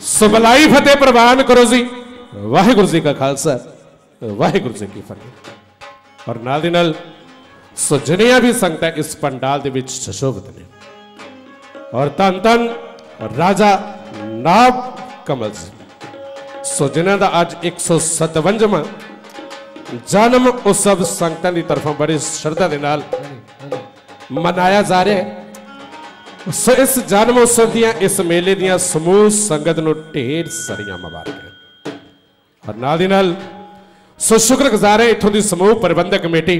सुबलाई फतेह प्रवान करो जी। वाहिगुरु जी का खालसा वाहिगुरु जी की फतेह। और नाल दी नाल सो जिन्नियां भी संगतां इस पंडाल दे विच सुशोभित ने और धन धन राजा नाब कमल जी सो जिन्हां दा अज 157वां जन्म उत्सव संगतां दी तरफों बड़ी श्रद्धा दे नाल मनाया जा रहा है। सो इस जन्म उत्सव दियां इस मेले दियां समूह संगत नूं ढेर सारियां मुबारकां। और नाल दी नाल सो शुक्रगुजार है इत्थों दी समूह प्रबंधक कमेटी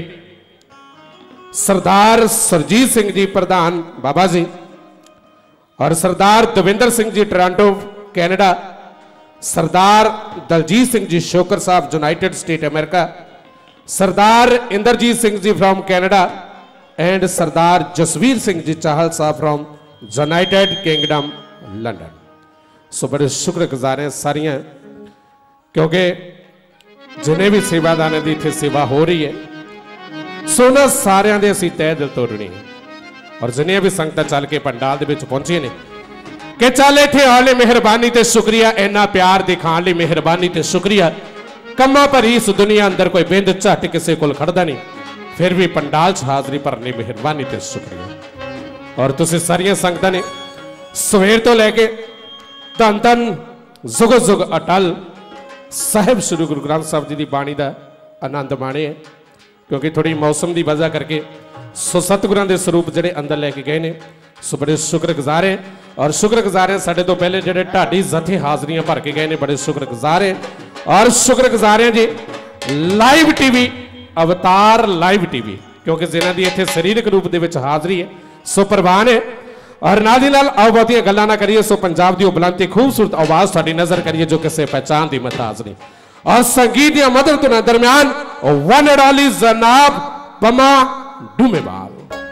सरदार सरजीत सिंह जी प्रधान बाबा जी और सरदार दविंदर सिंह जी टोरंटो कैनेडा, सरदार दलजीत सिंह जी शोकर साहब united state America, Sardar Inderjit Singh ji from Canada and Sardar Jasvir Singh ji Chahal साहब from united kingdom London. So बड़े शुक्रगुजार हैं सारियां क्योंकि जिन्हें भी सेवादान की इतने सेवा हो रही है सो उन्होंने सारियां दे असीं तह दिल तोड़नी है। और जिन्हें भी संगतां चल के पंडाल दे विच पहुंचे ने कि चल इत्थे आने मेहरबानी ते शुक्रिया, इन्ना प्यार दिखाने लई मेहरबानी ते शुक्रिया। कम्मा भरी इस दुनिया अंदर कोई बिंद झट किसी कोल खड़दा नहीं, फिर भी पंडाल च हाजरी भरनी मेहरबानी ते शुक्रिया। और तुसीं सारियां संगतां ने सवेर तो लैके धन धन जुग जुग अटल साहिब श्री गुरु ग्रंथ साहब जी की बाणी का आनंद माणे है क्योंकि थोड़ी मौसम की वजह करके सो सतगुरां दे स्वरूप जिहड़े अंदर लैके गए ने। सो बड़े शुक्रगुजार हैं और शुक्रगुजार हैं साडे तो पहले जिहड़े ढाडी जथे हाजरियां भर के गए ने, बड़े शुक्रगुजार हैं। और शुक्रगुजार हैं जी live TV Avtar live TV क्योंकि जिन्हां दी इत्थे सरीरक रूप दे विच हाजरी है सो प्रवान है। और नाल दी नाल आओ बहुतियां गल्लां ना करिए सो पंजाब दी बुलंदी खूबसूरत आवाज तुहाडी नजर करिए जो किसी पहचान की महताज नहीं। और संगीत या मदर तो दरम्यान वन डाली जनाब पमा डूमेवाल।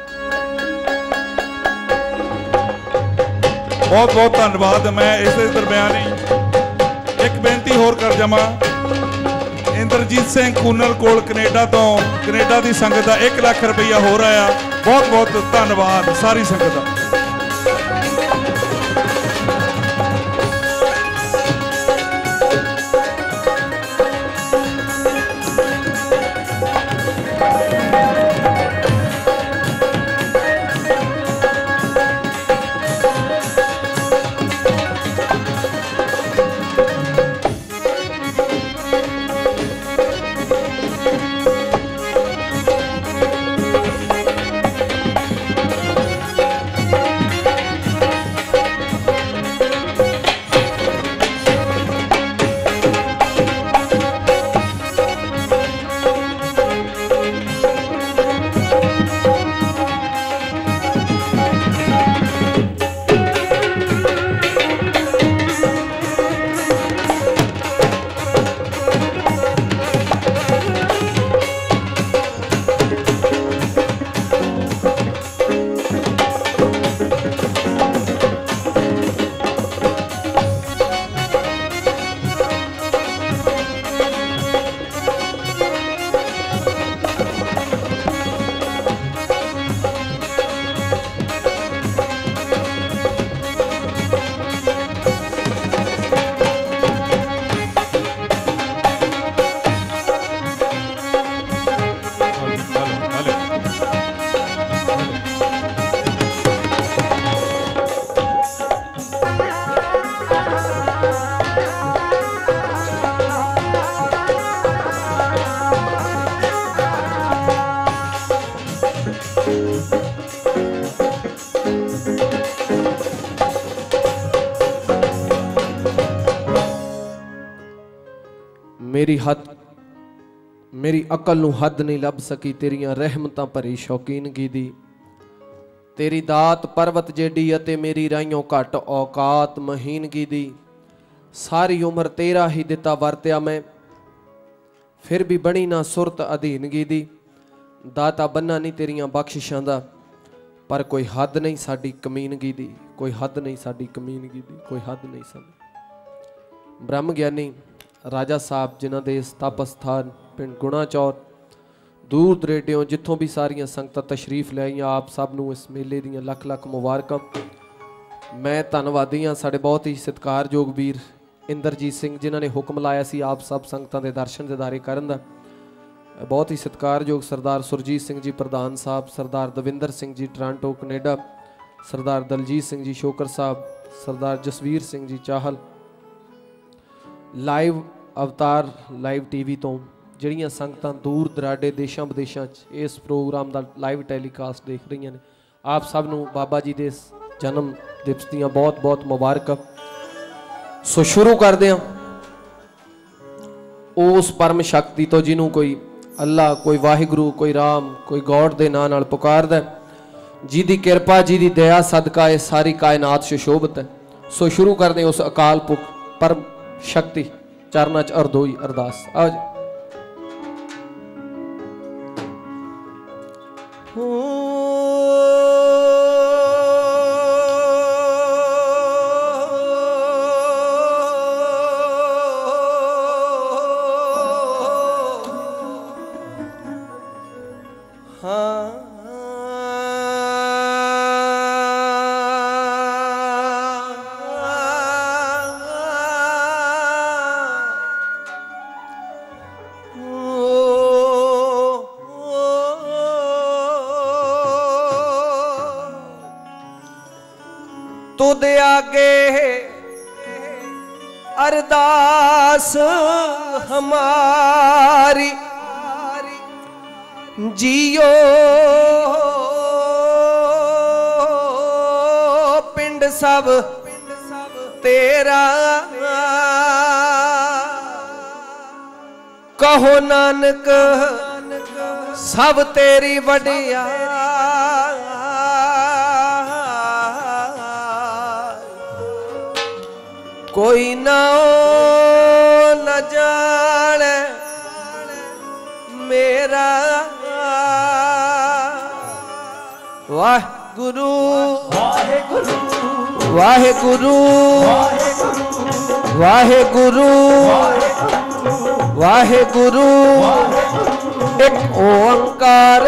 बहुत बहुत धन्यवाद। मैं इस दरम्यान ही एक बेनती होर कर जावां, इंद्रजीत सिंह कूनल कोल कनेडा तो कनेडा की संगत का 1 लाख रुपया हो रहा है। बहुत बहुत धन्यवाद सारी संगत का। मेरी अकल नूं हद नहीं लभ सकी तेरियां रहमतां भरी शौकीनगी दी। तेरी दात पर्वत जेडी अते मेरी राइयों घट औकात महीनगी दी। सारी उम्र तेरा ही दिता वरत्या मैं फिर भी बनी ना सुरत अधीनगी दी। दाता बन्ना नहीं तेरियां बख्शिशां दा पर कोई हद नहीं साडी कमीनगी दी। कोई हद नहीं साडी कमीनगी दी, कोई हद नहीं साडी। ब्रह्म ज्ञानी राजा साहब जिन्हां दे तप स्थान पिंड गुणा चौर दूर दरेडियों जिथों भी सारियां संगतां तशरीफ ले आईयां, आप सब नूं इस मेले दीयां लख लख मुबारकां। मैं धन्नवादी हाँ साडे बहुत ही सत्कारयोग वीर इंद्रजीत सिंह जिन्होंने हुक्म लाया सी आप सब संगतां दे दर्शन दीदारे करन दा। बहुत ही सत्कारयोग सरदार सुरजीत सिंह जी प्रधान साहब, सरदार दविंदर सिंह जी टोरंटो कनेडा, सरदार दलजीत सिंह जी शोकर साहब, Sardar Jasvir Singh ji Chahal. Live Avtar live TV तो ਜਿਹੜੀਆਂ ਸੰਗਤਾਂ दूर दराडे देशों विदेशों इस प्रोग्राम का लाइव टैलीकास्ट देख रही ने, आप सब नूं बाबा जी के जन्म दिवस दियां बहुत बहुत मुबारक। सो शुरू करते हैं उस परम शक्ति तो जिन्हों कोई अल्लाह, कोई वाहिगुरु, कोई राम, कोई गॉड के नाम नाल पुकारदा, जिहदी कृपा जिहदी दया सदका ये सारी कायनात सुशोभित है। सो शुरू करते उस अकाल पुरख परम शक्ति चरनां च अरदोई अरदास। आज तुद आगे अरदास हमारी जियो पिंड सब तेरा, कहो नानक सब तेरी वडिया। कोई ना न जाने मेरा वाहिगुरु वाहिगुरु वाहिगुरु वाहिगुरु। एक ओंकार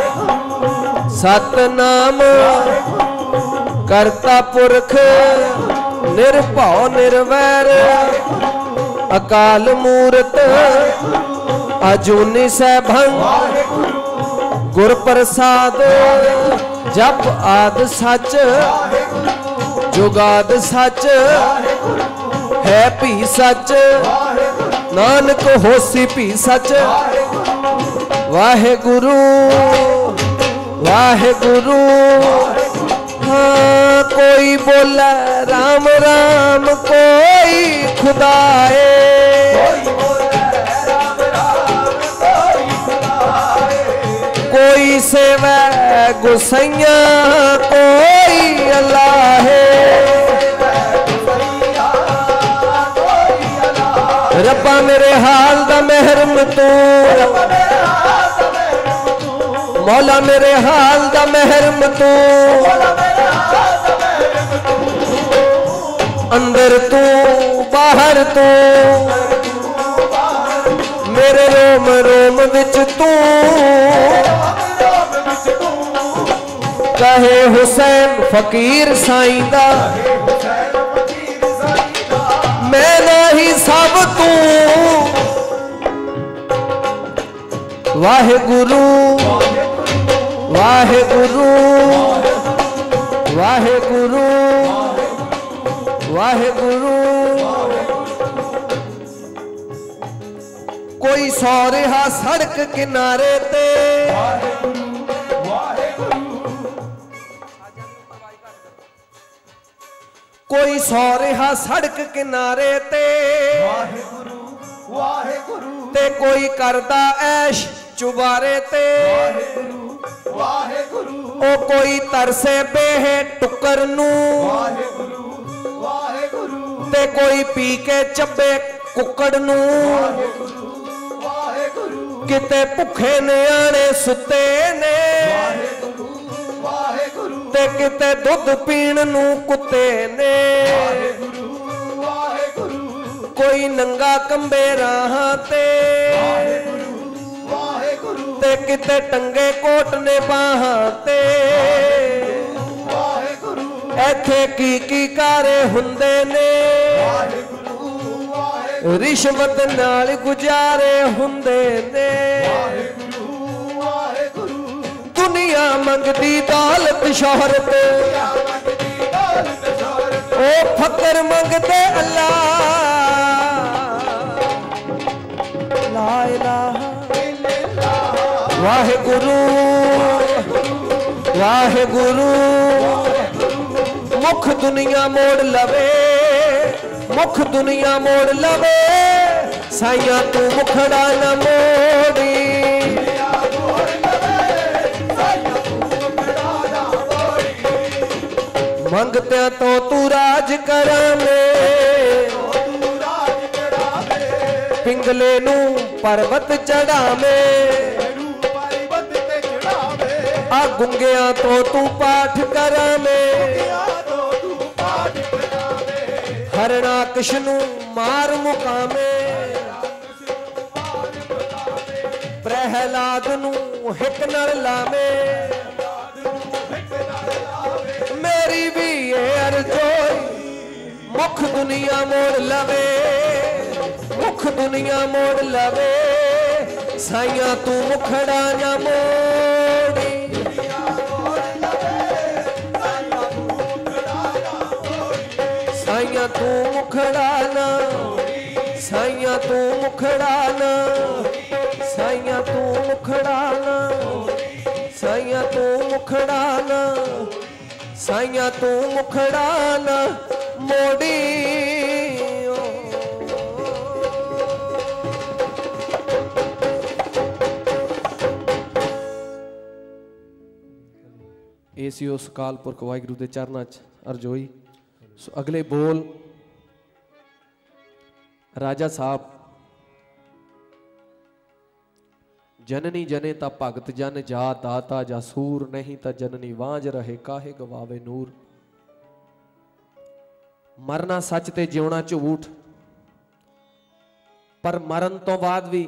सतनाम करता पुरख निर्भव निर्वैर अकाल मूरत अजूनी सैभं गुर प्रसाद। जप आद सच जुगाद सच है भी सच, नानक होसी भी सच। वाहिगुरु वाहिगुरु। हाँ कोई बोला राम राम कोई खुदाए, कोई सेवा गुसैया कोई अल्लाह है। रब्बा मेरे हाल दा महरम तू, मौला मेरे हाल दा महरम तू। अंदर तू बाहर तू, मेरे रोम रोम विच तू। कहे हुसैन फकीर साईं दा, मैं नहीं सब तू। वाहिगुरु वाहिगुरु वाहिगुरु वाहिगुरु। कोई सौ रहा सड़क किनारे ते, कोई सौ रहा सड़क किनारे ते, ते कोई करदा ऐश चुबारे ते। ओ कोई तरसे बेहे टुकर नू, ते कोई पी के चब्बे कुकड़ नू। किते भुखे न्याणे सुते ने, ते किते दुध पीण नू कुत्ते ने। कोई नंगा कंबे राह ते, ते किते टंगे कोट ने बाहां ते। ਇੱਥੇ ਕੀ ਕਾਰੇ ਹੁੰਦੇ ਨੇ ਰਿਸ਼ਵਤ ਨਾਲ ਗੁਜ਼ਾਰੇ ਹੁੰਦੇ ਨੇ ਦੁਨੀਆ ਮੰਗਦੀ ਦੌਲਤ ਸ਼ੋਹਰਤ ਉਹ ਫਕਰ ਮੰਗਦੇ ਅੱਲਾ ਲਾ ਇਲਾਹਾ ਵਾਹਿਗੁਰੂ ਵਾਹਿਗੁਰੂ मुख दुनिया मोड़ लवे मुख दुनिया मोड़ लवे साइया तू मुखड़ा न मोड़ी मंगत्या तो तू राज करावे पिंगले नू पर्वत चढ़ावे आ गुंगिया तो तू पाठ करावे हरणाकश नू मार मुकामे प्रहलाद नू हिक नर लावे मेरी भी ये अर्जोई मुख दुनिया मोड़ लवे मुख दुनिया मोड़ लवे साइया तू मुखड़ा ना मोड़ी साइया तू मुखड़ा ना साइया तू मुखड़ा ना साइया तू मुखड़ा ना साइया तू मुखड़ा ना साइया तू मुखड़ा ना मोड़ी इसी उस काल पुरख वाहिगुरू दे चरनां च अरजोई। सो अगले बोल राजा साहब जननी जने ता भगत जन जा दाता जासूर नहीं ता जननी वांझ रहे काहे गवावे नूर। मरना सच ते जिउना झूठ पर मरन तो बाद भी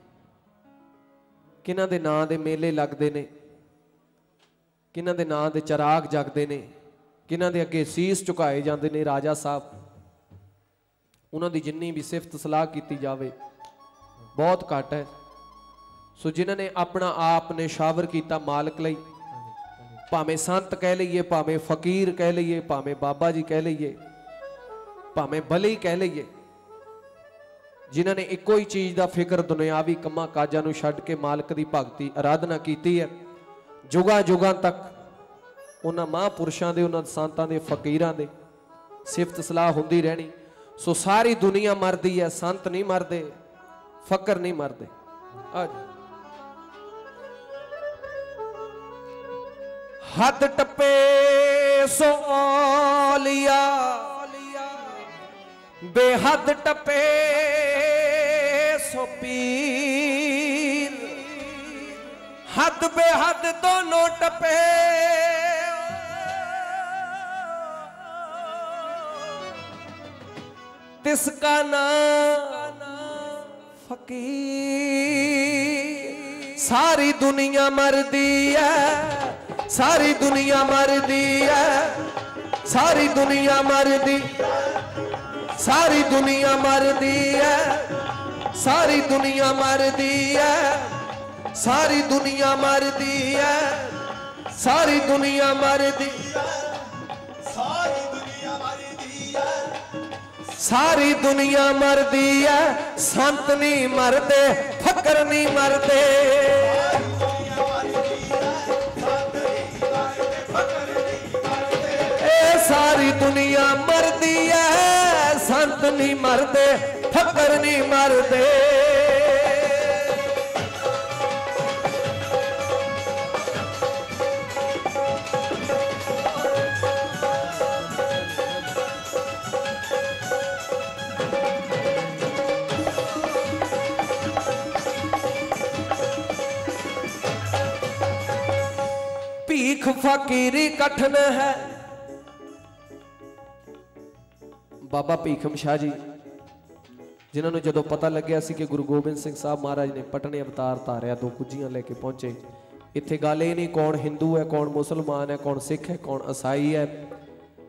किन्हां दे नां दे मेले लगदे ने किन्हां दे नां दे चराग जगदे ने किन्हां दे अगे सीस झुकाए जाते हैं। राजा साहब उन्हां दी जिन्नी भी सिफत सलाह की जाए बहुत घट है। सो जिन्हां ने अपना आप ने शावर किया मालक लई भावें संत कह लीए भावें फकीर कह लीए भावें बाबा जी कह लीए भावें बली कह लीए जिन्हां ने इको ही चीज़ का फिक्र दुनियावी कम्मां काजां नूं छड्ड के मालक की भगती आराधना की है। जुगां जुगां तक उन्हां महापुरुषां दे उन्हां संतां दे फकीरां दे सिफत सलाह हुंदी रहनी। सो सारी दुनिया मरदी है संत नहीं मरदे फकर नहीं मरदे। हद टप्पे सो औलिया बेहद टप्पे सो पीर हद बेहद दोनों टप्पे तिसका नाम फकीर। सारी दुनिया मरदी है सारी दुनिया मरदी है सारी दुनिया मरदी सारी दुनिया मरदी है सारी दुनिया मरदी है सारी दुनिया मरदी है सारी दुनिया मरदी सारी दुनिया मरदी है संत नहीं मरदे फकर नहीं मरदे। सारी दुनिया मरदी है संत नहीं मरदे फकर नहीं मरदे। भीख फकीरी कठिन है। बाबा भीखम शाह जी जिन्होंने जो पता लग्या कि गुरु गोबिंद सिंह साहब महाराज ने पटने अवतार धारिया दो कुजियां लेके पहुंचे। इत्थे गल ये नहीं कौन हिंदू है कौन मुसलमान है कौन सिख है कौन ईसाई है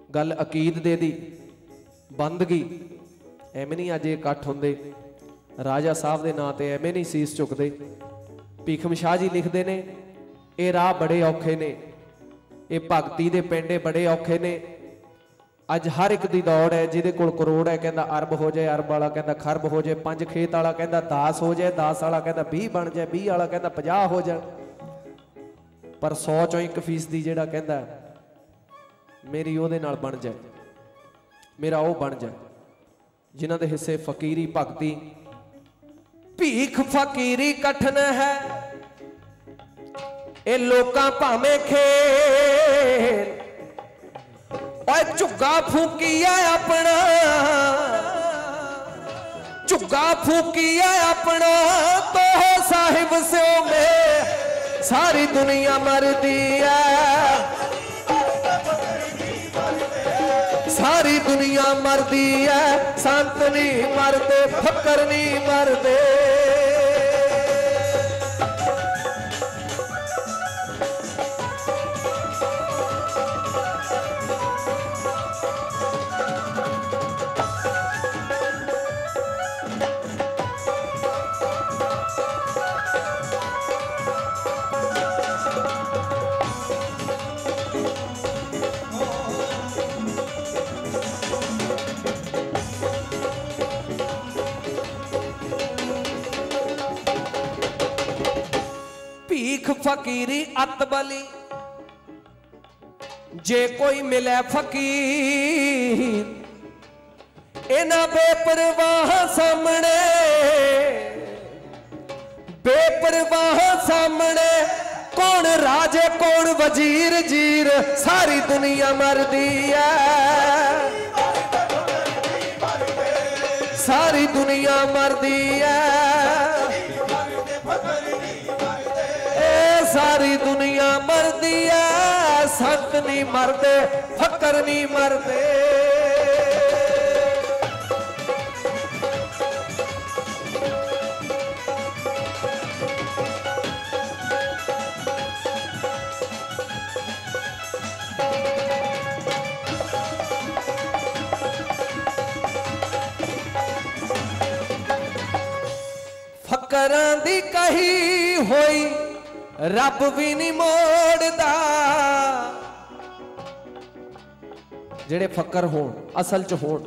गल अकीद दे दी बंदगी एवें नहीं अज इकट्ठ होंदे राजा साहब के नां ते एवें नहीं सीस झुकते। भीखम शाह जी लिखते ने ये राह बड़े औखे ने, ये भगती दे पेंडे बड़े औखे ने। अज हर एक दी दौड़ है, जिहदे कोल करोड़ है कहंदा अरब हो जाए, अरब वाला कहंदा खरब हो जाए, 5 खेत वाला कहंदा 10 हो जाए, 10 वाला कहंदा 20 बन जाए, 20 वाला कहंदा 50 हो जाए। पर 100 चों 1% जिहड़ा कहंदा मेरी ओहदे नाल बन जाए, मेरा वो बन जाए। जिन्हां दे हिस्से फकीरी भगती। भीख फकीरी कठन है ये लोकां भावें खेल, और झुग्गा फूकिया अपना, झुग्गा फूकिया अपना तो साहिब से में सारी दुनिया मरदी है, सारी दुनिया मरदी है। संत नहीं मरदे, फकर नहीं मरदे। फकीरी अतबली जे कोई मिले फकीर, इना बेपरवाह सामने, बेपरवाह सामने कौन राजे कौन वजीर जीर, सारी दुनिया मरदी है, सारी दुनिया मरदी है, सारी दुनिया मरदी है। संत नहीं मरदे, फकर नहीं मरदे। फकरां दी कही होई रब भी नहीं मोड़दा। जेड़े फकर होण असल च होण,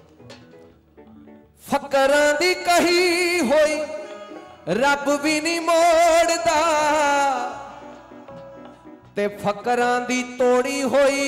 फकरां दी कही होई रब भी नहीं मोड़दा, ते फकरां दी तोड़ी होई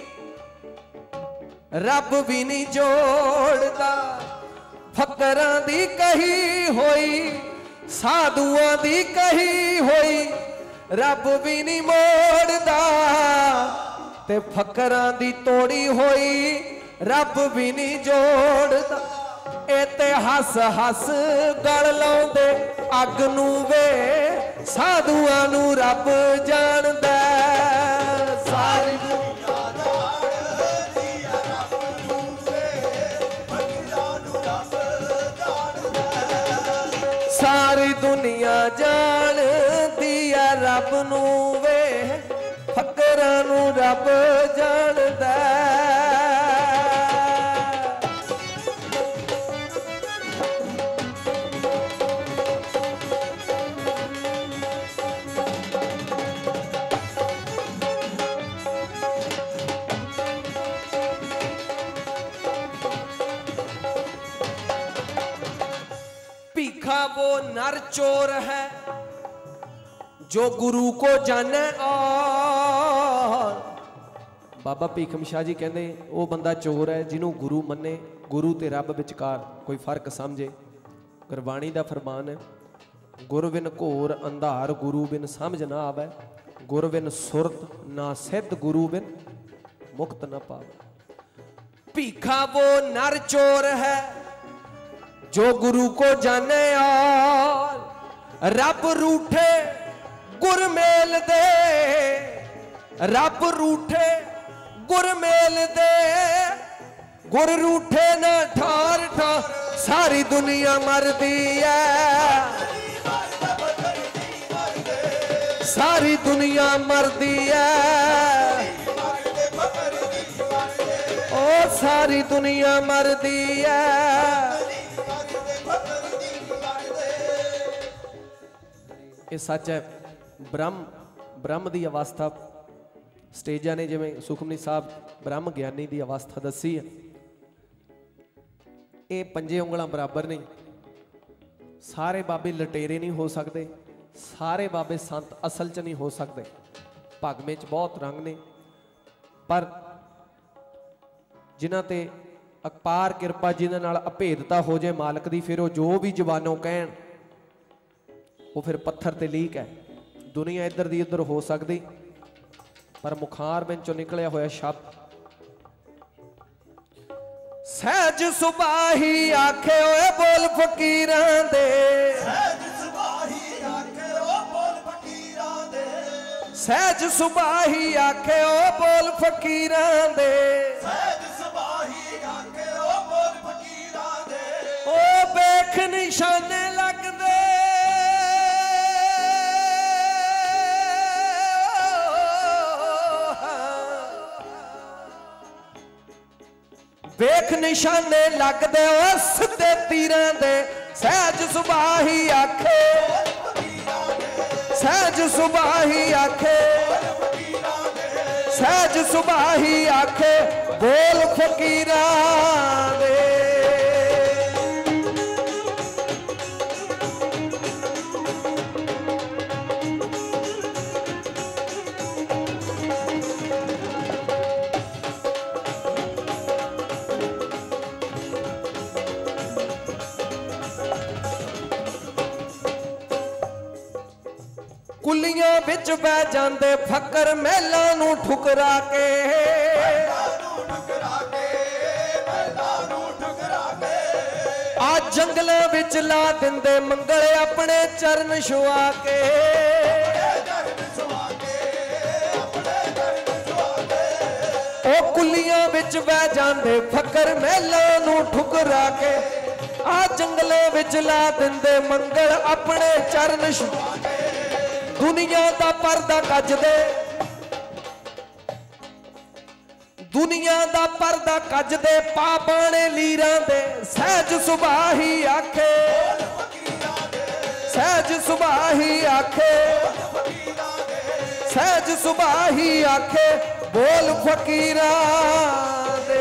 रब भी नहीं जोड़दा। फकरां दी कही होई साधुआं दी कही होई रब भी नहीं मोड़दा, ते फकरां दी तोड़ी होई रब भी नहीं जोड़दा। ए ते हस हस गल लाउंदे अग नूं वे, साधुआं नूं रब जाणदा। सारी सारी दुनिया जान दिया रब नू वे, फकरां नू रब जानदा। भीखा वो नर चोर है जो गुरु को जाने। और बाबा भीखम शाह जी कहते वो बंदा चोर है जिन्हों गुरु मने, गुरु ते रब विचकार कोई फर्क समझे। गुरबाणी का फरमान है, गुर बिन घोर अंधार गुरु बिन समझ ना आवे, गुर बिन सुरत ना सिद्ध गुरु बिन मुक्त ना पावे। भीखा वो नर चोर है जो गुरु को जाने, और रब रूठे गुर मेल दे, रब रूठे गुर मेल दे, गुर रूठे ना ठार ठार, सारी दुनिया मरदी है, सारी दुनिया मरदी है। ओ सारी दुनिया मरदी है। ये सच है। ब्रह्म की अवस्था स्टेजा ने जिवें सुखमनी साहब ब्रह्म ज्ञानी की अवस्था दसी है। ये पंजे उंगलां बराबर नहीं। सारे बाबे लटेरे नहीं हो सकते, सारे बाबे संत असल च नहीं हो सकते। भगवे च बहुत रंग ने, पर जिन्हां ते अपार किरपा जिन्हां नाल अभेदता हो जाए मालक दी, फिर वो जो भी जवानों कहण वो फिर पत्थर ते लीक है। दुनिया इधर दी उधर हो सकती, पर मुखार में चो निकलिया होया शब्द सहज सुबाही आखे ओए बोल फकीरां दे। सहज सुबाही आखे ओ बोल फकीरां दे। सहज सुबाही आखे ओ बोल फकीरां दे। सहज सुबाही आखे ओ बोल फकीरां दे। ओ बेख निशाने लगदे वेख निशाने लगदे सिद्धे तीरां दे। सहज सुबाही आखे, सहज सुबाही आखे, सहज सुबाही आखे बोल फकीरां दे। कुलियां बिच बह जांदे फकर महलां नूं ठुकरा के। आ जंगलां बिच ला दिंदे मंगल अपने चरण छुआ के। ओ कुलियां बिच बह जांदे फकर महलां नूं ठुकरा के। आ जंगलां बिच ला दिंदे मंगल अपने चरण छुआ के। दुनिया दा पर्दा कज दे, दुनिया दा पर्दा कज दे पा बाणे लीरां दे। सहज सुबाही आखे, सहज सुबाही आखे, सहज सुबाही आखे बोल फकीरां दे।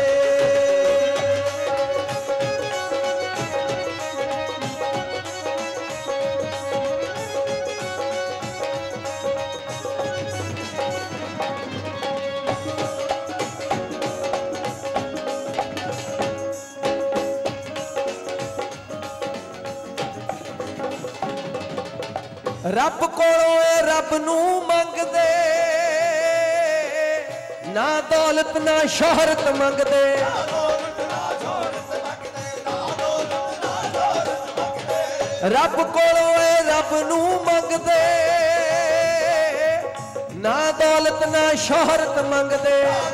रब कोलों रब नूं मंगदे, ना दौलत ना शोहरत मंगदे। रब कोलों रब नूं मंगदे, ना दौलत ना शोहरत मंगदे।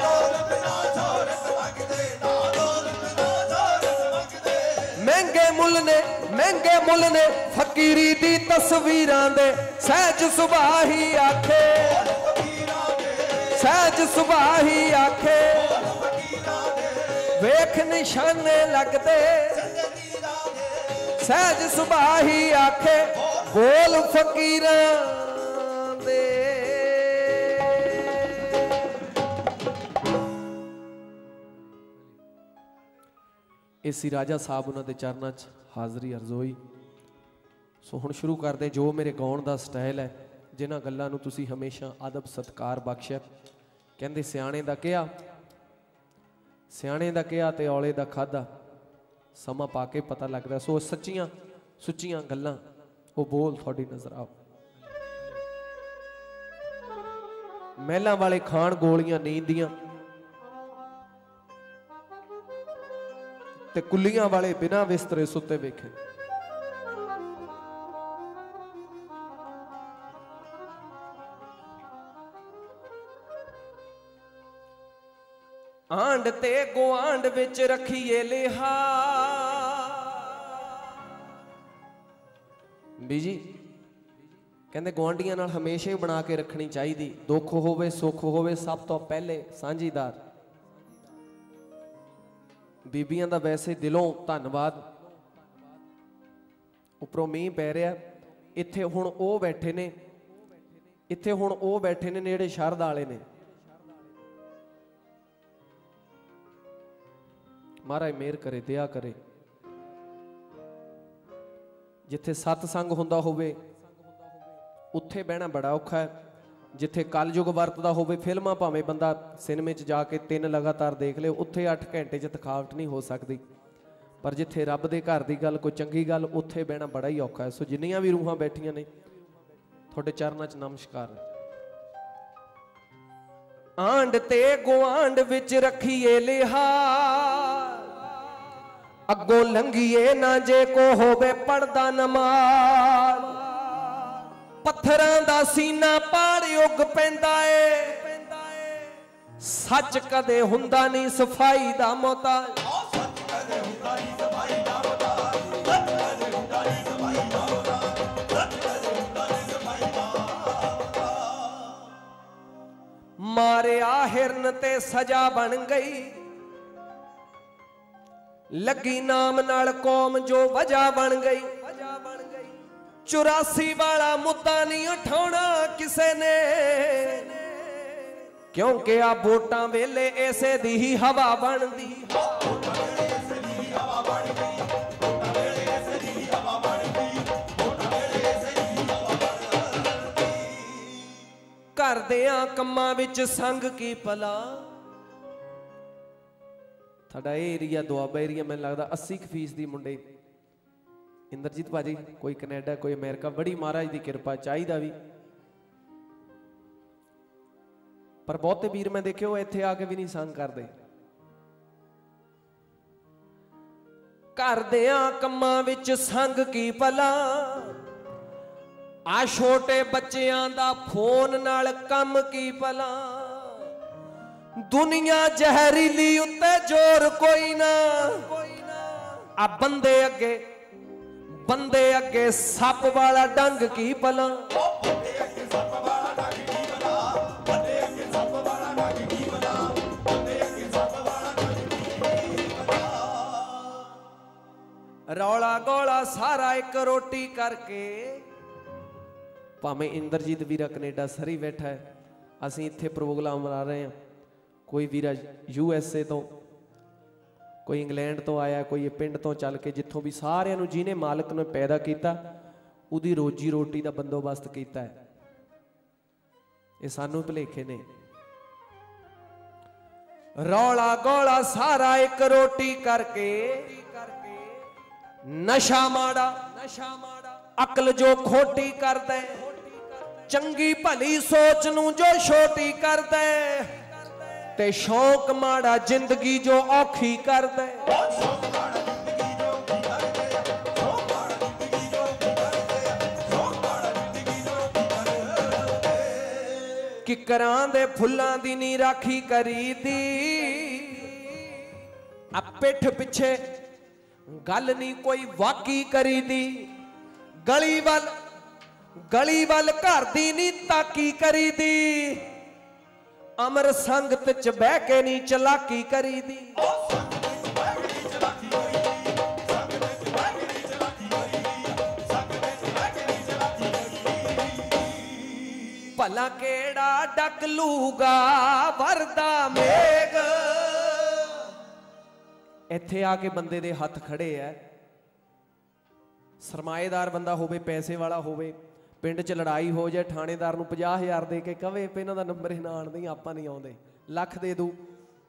महंगे मुल ने, महंगे मुल ने फकीरी दी तस्वीरां दे। सहज सुबाही आखे, सहज सुबाही आखे वेख निशाने लगदे। सहज सुबाही आखे बोल फकीरां दे। इसी राजा साहब उन्होंने चरणों च हाज़री अर्ज़ोई। सो हुण शुरू करते जो मेरे गाउण का स्टाइल है, जिन्हां गल्लां नूं तुसीं हमेशा अदब सत्कार बख्शिया। कहंदे सियाणे दा किया, सियाणे दा किया ते औले दा खाधा, समा पा के पता लगदा। सो सच्चियां सुच्चियां गल्लां वो बोल थोड़ी नज़र आओ। महलां वाले खाण गोलियां नींद दियां ते कुलियां वाले बिना बिस्तरे सुते वेखे। आंड ते गुआंड विच रखिए लिहा। बीजी कहंदे गुआंढियां नाल हमेशा ही बना के रखनी चाहिए। दुख होवे सुख होवे सब तो पहले सांझीदार। बीबियां दा वैसे दिलों धन्नवाद। उपरों मींह पै रहा, इत्थे हुण ओ बैठे ने, इत्थे हुण ओ बैठे ने नेड़े शारदा वाले ने। महाराज मेहर करे, दया करे। जिथे सतसंग हुंदा होवे उत्थे बहना बड़ा औखा है। जिथे कलयुग वरतदा होवे, फिल्मां भावें बंदा सिनेमे च जाके 3 लगातार देख ले, उत्थे 8 घंटे च थकावट नहीं हो सकती। पर जिथे रब दे घर दी गल, कोई चंगी गल, उत्थे बहना बड़ा ही औखा है। सो जिन्नियां भी रूहां बैठियां ने, तुहाडे चरनां च नमस्कार। आंड ते गुआंड विच रखिए लिहाज, अगों लंघिए ना जे को होवे पढ़दा नमाज। पत्थरां दा सीना पाड़ उग पैंदा है, सच कदे हुंदा नहीं सफाई दा मोहताज। मारे हिरन ते सजा बन गई, लगी नाम नाल कौम जो वजह बन गई। 84 वाला मुद्दा नहीं उठाना किसे ने, क्योंकि आ वोटां वेले ऐसे दी ही हवा बनदी। घर दियां कम्मां विच संग की भला। साडा एरिया दुआबा एरिया मैनूं लगदा 80% मुंडे। इंद्रजीत भाजी कोई कनेडा कोई अमेरिका, बड़ी महाराज की कृपा, चाहिदा भी। पर बहुते वीर मैं देखे वो इत्थे आके भी नहीं संग करते। घर दियां कम्मां विच संग की भला, आ छोटे बच्चियां दा फोन नाल कम की भला। दुनिया जहरीली उत्ते जोर कोई ना, आ बंदे अगे सप वाला डंग की भला। रौला गौला सारा एक रोटी करके, भावें इंद्रजीत वीरा कनेडा सरी बैठा है, असीं इत्थे प्रोग्राम मना रहे हैं। कोई वीरा USA तो, कोई इंग्लैंड तो आया, कोई पिंड तो चल के, जिथों भी सारिਆਂ ਨੂੰ जिन्हें मालिक ने पैदा किया उहदी रोजी रोटी का बंदोबस्त किया है। ये सानू भुलेखे ने। रौला गौला सारा एक रोटी करके, नशा माड़ा अकल जो खोटी कर दे, चंगी भली सोच नू जो छोटी कर दे, ते शौक माड़ा जिंदगी जो औखी कर दे। किकरां दे फुल्लां दी नी राखी करी दी, आ पिठ पिछे गल नहीं कोई वाकी करी दी। गली वल घर दी नी ताकी करी दी, अमर संगत च बह के नी चलाकी करी दी। भला केड़ा डक लूगा वरदा मेघ। इत्थे आके बंदे दे हथ खड़े है। सरमाएदार बंदा होवे, पैसे वाला होवे, पिंड च लड़ाई हो जाए, थानेदार नूं 50,000 दे के कवे इन्हां दा नंबर ही ना आउंदे, आपां नहीं आउंदे, लख दे दू।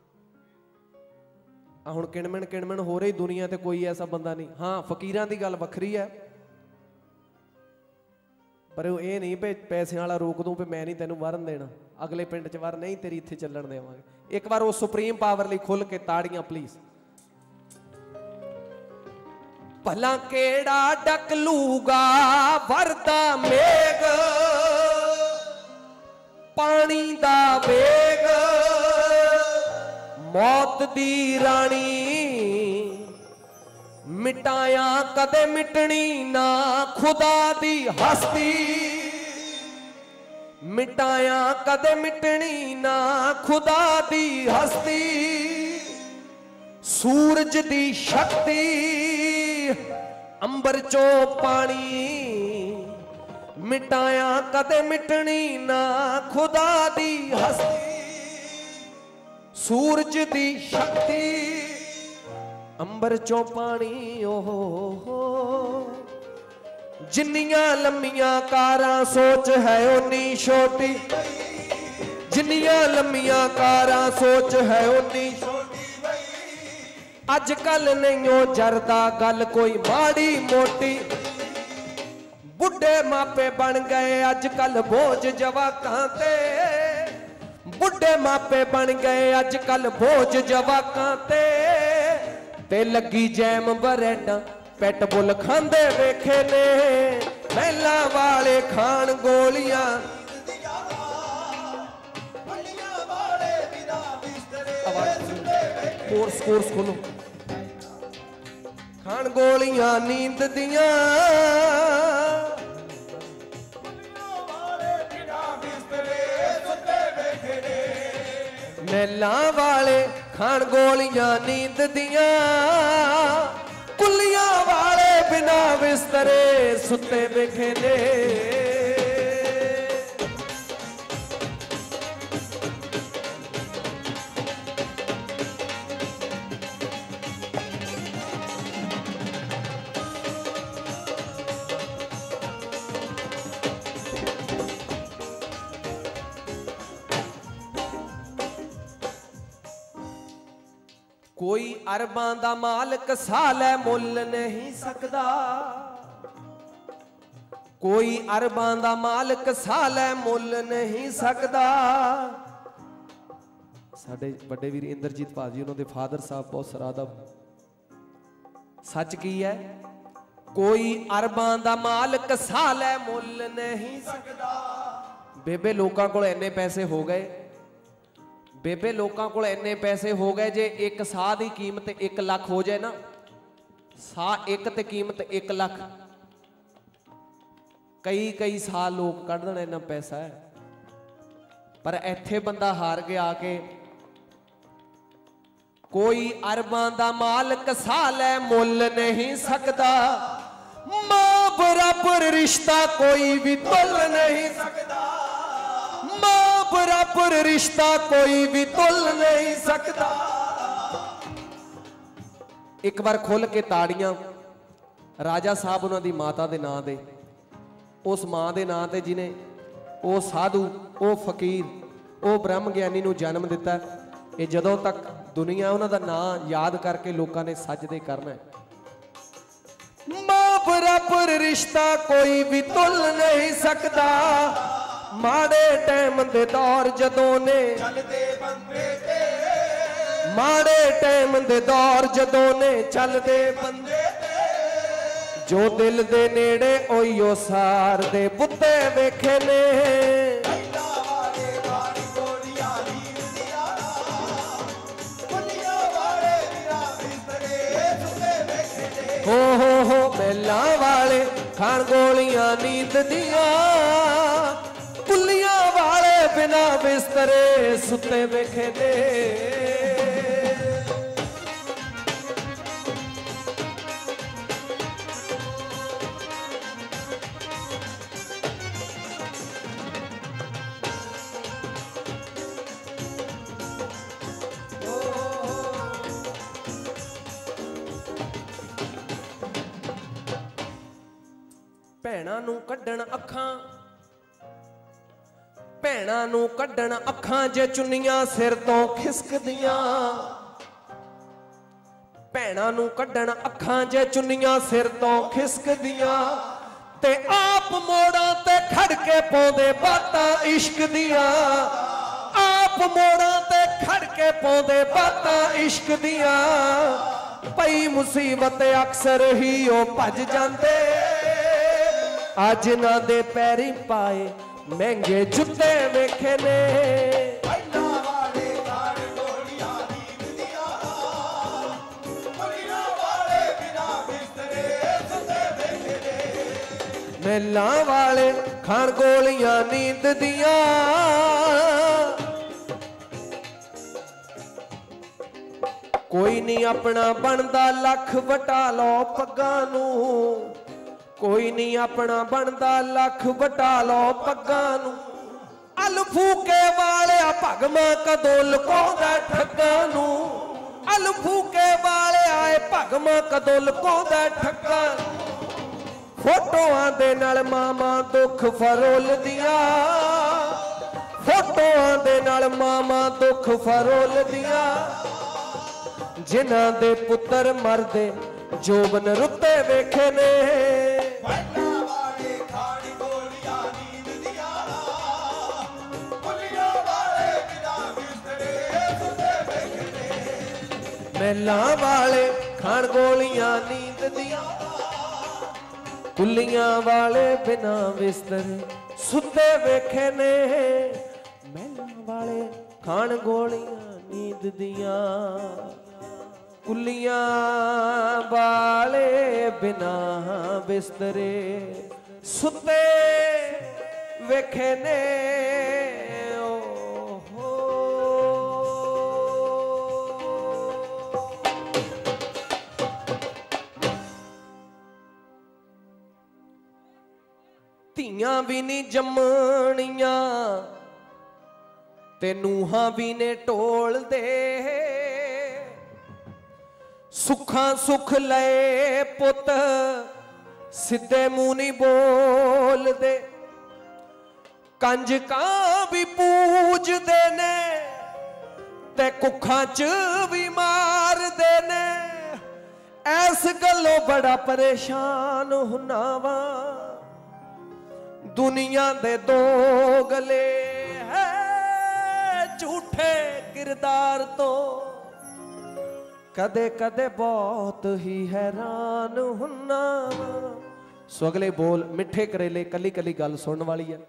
हुण किणमण हो रही दुनिया ते कोई ऐसा बंदा नहीं। हाँ फकीरां दी गल वखरी है, पर ये नहीं भी पैसे वाला रोक दूं भी मैं नहीं तेनों वरन देना, अगले पिंड च वर नहीं तेरी इत्थे चलण देवांगे। एक बार उस सुप्रीम पावर लई खुल के ताड़ियां प्लीज। भला केड़ा डक लूगा वरदा मेघ, पानी दा वेग, मौत दी रानी मिटाया कदे मिटनी ना खुदा दी हस्ती। मिटाया कदे मिटनी ना खुदा दी हस्ती। सूरज दी शक्ति अंबर चो पानी मिटाया कदे मिटनी ना खुदा दी हस्ती। सूरज दी शक्ति अंबर चो पानी ओहो जिन्नियां लम्मियां कारां सोच है उन्नी छोटी। जिन्नियां लम्मियां कारां सोच है उन्नी अजकल नहीं हो जरदा गल कोई माड़ी मोटी। बुढ़े मापे बन गए अजकल बोझ जवाकां ते। बुढ़े मापे बन गए अजकल बोझ जवाकां ते लगी जैम बरेडा पेट बुल खांदे वेखे ने। महला वाले खान गोलियां कोर्स कोर्स खोलो। खान गोलियां नींद दियां महला वाले खान गोलियां नींद दियां। कुलियां वाले बिना बिस्तरे सुते बैठे ने। कोई अरबां दा मालक सालै मुल नहीं सकदा। कोई अरबां दा मालक सालै मुल नहीं सकदा। साडे बड़े वीर इंद्रजीत भाजी उन्होंने फादर साहब बहुत सराहदा। सच की है कोई अरबां दा मालक सालै मुल नहीं सकदा। बेबे लोकां कोल इन्ने पैसे हो गए। बेबे लोकां कोल इन्ने पैसे हो गए जे एक साह की कीमत 1 लाख हो जाए ना। साह एक ते कीमत 1 लाख। कई साल लोग कढ़ देना इन्ना पैसा है। पर इत्थे बंदा हार गया आके। कोई अरबां दा मालक सालै मुल नहीं सकदा। मां बराबर रिश्ता कोई भी तुल नहीं सकदा। मां बराबर रिश्ता कोई भी तुल नहीं सकता। एक बार खोल के ताड़ियां राजा साहब उन्होंने माता के नां दे। उस मां के नां ते जिन्हें वो साधु वो फकीर वो ब्रह्म ज्ञानी नूं जन्म दिता। ये जदों तक दुनिया उन्होंने नां याद करके लोगों ने सजदे करना है। मां बराबर रिश्ता कोई भी तुल नहीं सकता। माड़े टाइम दे दौर जदों ने चलदे बंदे ते। माड़े टाइम दे दौर जदों ने चलदे बंदे ते। जो दिल दे नेड़े ओयो सार दे बुत्ते वेखे ने। हो महला वाले खान गोलियां नींद दियां। कुलियां वाले बिना बिस्तरे सुते बैठे ने। भैणां नूं कड्ढण अखां। भैणां नूं कड्ढण अखां जे चुन्नियां सिर तो खिसकदियां। भैणां नूं कड्ढण अखां जे चुन्नियां सिर तो खिसकदियां। ते आप मोड़ां ते खड़ के पौंदे बातां इश्क दियां। आप मोड़ां ते खड़ के पौंदे बातां इश्क दियां। पई मुसीबत अक्सर ही ओ भज जांदे। अज ना दे पैरी पाए महंगे जुत्ते वेखे ने। महला वाले खान गोलियां नींद दियां। कोई नहीं अपना बनदा लख वटा लो पग्गां नूं, कोई नहीं अपना बनदा लख वटा लो पग्गां नूं। अल फूके वाले भगवां कदों लुकाउंदा ठग्गां नूं, अल फूके वाले आए भगवां कदों लुकाउंदा ठग्गां। फोटोआं दे नाल मामा दुख फरोल दियां, फोटोआं दे नाल मामा दुख फरोल दियां। जिन्हां दे पुत्तर मरदे जोबन रुते वेखे ने, महलां वाले खाण गोलियां नींद दियां, कुलियां वाले बिना बिस्तर सुते वेखे ने। महलां वाले खाण गोलियां नींद दियां, कुलियां वाले बिना बिस्तरे सुते वेखे ने। ਧੀਆਂ भी नहीं जम्मणियां ते नूहां भी ने ढोल दे, सुखां सुख लए पुत सिद्धे मुंह नहीं बोलदे। कंजकां भी पूजदे ने ते कुखां च भी मारदे ने। ऐस गल्लों बड़ा परेशान हुन्ना वां, दुनिया दे दो गले है झूठे किरदार तो। कदे कदे बहुत ही हैरान हुन्ना। सो अगले बोल मिठे करेले कली कली गल सुनने वाली है।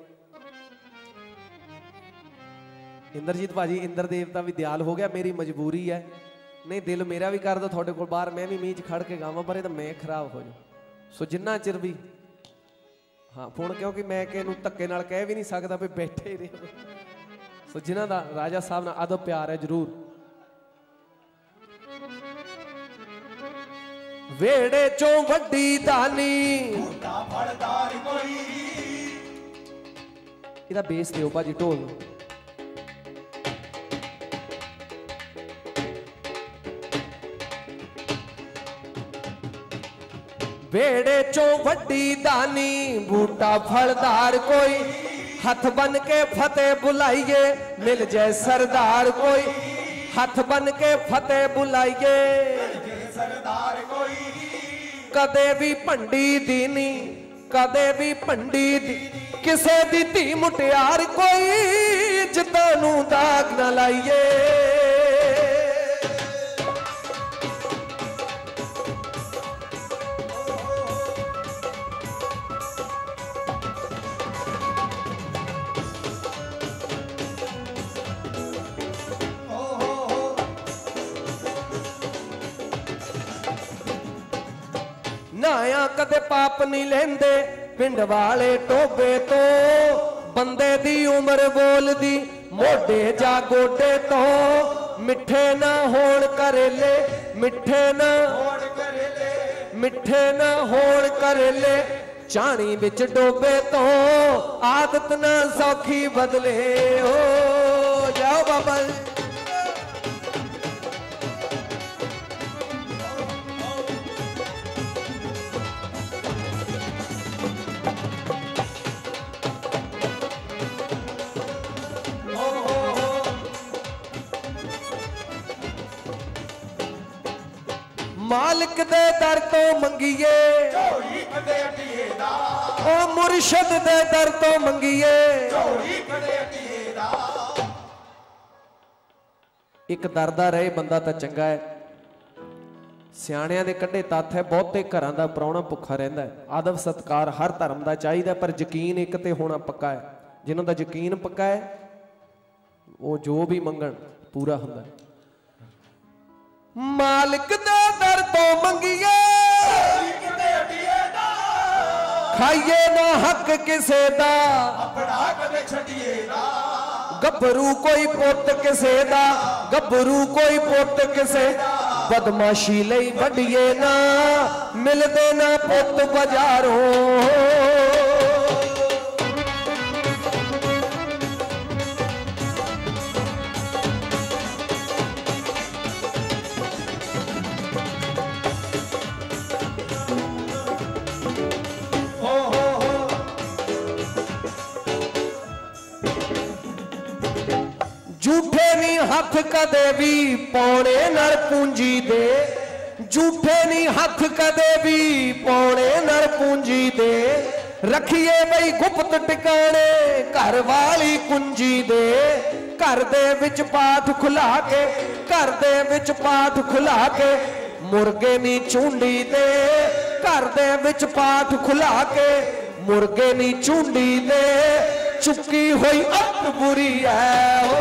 इंद्रजीत भाजी इंद्र देवता भी दयाल हो गया, मेरी मजबूरी है। नहीं दिल मेरा भी कर दो थोड़े को बाहर, मैं भी मीच खड़ के गावां पर तो मैं खराब हो जाऊं। सो जिन्ना चिर भी हाँ फोन, क्योंकि मैं कि धक्के नाल कह भी नहीं सकता भी बैठे ही रहे। सो जिन्हां दा राजा साहब नाल अदब प्यार है जरूर। वेड़े चों वड्डी दानी इहदा बेस दिओ भाजी ढोल। वेड़े चो वड्डी दानी बूटा फलदार कोई, हथ बन के फतेह बुलाइए मिल जाए सरदार कोई। हथ बन के फतेह बुलाइए कदे भी भंडी दी नी, कदे भी भंडी दी किसे दी धी मुटियार कोई। जिद्दां नूं दाग ना लाइए नाया कदे पाप नहीं लेंदे पिंड वाले टोबे तो। बंदे दी उम्र बोल दी मोढे जा गोडे तो। मिठे ना होण करेले, मिठे ना होण करेले चाणी विच डोबे तो। आदत ना सौखी बदले हो जाओ बाबा। मालिक दे दर तो मंगिए ओ मुर्शद दे दर तो मंगिए। एक दरदा रहे बंदा तो चंगा है। सियाणियां दे कढ़े तत्थ है, बहुते घरां दा प्राहुणा भुखा रहिंदा है। आदब सत्कार हर धर्म दा चाहिदा, पर यकीन एक ते होना पक्का है। जिन्हां दा यकीन पक्का है वो जो भी मंगण पूरा हुंदा है। मालिक दे दर तो मंगिए खाइए ना हक किसे दा, गभरू कोई पुत किसे दा, गभरू कोई पुत किसे। बदमाशी लई वड्डिए ना मिलदे ना पुत बाजारों। झूठे नी हथ कदे भी पौने नर पूंजी दे, झूठे नी हथ कदे भी पौने नर पूंजी दे। रखिए बई गुप्त टिकाने घर वाली कुंजी दे। घर दे विच पाठ खुला के, घर दे विच पाठ खुला के मुर्गे नी चूंडी दे। घर दे विच पाठ खुला के मुर्गे नी चूंडी दे। चुकी हुई अत बुरी है हो।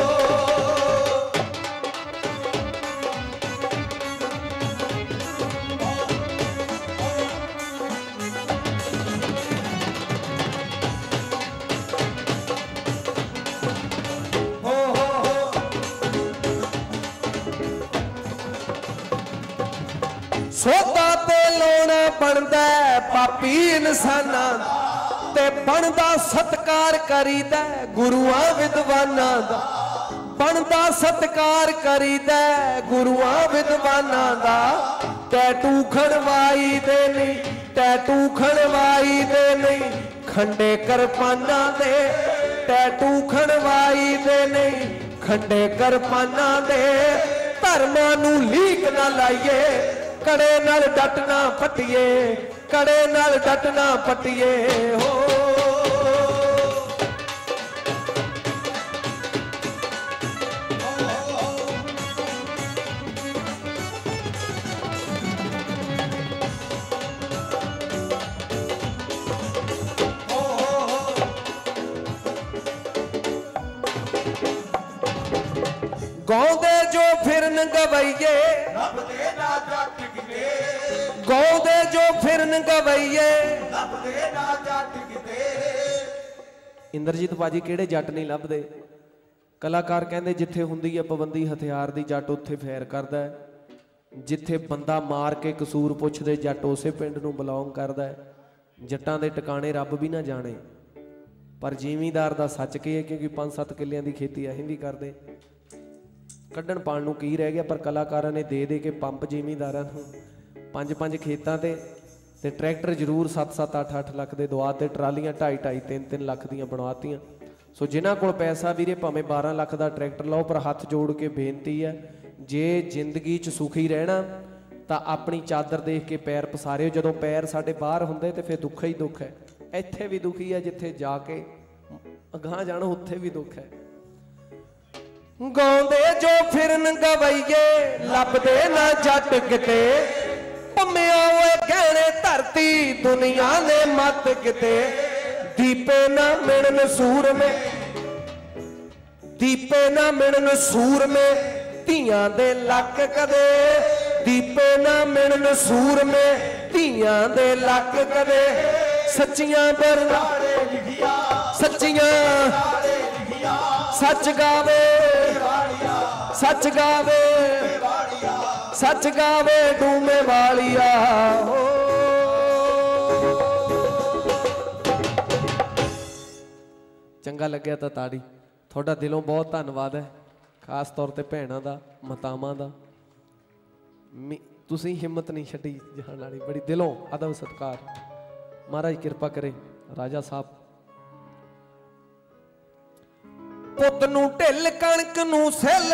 सोता ते लोना बनदा पापी इंसाना ते बनदा सत्कार करीदा गुरुआं विद्वानां दा। बनदा सत्कार करीदा गुरुआं विद्वानां दा। टैटू खड़वाई दे नहीं, टैटू खड़वाई दे नहीं खंडे करपाना दे। टैटू खड़वाई दे नहीं खंडे करपाना दे। धर्मां नूं लीक ना लाइए कड़े नाल डटना पटिए, कड़े नाल डटना पटिए हो। गौंदे जो फिरन गवैये गौंदे जो फिरन गवैये। इंद्रजीत भाजी किहड़े जट नहीं लभदे। कलाकार कहंदे जिथे हुंदी है पाबंदी हथियार दी जट उत्थे फैर करदा है। जिथे बंदा मार के कसूर पुछदे जट उसे पिंड नूं बिलोंग करदा है। जट्टां दे टिकाणे रब भी ना जाने पर जिमीदार दा सच की है क्योंकि 5-7 किल्लियां दी खेती असीं भी करदे। कड्ढण पाण नूं की रह गया पर कलाकारां ने दे दे के पंप जिमीदारां नूं 5-5 खेतां ते ट्रैक्टर जरूर 7-7 8-8 लाख दे दवा ते ट्रालियां 2.5-2.5 3-3 लाख दियां बनवातियां। सो जिन्हां कोल पैसा वीरे भावें 12 लाख दा ट्रैक्टर लाओ पर हथ जोड़ के बेनती है जे जिंदगी च सुखी रहना तां अपनी चादर देख के पैर पसारिओ। जदों पैर साडे बाहर हुंदे ते फिर दुख ही दुख है। इत्थे भी दुखी है जिथे जाके अगां जाणो उत्थे भी दुख है। गौंदे जो फिरन गवैये लभदे ना जट किते। भम्मिया होए गहने धरती दुनिया ने मत किते। दीपे ना मिलन सूर में, दीपे ना मिलन सूर में धीआं दे लक कदे। दीपे ना मिलन सूर में धीआं दे लक कदे। सच्चियां बरनाड़े लिखिया, सच्चियां सच गावे, सच गावे, सच गावे डूमे वालिया हो। चंगा लग्या तो ताड़ी। थोड़ा दिलों बहुत धन्नवाद है खास तौर पर भैनों का मातावां का। तुसीं हिम्मत नहीं छड्डी जाण वाली बड़ी दिलों अदब सत्कार। महाराज किरपा करे राजा साहब। पुत नूं ढिल कणक नूं सिल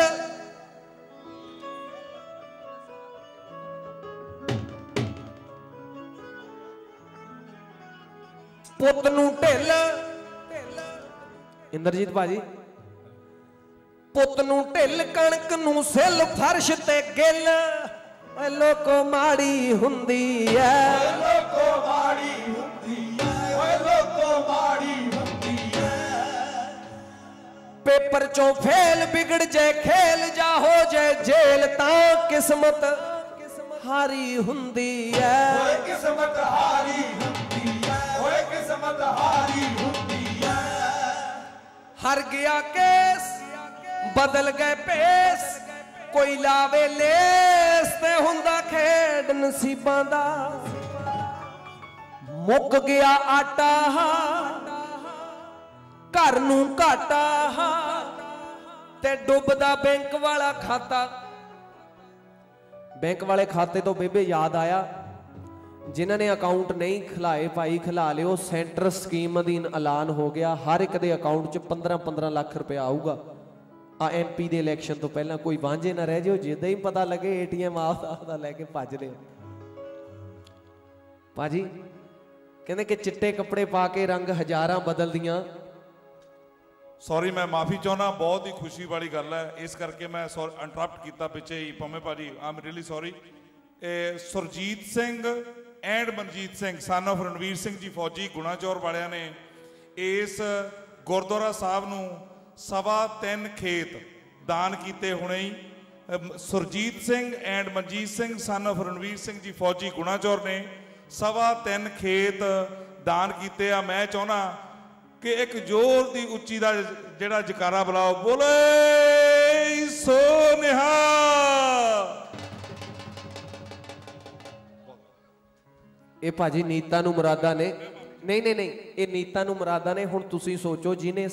पुत नूं ढिल। इंद्रजीत भाजी पुत नूं ढिल कणक नूं सिल फर्श ते गिल। लोको माड़ी हुंदी है, लोको माड़ी हुंदी है, लोको माड़ी हुंदी है। पेपर चों फेल बिगड़ जाए खेल जा हो जाए जेल तां किस्मत हारी हुंदी है। किस्मत हारी हुंदी है, ओए किस्मत हारी हुंदी है। हर गया केस बदल गए पेस कोई लावे लेस ते हुंदा खेड नसीबां दा मुक गया आटा घर नूं घाटा ते डुबदा बैंक वाला खाता। बैंक वाले खाते तो बेबे याद आया जिन्होंने अकाउंट नहीं खिलाए भाई खिला लियो। सेंटर स्कीम अधीन ऐलान हो गया हर एक दे अकाउंट च 15-15 लाख रुपया आऊगा। आ MP ਦੇ ਇਲੈਕਸ਼ਨ ਤੋਂ ਪਹਿਲਾਂ ਕੋਈ ਵਾਂਝੇ ਨਾ ਰਹਿ ਜਿਓ ਜਿੱਦਾਂ ਹੀ ਪਤਾ ਲੱਗੇ ATM ਆਪਦਾ ਲੈ ਕੇ ਭੱਜ ਲਿਓ। ਭਾਜੀ ਕਹਿੰਦੇ ਕਿ ਚਿੱਟੇ ਕੱਪੜੇ ਪਾ ਕੇ ਰੰਗ ਹਜ਼ਾਰਾਂ ਬਦਲਦੀਆਂ। ਸੌਰੀ ਮੈਂ ਮਾਫੀ ਚਾਹੁੰਦਾ ਬਹੁਤ ਹੀ ਖੁਸ਼ੀ ਵਾਲੀ ਗੱਲ ਹੈ ਇਸ ਕਰਕੇ ਮੈਂ ਇੰਟਰਪਟ ਕੀਤਾ ਪਿੱਛੇ ਹੀ ਪੰਮੇ ਭਾਜੀ I'm really sorry. Surjit Singh and Manjit Singh son of Ranvir Singh ji ਫੌਜੀ ਗੁਣਾਚੌਰ ਵਾਲਿਆਂ ਨੇ ਇਸ ਗੁਰਦੁਆਰਾ ਸਾਹਿਬ ਨੂੰ 3.25 ਖੇਤ ਦਾਨ ਕੀਤੇ ਹੁਣੇ ਹੀ। Surjit Singh and Manjit Singh son of Ranvir Singh ji ਫੌਜੀ ਗੁਣਾਚੌਰ ਨੇ 3.25 ਖੇਤ ਦਾਨ ਕੀਤੇ ਆ। ਮੈਂ ਚਾਹੁੰਦਾ ਕਿ ਇੱਕ ਜ਼ੋਰ ਦੀ ਉੱਚੀ ਦਾ ਜਿਹੜਾ ਜਕਾਰਾ ਬੁਲਾਓ ਬੋਲੇ ਸੋ ਨਿਹਾਲ। ਇਹ ਭਾਜੀ ਨੀਤਾਂ ਨੂੰ ਮੁਰਾਦਾ ਨੇ नहीं ये नीतां नूं मुरादा ने। हुण तुसीं सोचो जिन्हें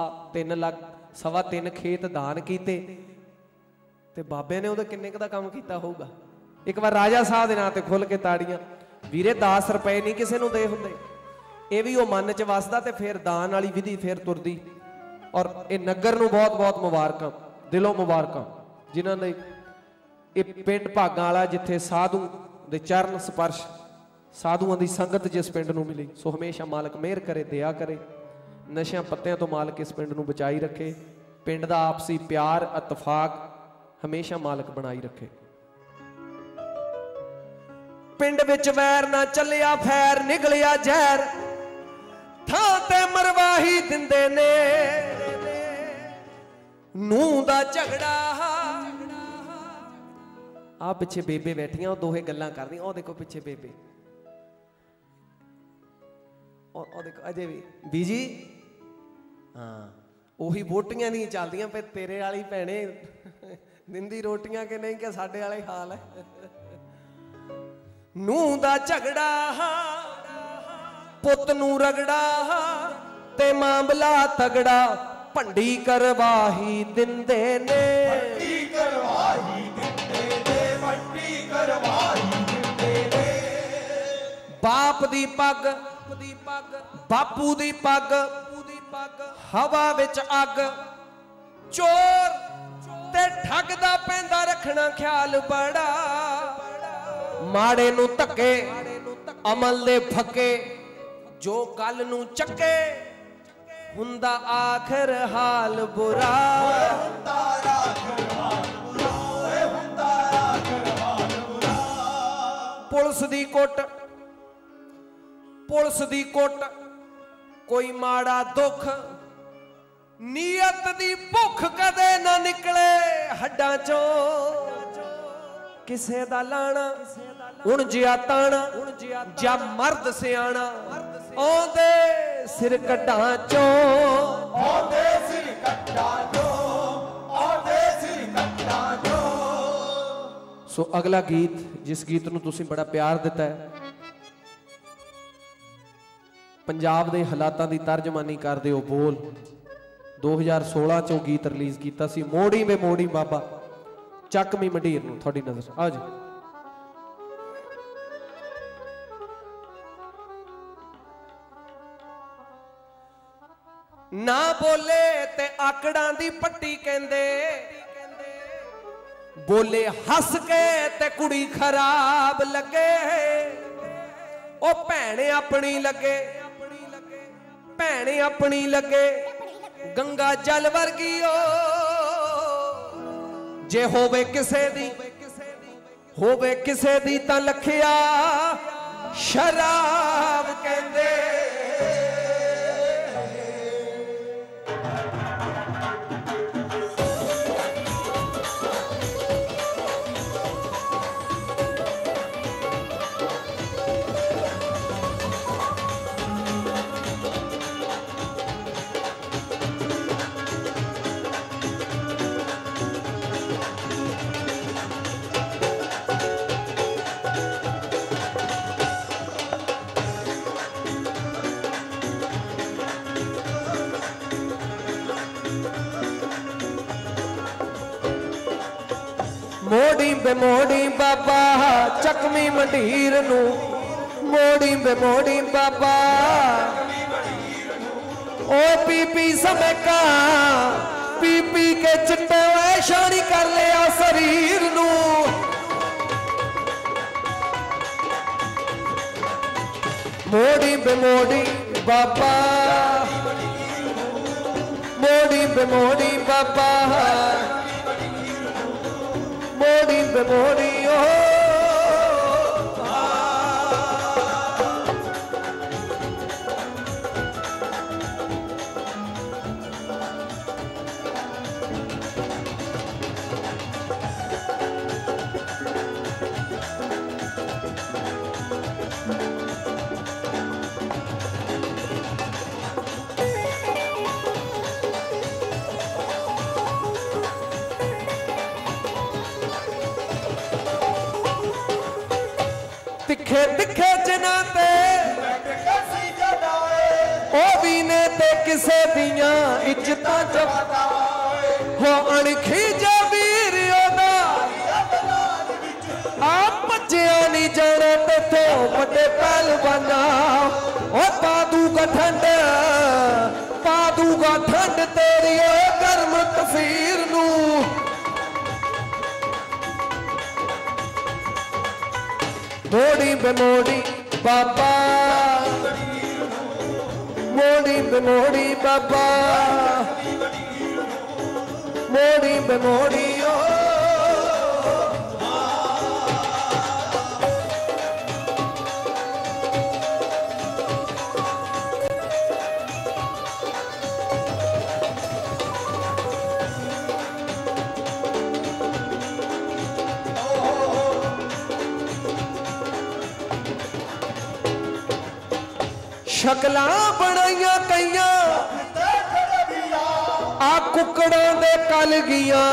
3.25 खेत दान कीते ते बाबे ने उहदा किन्ने क दा काम कीता होऊगा। एक बार राजा साहब दे नां ते खुल के ताड़ियां। वीरे 10 रुपए नहीं किसी नूं दे हुंदे ये भी वो मन च वसदा ते फिर दान वाली विधि फिर तुरदी। और ये नगर नूं बहुत बहुत मुबारकां दिलों मुबारकां जिन्हां दे ये पिंड भागां वाला जिथे साधु दे चरण स्पर्श साधुआं दी संगत जिस पिंड नूं मिली सो हमेशा मालक मेहर करे दया करे नशियां पत्तियां तो मालक इस पिंड नूं बचाई रखे। पिंड दा आपसी प्यार इतफाक हमेशा मालक बनाई रखे। पिंड विच वैर ना चलिया फैर निकलिया जहर थां ते मरवाही दिंदे ने नूं दा झगड़ा। आ पिछे बेबे बैठियां दोहे गल्लां करदियां। ओ देखो पिछे बेबे और देखो अजे भी बीजी हाँ ਉਹੀ ਵੋਟੀਆਂ ਨਹੀਂ ਚੱਲਦੀਆਂ ਪਏ तेरे वाली ਭੈਣੇ ਦਿੰਦੀ ਰੋਟੀਆਂ ਕਿ ਨਹੀਂ ਕਿ ਸਾਡੇ ਵਾਲੇ ਹਾਲ ਹੈ। ਨੂੰਹ ਦਾ ਝਗੜਾ ਪੁੱਤ ਨੂੰ ਰਗੜਾ ਤੇ ਮਾਮਲਾ ਤਗੜਾ ਭੰਡੀ ਕਰਵਾਹੀ ਦਿੰਦੇ ਨੇ। ਭੰਡੀ ਕਰਵਾਹੀ ਦਿੰਦੇ ਨੇ ਭੰਡੀ ਕਰਵਾਹੀ ਦਿੰਦੇ ਨੇ। ਬਾਪ ਦੀ ਪੱਗ बापू दी पग हवा विच अग चोर ते ठग दा पैंदा रखना ख्याल बड़ा। माड़े नू धक्के अमल दे फके जो गल नू चके हुंदा आखिर हाल बुरा। पुलिस दी कुट कोई माड़ा दुख नीयत दी भुख कदे ना निकले हड्डां चों। किसे दा लाना उण जिया ताना जा मर्द सियाना आंदे सिर कड्डां चों। आंदे सिर कड्डां चों आंदे सिर कड्डां चों। सो अगला गीत जिस गीत नूं तुसीं बड़ा प्यार दिता है पंजाब दे हालातां दी तर्जमानी करदे हो बोल 2016 चों गीत रिलीज़ कीता सी मोड़ी में मोड़ी बाबा ਚੱਕਵੀਂ ਮੰਡੀਰ ਨੂੰ। ਤੁਹਾਡੀ ਨਜ਼ਰ ਆ ਜੀ। ਨਾ ਬੋਲੇ ਤੇ ਆਕੜਾਂ ਦੀ ਪੱਟੀ ਕਹਿੰਦੇ बोले हस के ते कुड़ी खराब लगे ओ भैने अपनी लगे भैने अपनी लगे गंगा जल वर्गी ओ जे होवे किसे दी तां लखिया शराब कहंदे मोड़ी बेमोड़ी बाबा चकमी मंडीर नू मोड़ी बेमोड़ी बाबा ओ पी पी समेका पी पी के चिट्टे ऐशानी कर लिया शरीर नू मोड़ी बेमोड़ी बाबा मोड़ी बेमोड़ी बाबा मोड़ी बेमोड़ी ओ तिखे तिखे जिन्हां ते ओ भी ने ते किसे दियां इज्जतां च हो अणखी जा वीर ओदा आप भज्जिया नहीं जाना ते बड़े पहलवाना ओ पादूगा ठंड तेरी गर्म तफीर नू मोड़ी बेमोड़ी बाबा मोड़ी बेमोड़ी बाबा मोड़ी बेमोड़ी ओ शकलां बनाइया कईयां आ कुकड़ों दे कल गियां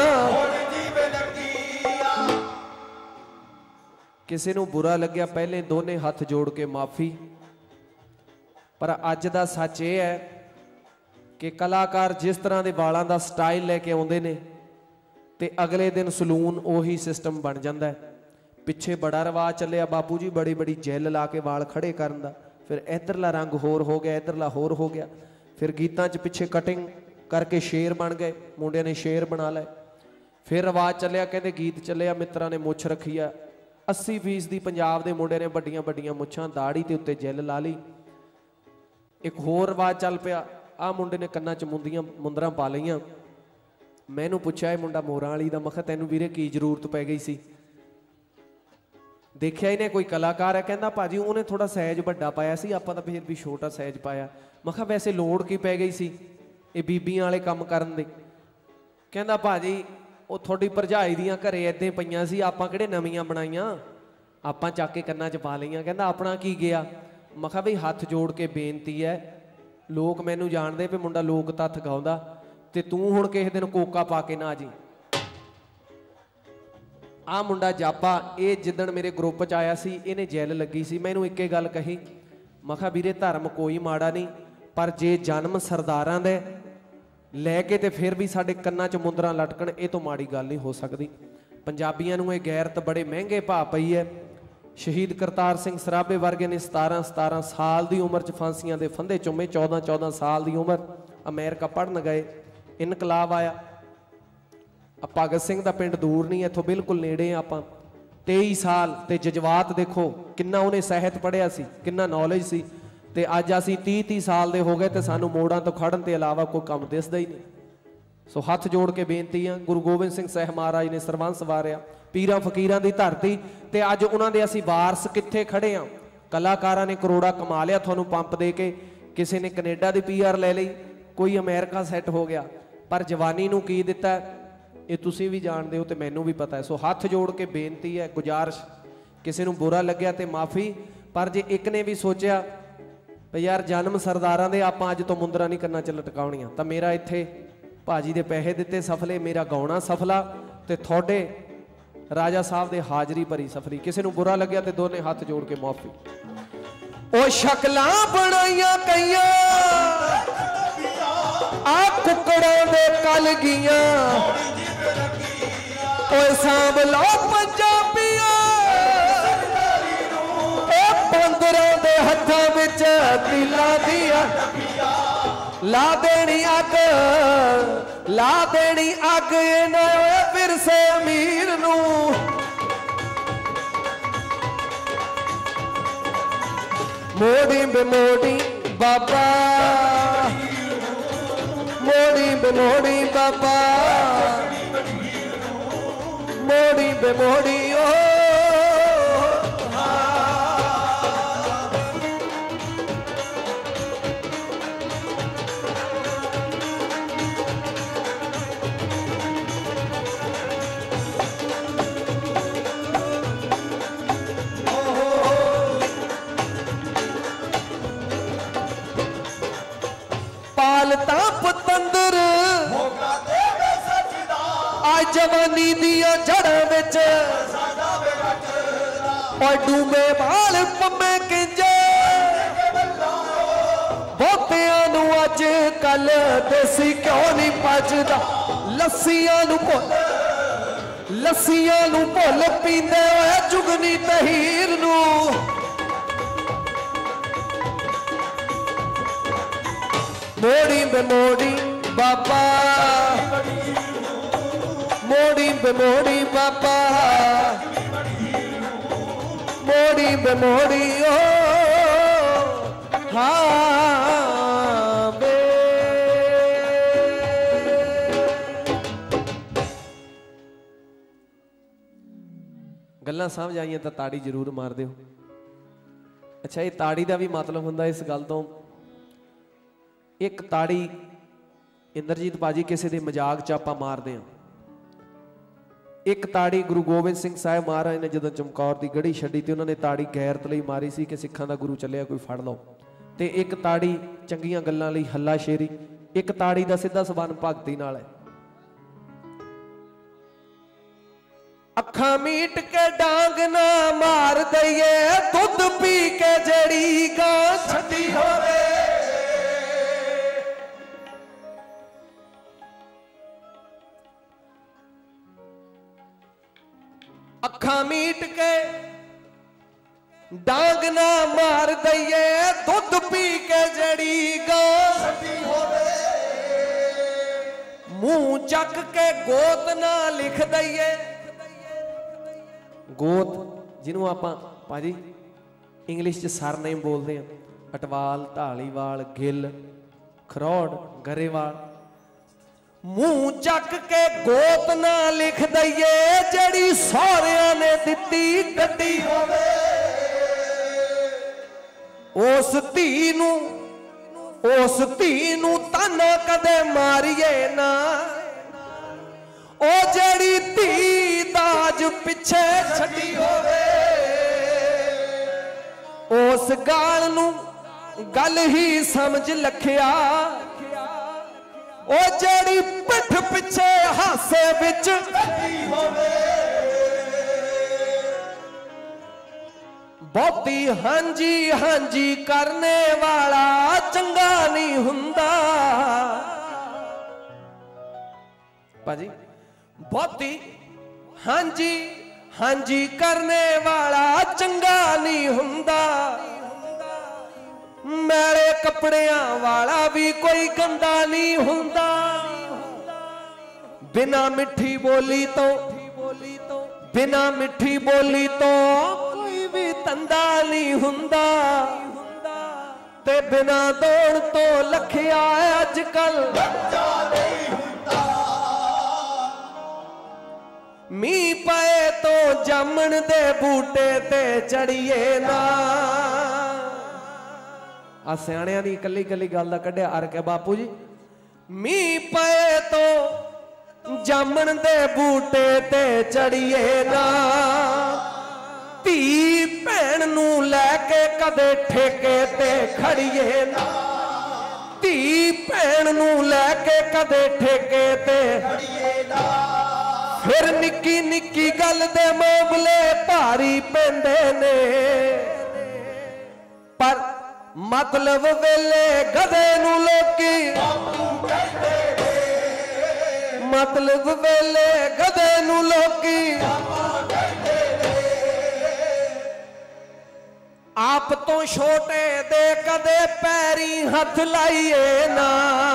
किसी नूं बुरा लग्या पहले दोने हाथ जोड़ के माफी पर अज दा सच ये है कि कलाकार जिस तरह के वालों का स्टाइल लैके आउंदे ने ते अगले दिन सलून उही सिस्टम बन जाता है। पिछे बड़ा रिवाज चलिया बापू जी बड़ी बड़ी जैल ला के वाल खड़े करन दा, फिर इधरला रंग होर हो गया इधरला होर हो गया, फिर गीतां च पिछे कटिंग करके शेर बन गए, मुंडिया ने शेर बना लाए। फिर रिवाज चलिया कहते गीत चलिया मित्रा ने मुछ रखी है 80% पंजाब के मुंडे ने बड़ियां बड़ियां मुछां दाड़ी ते उत्ते जैल ला ली। एक होर रिवाज चल पिया आ मुंडे ने कन्नां च मुंदरां पा लईआं। मैनूं पुछया ये मुंडा मोरां वाली दा, मैं कहा तैनूं वीरे की जरूरत पै गई सी। देखिया इन्हें कोई कलाकार है, कहता भाजी उन्हें थोड़ा सहज वड्डा पाया सी, आपां तां फिर भी छोटा सहज पाया। मैं कहा वैसे लोड़ की पै गई सी ये बीबियां वाले काम करन दी। कहता भाजी वो थोड़ी भरजाई दियां घरे इदां पईयां सी, आपां किहड़े नवीआं बनाईआं, आपां चक के कन्नां च पा लईआं। कहता अपना की गया। मैं कहा बई हथ जोड़ के बेनती है, लोग मैनूं जाणदे भी मुंडा लोक तत्थ गाउंदा ते तूं हुण किसे दिन कोका पा के ना जी। आ मुंडा जापा ये जिदण मेरे ग्रुप च आया सी इहने जैल लगी सी, मैनूं इक्के गल कही, मैं कहा वीरे धर्म कोई माड़ा नहीं, पर जे जन्म सरदारां दे लैके ते फिर भी साडे कन्नां च मुंदरां लटकण ये तो माड़ी गल नहीं हो सकती। पंजाबियां नूं ये गैरत बड़े महंगे भाव पई है। शहीद करतार सिंह सराभे वर्गे ने 17 साल की उम्र च फांसियां दे फंदे चुमे, 14 साल की उम्र अमेरिका पढ़न गए, इनकलाब आया। भगत सिंह दा पिंड दूर नहीं, इत्थों बिल्कुल नेड़े आ आपां। 23 साल ते जज्बात देखो किन्ना उन्हें साहित्य पढ़िया सी, किन्ना नॉलेज सी, ते अज असीं 30 साल दे हो गए ते सानूं मोड़ां तो खड़न ते इलावा कोई काम दिसदा ही नहीं। सो हथ जोड़ के बेनती है, गुरु गोबिंद सिंह साहब महाराज ने सरबंस वारिया, पीरां फकीरां दी धरती ते अज उन्हां दे असीं वारस कित्थे खड़े आ। कलाकारां ने करोड़ा कमा लिया तुहानूं पंप दे के, किसी ने कनेडा दी PR ले लई, कोई अमेरिका सैट हो गया, पर जवानी नूं की दिता ये तुसीं भी जानदे हो ते मैनूं भी पता है। सो हथ जोड़ के बेनती है, गुजारिश, किसी नूं बुरा लग्या ते माफ़ी, पर जे एक ने भी सोचा भी यार जन्म सरदारां दे आपां अज तो मुंदरा नहीं करना च लटकाउणियां, तां मेरा इत्थे भाजी दे पैसे दिते सफले, मेरा गाउणा सफला ते थोड़े राजा साहब दे हाजरी भरी सफली। किसी नूं बुरा लग्या ते दोने हाथ जोड़ के माफी। ओ शकलां बनाइयां कईयां आ कुकड़ां दे कल गियां, ओए सांभ लो पंजाबियों बंदरों दे हत्थां विच तिलां दियां ला देनी अग इन्हां विरसे अमीर नूं मोड़ी बेमोड़ी बाबा मोड़ी बेमोड़ी बाबा मोड़ी बेमोड़ी ओ पालता पतंदर आज जवानी दिया जड़ा विच डूबे बाल पम्मे किंजे बहुतियां नूं अज कल देसी क्यों नहीं पचदा लस्सियां नूं भुल पींदे होए जुगनी तहीर नूं मोड़ी बेमोड़ी बाबा मोड़ी बेमोड़ी बाबा मोड़ी बेमोड़ी ओ हाँ बे गल्लां समझ आईयां तां ताड़ी जरूर मार दिओ। अच्छा ये ताड़ी का भी मतलब हुंदा इस गल तो एक ताड़ी इंद्रजीत भाजी किसी के मजाक च आपां मारदे हां एक ताड़ी गुरु गोबिंद सिंह साहिब महाराज ने जदों चमकौर की गढ़ी छड्डी ते उन्होंने ताड़ी गैरत लई मारी सी कि सिखां दा गुरु चलिया कोई फड़ लो ते एक ताड़ी चंगियां गल्लां लई हल्ला शेरी एक ताड़ी दा सीधा संबंध भगती नाल है। अखां मीट के डांग ना मार दईए दुध पी के जड़ी गां छड्डी होवे अखा मीट के डांग ना मार दईए दुध पी के जड़ी गां मुंह चक के गोत ना लिख दईए गोत जिन्हों आपां भाजी इंग्लिश च सरनेम बोलते हैं अटवाल ढालीवाल गिल खरौड़ गरेवाल मुंह चक के गोत ना लिख दईए जड़ी सौरिया ने दिती गड्डी होवे उस धी नूं ताना कदे मारिए ना ओ जड़ी धी दाज पिछे छड्डी होवे उस गाल नूं गल ही समझ लखिया ओ जड़ी पिठ पिछे हासे विच बहुती हांजी हांजी करने वाला चंगा नहीं हुंदा भाजी बहुती हांजी हांजी करने वाला चंगा नहीं हुंदा मेरे कपड़ियां वाला भी कोई गंदा नहीं हुंदा बिना मिठी बोली तो बिना मिठी बोली तो कोई भी तंदा नहीं हुंदा ते बिना दौड़ तो लखिया अजकल मी पाए तो जामन दे बूटे ते चढ़िए ना आ सियाणियां दी कली कली गल दा कढ़िया अर्क है बापू जी मी पाए तो जामन दे बूटे ते चढ़िए ना धी भैन नूं लैके कदे ठेके ते खड़िए ना धी भैन नूं लैके कदे ठेके ते खड़िए ना फिर निक्की निक्की गल दे मामले भारी पैंदे ने पर मतलब वेले गधे नूं लोकी मतलब वेले गधे नू लोकी आप तो छोटे दे कदे पैरी हथ लाइए ना।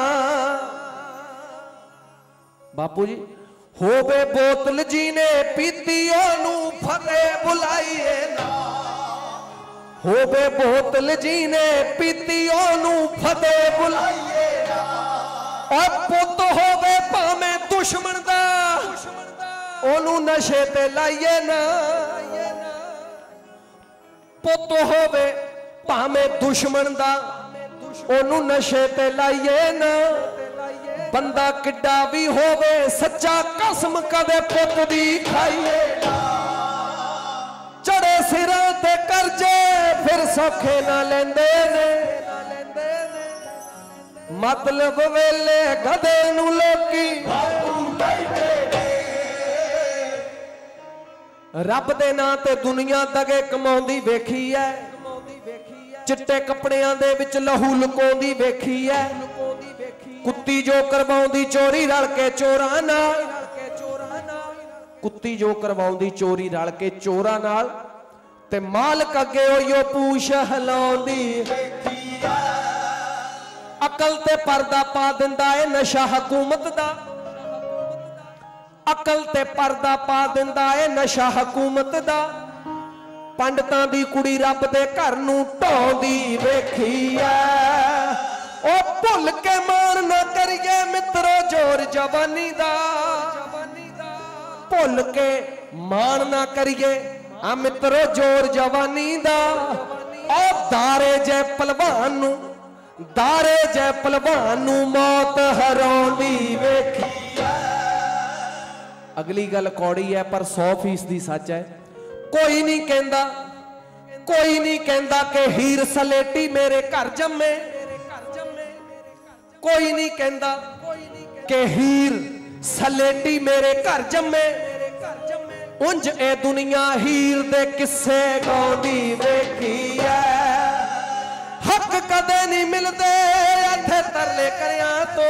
बापू जी होवे बोतल जी ने पीती ओनू फतेह बुलाइए ना। होवे बोतल जी ने पीती ओनू फतेह बुलाइए ना। और पुत होवे भावे दुश्मन दा ओनू नशे ते लाइए ना। पुत होवे भावे दुश्मन दा ओनू नशे ते लाइए ना। बंदा किड्डा भी होवे सच्चा कसम कदे पुत दी खाइए ना। चढ़े सिरां ते करजे फिर सौखे ना लेंदे ने। मतलब वेले गधे नू लोकी रब दे नां ते दुनिया दगे कमाउंदी वेखी है। चिट्टे कपड़ियां दे विच लहू लुकाउंदी वेखी है। कुत्ती जो करवाउंदी चोरी रल के चोरां नाल। कुत्ती जो करवाउंदी चोरी रल के चोरां नाल ते मालक अगे ओयो पूछ हिलाउंदी वेखी है। अकल ते पर्दा पा दिंदा है नशा हुकूमत दा। अकल ते पर्दा पा दिंदा है नशा हुकूमत दा। पंडितां दी कुड़ी रब दे घर नू ढाउंदी वेखी है। ओ भुल के मान ना करिए मित्रो जोर जवानी दा। भुल के मान ना करिए आ मित्रो जोर जवानी दा। ओ दारे जै पलवान नू दारे जै पलवान नू मौत हराउंदी वेखी। अगली गल कौड़ी है पर 100% सच है। कोई नहीं कहता कि हीर सलेटी मेरे घर जम्मे। कोई नहीं कहता कि हीर सलेटी मेरे घर जम्मे। उंज ए दुनिया हीर दे किस्से गाउंदी वेखी है। हक कदे नहीं मिलते इत्थे तरले करिया तो।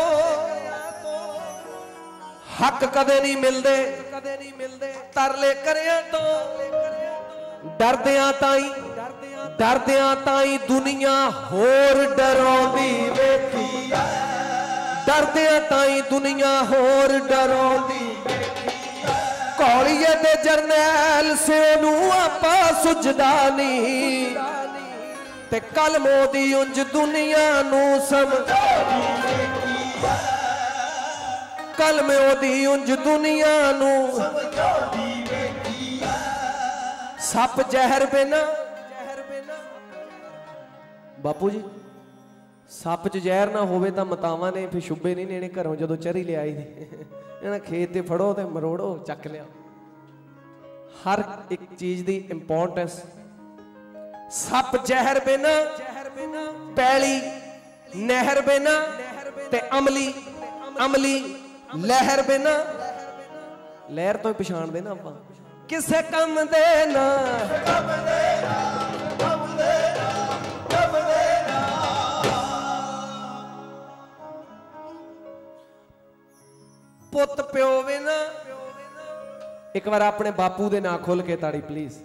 हक कदे नहीं मिलते तरले करिया तो। डरदियां ताई दुनिया होर डराउंदी वेखी। डरदियां ताई दुनिया होर डराउंदी। कौड़िए दे जरनैल से नू आपा सुझदा नहीं ते कल मोदी उंज दुनिया नू समझाउंदी वेखी। कल में ओदी उंज दुनिया नू सप जहर बिना। बापू जी सप च जहर ना होवे तां मतावां ने फिर शुबे नहीं लेने घरों जदों चरी ले आई इन्हां खेत ते फड़ो ते मरोड़ो चक लिया। हर एक चीज दी इंपोर्टेंस। सप जहर बिना पैली नहर बिना ते अमली लहर बिना। लहर तो पछाण देना आप किसे कम देना। पुत प्यो बिना। एक बार अपने बापू दे नां खोल के ताड़ी प्लीज।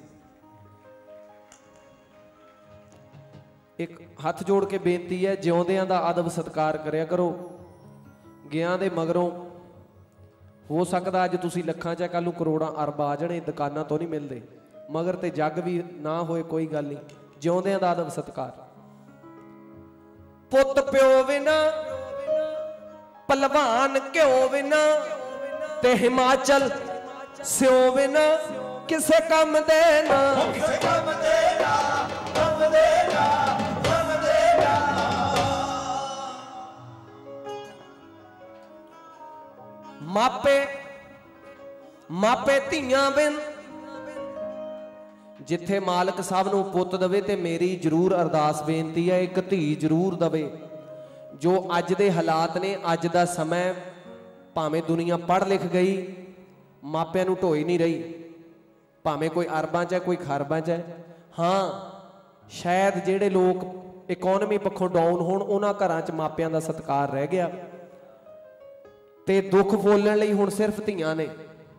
एक हाथ जोड़ के बेनती है जिउंदियां दा अदब सत्कार करया करो। गया दे मगरों हो सकता अज तुसी लखां च कल करोड़ां अरब आ जाने दुकानां तो नहीं मिलते। मगर ते जग भी ना होए कोई गल नहीं। जिउंदियां दा अदब सत्कार। पुत प्यो बिना पलवान घ्यो बिना ते हिमाचल स्यो बिना किसे कम देना। मापे धियां बिन जिथे मालक साहब नूं पुत दवे ते मेरी जरूर अरदास बेनती है एक धी जरूर दवे। जो अज दे हालात ने अज दा समय भावें दुनिया पढ़ लिख गई मापियां नूं ढोई नहीं रही। भावें कोई अरबां च है कोई खरबां च है। हाँ शायद जिहड़े लोग इकोनॉमी पक्षों डाउन होण उन्हां घरां च मापियां दा सत्कार रह गया। ਤੇ ਦੁੱਖ ਫੋਲਣ ਲਈ ਹੁਣ ਸਿਰਫ ਧੀਆਂ ਨੇ।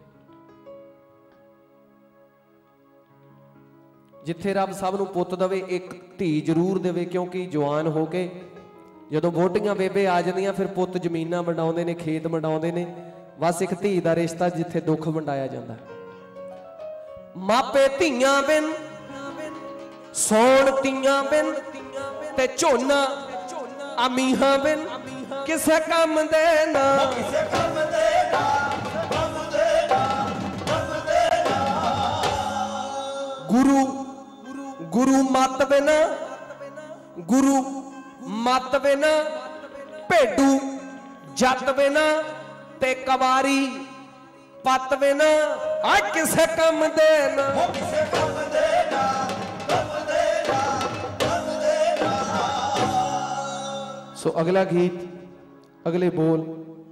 ਜਿੱਥੇ ਰੱਬ ਸਭ ਨੂੰ ਪੁੱਤ ਦੇਵੇ, ਇੱਕ ਧੀ ਜ਼ਰੂਰ ਦੇਵੇ, ਕਿਉਂਕਿ ਜਵਾਨ ਹੋ ਕੇ ਜਦੋਂ ਵੋਟੀਆਂ ਬੇਬੇ ਆ ਜਾਂਦੀਆਂ ਫਿਰ ਪੁੱਤ ਜ਼ਮੀਨਾਂ ਵੰਡਾਉਂਦੇ ਨੇ, ਖੇਤ ਵੰਡਾਉਂਦੇ ਨੇ। ਬਸ ਇੱਕ ਧੀ ਦਾ ਰਿਸ਼ਤਾ ਜਿੱਥੇ ਦੁੱਖ ਵੰਡਾਇਆ ਜਾਂਦਾ। ਮਾਪੇ ਧੀਆਂ ਬਿਨ ਸੌਣ, ਧੀਆਂ ਬਿਨ ਤੇ ਝੋਨਾ, ਅਮੀਹਾਂ ਬਿਨ ਕਿਸੇ ਕੰਮ ਦੇ ਨਾ, ਕਿਸੇ ਕੰਮ ਦੇ ਨਾ, ਕੰਮ ਦੇ ਨਾ, ਕੰਮ ਦੇ ਨਾ। ਗੁਰੂ ਮੱਤ ਬਿਨਾ, ਗੁਰੂ ਮੱਤ ਬਿਨਾ, ਭੇਡੂ ਜੱਟ ਬਿਨਾ ਤੇ ਕਵਾਰੀ ਪੱਤ ਬਿਨਾ ਆ ਕਿਸੇ ਕੰਮ ਦੇ ਨਾ, ਕਿਸੇ ਕੰਮ ਦੇ ਨਾ, ਕੰਮ ਦੇ ਨਾ, ਕੰਮ ਦੇ ਨਾ। ਸੋ ਅਗਲਾ ਗੀਤ, ਅਗਲੇ ਬੋਲ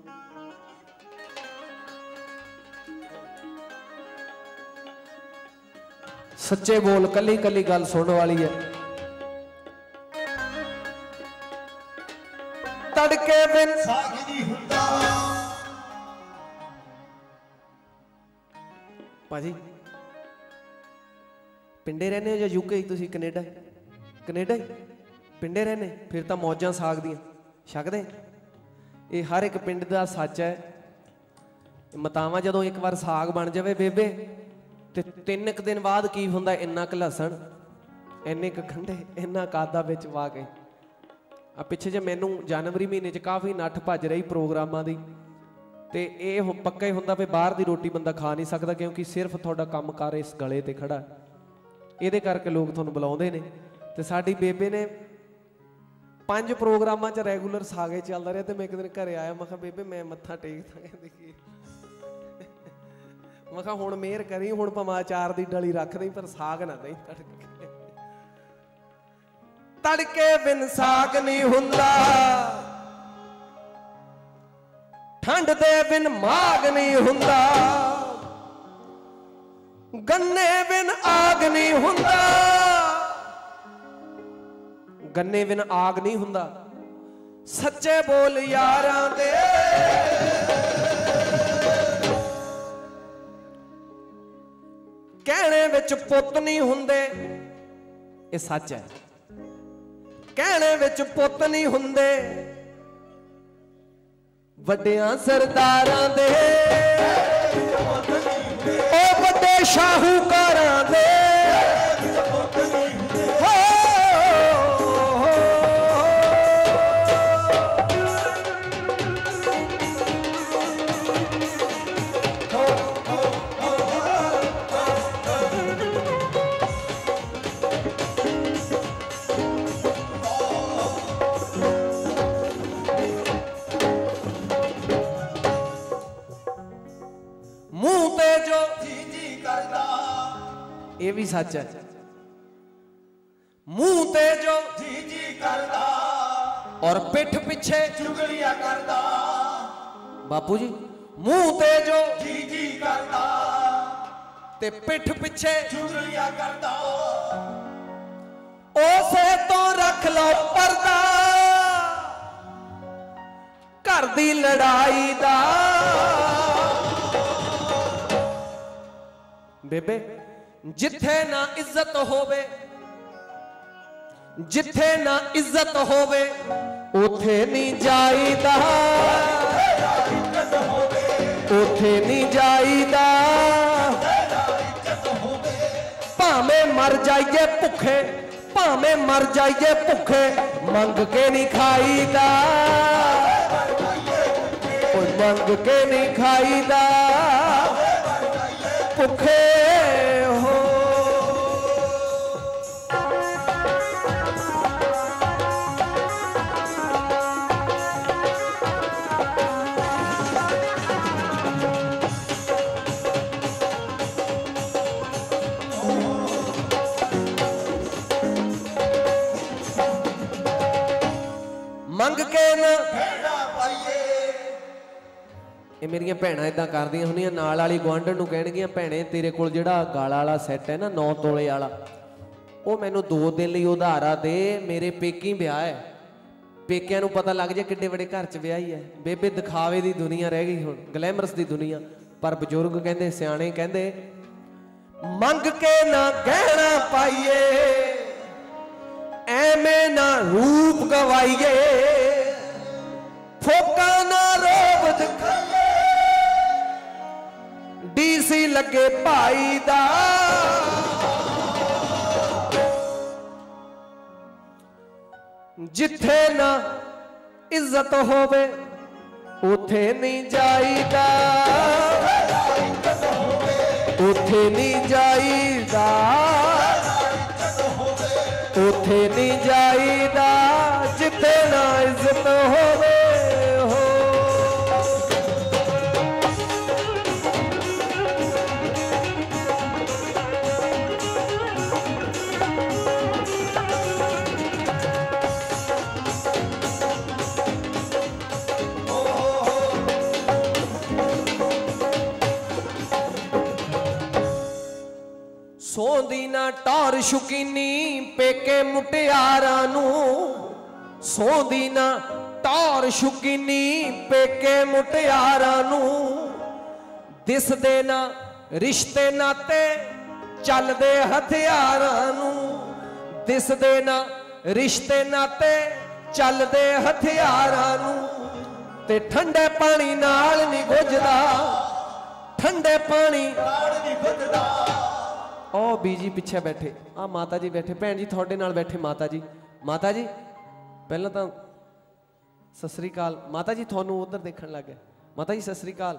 ਸੱਚੇ ਬੋਲ, ਕੱਲੀ ਕੱਲੀ ਗੱਲ ਸੁਣਨ ਵਾਲੀ ਹੈ। ਤੜਕੇ ਬਿਨ ਸਾਗ ਨਹੀਂ ਹੁੰਦਾ। ਭਾਜੀ ਪਿੰਡੇ ਰਹਿੰਦੇ ਹੋ ਜਾਂ ਯੂਕੇ? ਤੁਸੀਂ ਕੈਨੇਡਾ? ਕੈਨੇਡਾ ਹੀ ਪਿੰਡੇ ਰਹਿੰਦੇ, ਫਿਰ ਤਾਂ ਮੌਜਾਂ ਸਾਗ ਦੀਆਂ ਛਕਦੇ। ਇਹ ਹਰ ਇੱਕ ਪਿੰਡ ਦਾ ਸੱਚ ਹੈ। ਮਤਾਵਾਂ ਜਦੋਂ ਇੱਕ ਵਾਰ ਸਾਗ ਬਣ ਜਾਵੇ ਬੇਬੇ, ਤੇ 3 ਕੁ ਦਿਨ ਬਾਅਦ ਕੀ ਹੁੰਦਾ, ਇੰਨਾ ਕੁ ਲਸਣ, ਇੰਨੇ ਕੁ ਗੰਢੇ, ਇੰਨਾ ਕਾਦਾ ਵਿੱਚ ਪਾ ਕੇ। ਆ ਪਿੱਛੇ ਜੇ ਮੈਨੂੰ ਜਨਵਰੀ ਮਹੀਨੇ 'ਚ ਕਾਫੀ ਨੱਠ ਭੱਜ ਰਹੀ ਪ੍ਰੋਗਰਾਮਾਂ ਦੀ, ਤੇ ਇਹ ਪੱਕਾ ਹੀ ਹੁੰਦਾ ਵੀ ਬਾਹਰ ਦੀ ਰੋਟੀ ਬੰਦਾ ਖਾ ਨਹੀਂ ਸਕਦਾ, ਕਿਉਂਕਿ ਸਿਰਫ ਤੁਹਾਡਾ ਕੰਮ ਕਾਰ ਇਸ ਗਲੇ ਤੇ ਖੜਾ। ਇਹਦੇ ਕਰਕੇ ਲੋਕ ਤੁਹਾਨੂੰ ਬੁਲਾਉਂਦੇ ਨੇ। ਤੇ ਸਾਡੀ ਬੇਬੇ ਨੇ 5 ਪ੍ਰੋਗਰਾਮਾਂ 'ਚ ਰੈਗੂਲਰ ਸਾਗੇ ਚੱਲਦਾ ਰਿਹਾ। ਤੇ ਮੈਂ ਇੱਕ ਦਿਨ ਘਰੇ ਆਇਆ, ਮੈਂ ਕਿਹਾ ਬੇਬੇ ਮੈਂ ਮੱਥਾ ਟੇਕਦਾ। ਕਹਿੰਦੀ ਕੀ? ਮੈਂ ਕਿਹਾ ਹੁਣ ਮਿਹਰ ਕਰੀ, ਹੁਣ ਭਾਵੇਂ ਅਚਾਰ ਦੀ ਡਲੀ ਰੱਖ ਦੇਈ ਪਰ ਸਾਗ ਨਾ ਦੇਈ। ਤੜਕੇ ਬਿਨ ਸਾਗ ਨਹੀਂ ਹੁੰਦਾ, ਠੰਡ ਦੇ ਬਿਨ ਮਾਗ ਨਹੀਂ ਹੁੰਦਾ, ਗੰਨੇ ਬਿਨ ਆਗ ਨਹੀਂ ਹੁੰਦਾ, ਗੰਨੇ ਬਿਨ ਆਗ ਨਹੀਂ ਹੁੰਦਾ। ਸੱਚੇ ਬੋਲ ਯਾਰਾਂ ਦੇ, ਕਹਿਣੇ ਵਿੱਚ ਪੁੱਤ ਨਹੀਂ ਹੁੰਦੇ। ਇਹ ਸੱਚ ਹੈ, ਕਹਿਣੇ ਵਿੱਚ ਪੁੱਤ ਨਹੀਂ ਹੁੰਦੇ। ਵੱਡਿਆਂ ਸਰਦਾਰਾਂ ਦੇ, ਉਹ ਵੱਡੇ ਸ਼ਾਹੂਕਾਰਾਂ ਦੇ, ਇਹ ਵੀ ਸੱਚ ਹੈ। ਮੂੰਹ ਤੇ ਜੋ ਜੀ ਜੀ ਕਰਦਾ ਔਰ ਪਿੱਠ ਪਿੱਛੇ ਚੁਗਲੀਆਂ ਕਰਦਾ। ਬਾਪੂ ਜੀ, ਮੂੰਹ ਤੇ ਜੋ ਜੀ ਜੀ ਕਰਦਾ ਤੇ ਪਿੱਠ ਪਿੱਛੇ ਚੁਗਲੀਆਂ ਕਰਦਾ, ਉਸੇ ਤੋਂ ਰੱਖ ਲਓ ਪਰਦਾ। ਘਰ ਦੀ ਲੜਾਈ ਦਾ ਬੇਬੇ, ਜਿੱਥੇ ਨਾ ਇੱਜ਼ਤ ਹੋਵੇ, ਜਿੱਥੇ ਨਾ ਇੱਜ਼ਤ ਹੋਵੇ ਉਥੇ ਨਹੀਂ ਜਾਈਦਾ, ਉਥੇ ਨਹੀਂ ਜਾਈਦਾ। ਭਾਵੇਂ ਮਰ ਜਾਈਏ ਭੁੱਖੇ, ਭਾਵੇਂ ਮਰ ਜਾਈਏ ਭੁੱਖੇ, ਮੰਗ ਕੇ ਨਹੀਂ ਖਾਈਦਾ, ਕੋਈ ਮੰਗ ਕੇ ਨਹੀਂ ਖਾਈਦਾ। ਭੁੱਖੇ ਹੋ ਮੰਗ ਕੇ ਨਾ ਪਾਈਏ। ਇਹ ਮੇਰੀਆਂ ਭੈਣਾਂ ਇਦਾਂ ਕਰਦੀਆਂ ਹੁੰਦੀਆਂ, ਨਾਲ ਵਾਲੀ ਗੁਆਂਢਣ ਨੂੰ ਕਹਿਣਗੀਆਂ, ਭੈਣੇ ਤੇਰੇ ਕੋਲ ਜਿਹੜਾ ਗਾਲਾ ਵਾਲਾ ਸੈੱਟ ਹੈ ਨਾ 9 ਤੋਲੇ ਵਾਲਾ, ਉਹ ਮੈਨੂੰ 2 ਦਿਨ ਲਈ ਉਧਾਰਾ ਦੇ, ਮੇਰੇ ਪੇਕੀ ਵਿਆਹ ਹੈ। पेकिਆਂ ਨੂੰ पता लग जाए किड्डे बड़े घर च विआही है। बेबे दिखावे दी दुनिया रह गई हुण, ग्लैमरस दी दुनिया। पर बजुर्ग कहंदे, सियाणे कहंदे, मंग के ना गहना पाइए, एवें ना रूप गवाइए, फोका ना रोब दिखाइए, डीसी लगे भाई दा। जिथे ना इज्जत होवे उथे नहीं जाईदा, उथे नहीं जाईदा, उथे नहीं जाईदा, जिथे ना इज्जत होवे हो। ਸੌਂਦੀ ਨਾ ਟੌਰ ਸ਼ੁਕੀਨੀ ਪੇਕੇ ਮੁਟਿਆਰਾਂ ਨੂੰ, ਸੌਂਦੀ ਨਾ ਟੌਰ ਸ਼ੁਕੀਨੀ ਪੇਕੇ ਮੁਟਿਆਰਾਂ ਨੂੰ, ਦਿਸਦੇ ਨਾ ਰਿਸ਼ਤੇ ਨਾਤੇ ਚੱਲਦੇ ਹਥਿਆਰਾਂ ਨੂੰ, ਦਿਸਦੇ ਨਾ ਰਿਸ਼ਤੇ ਨਾਤੇ ਚੱਲਦੇ ਹਥਿਆਰਾਂ ਨੂੰ। ਤੇ ਠੰਡੇ ਪਾਣੀ ਨਾਲ ਨਹੀਂ ਗੁੱਝਦਾ, ਠੰਡੇ ਪਾਣੀ ਨਾਲ ਨਹੀਂ ਗੁੱਝਦਾ। ओ बीजी पिछे बैठे, आ माता जी बैठे, भैन जी थोड़े नाल बैठे। माता जी, माता जी पहला तो सत श्री अकाल। माता जी थानू उधर देखन लग गए। माता जी सत श्री अकाल।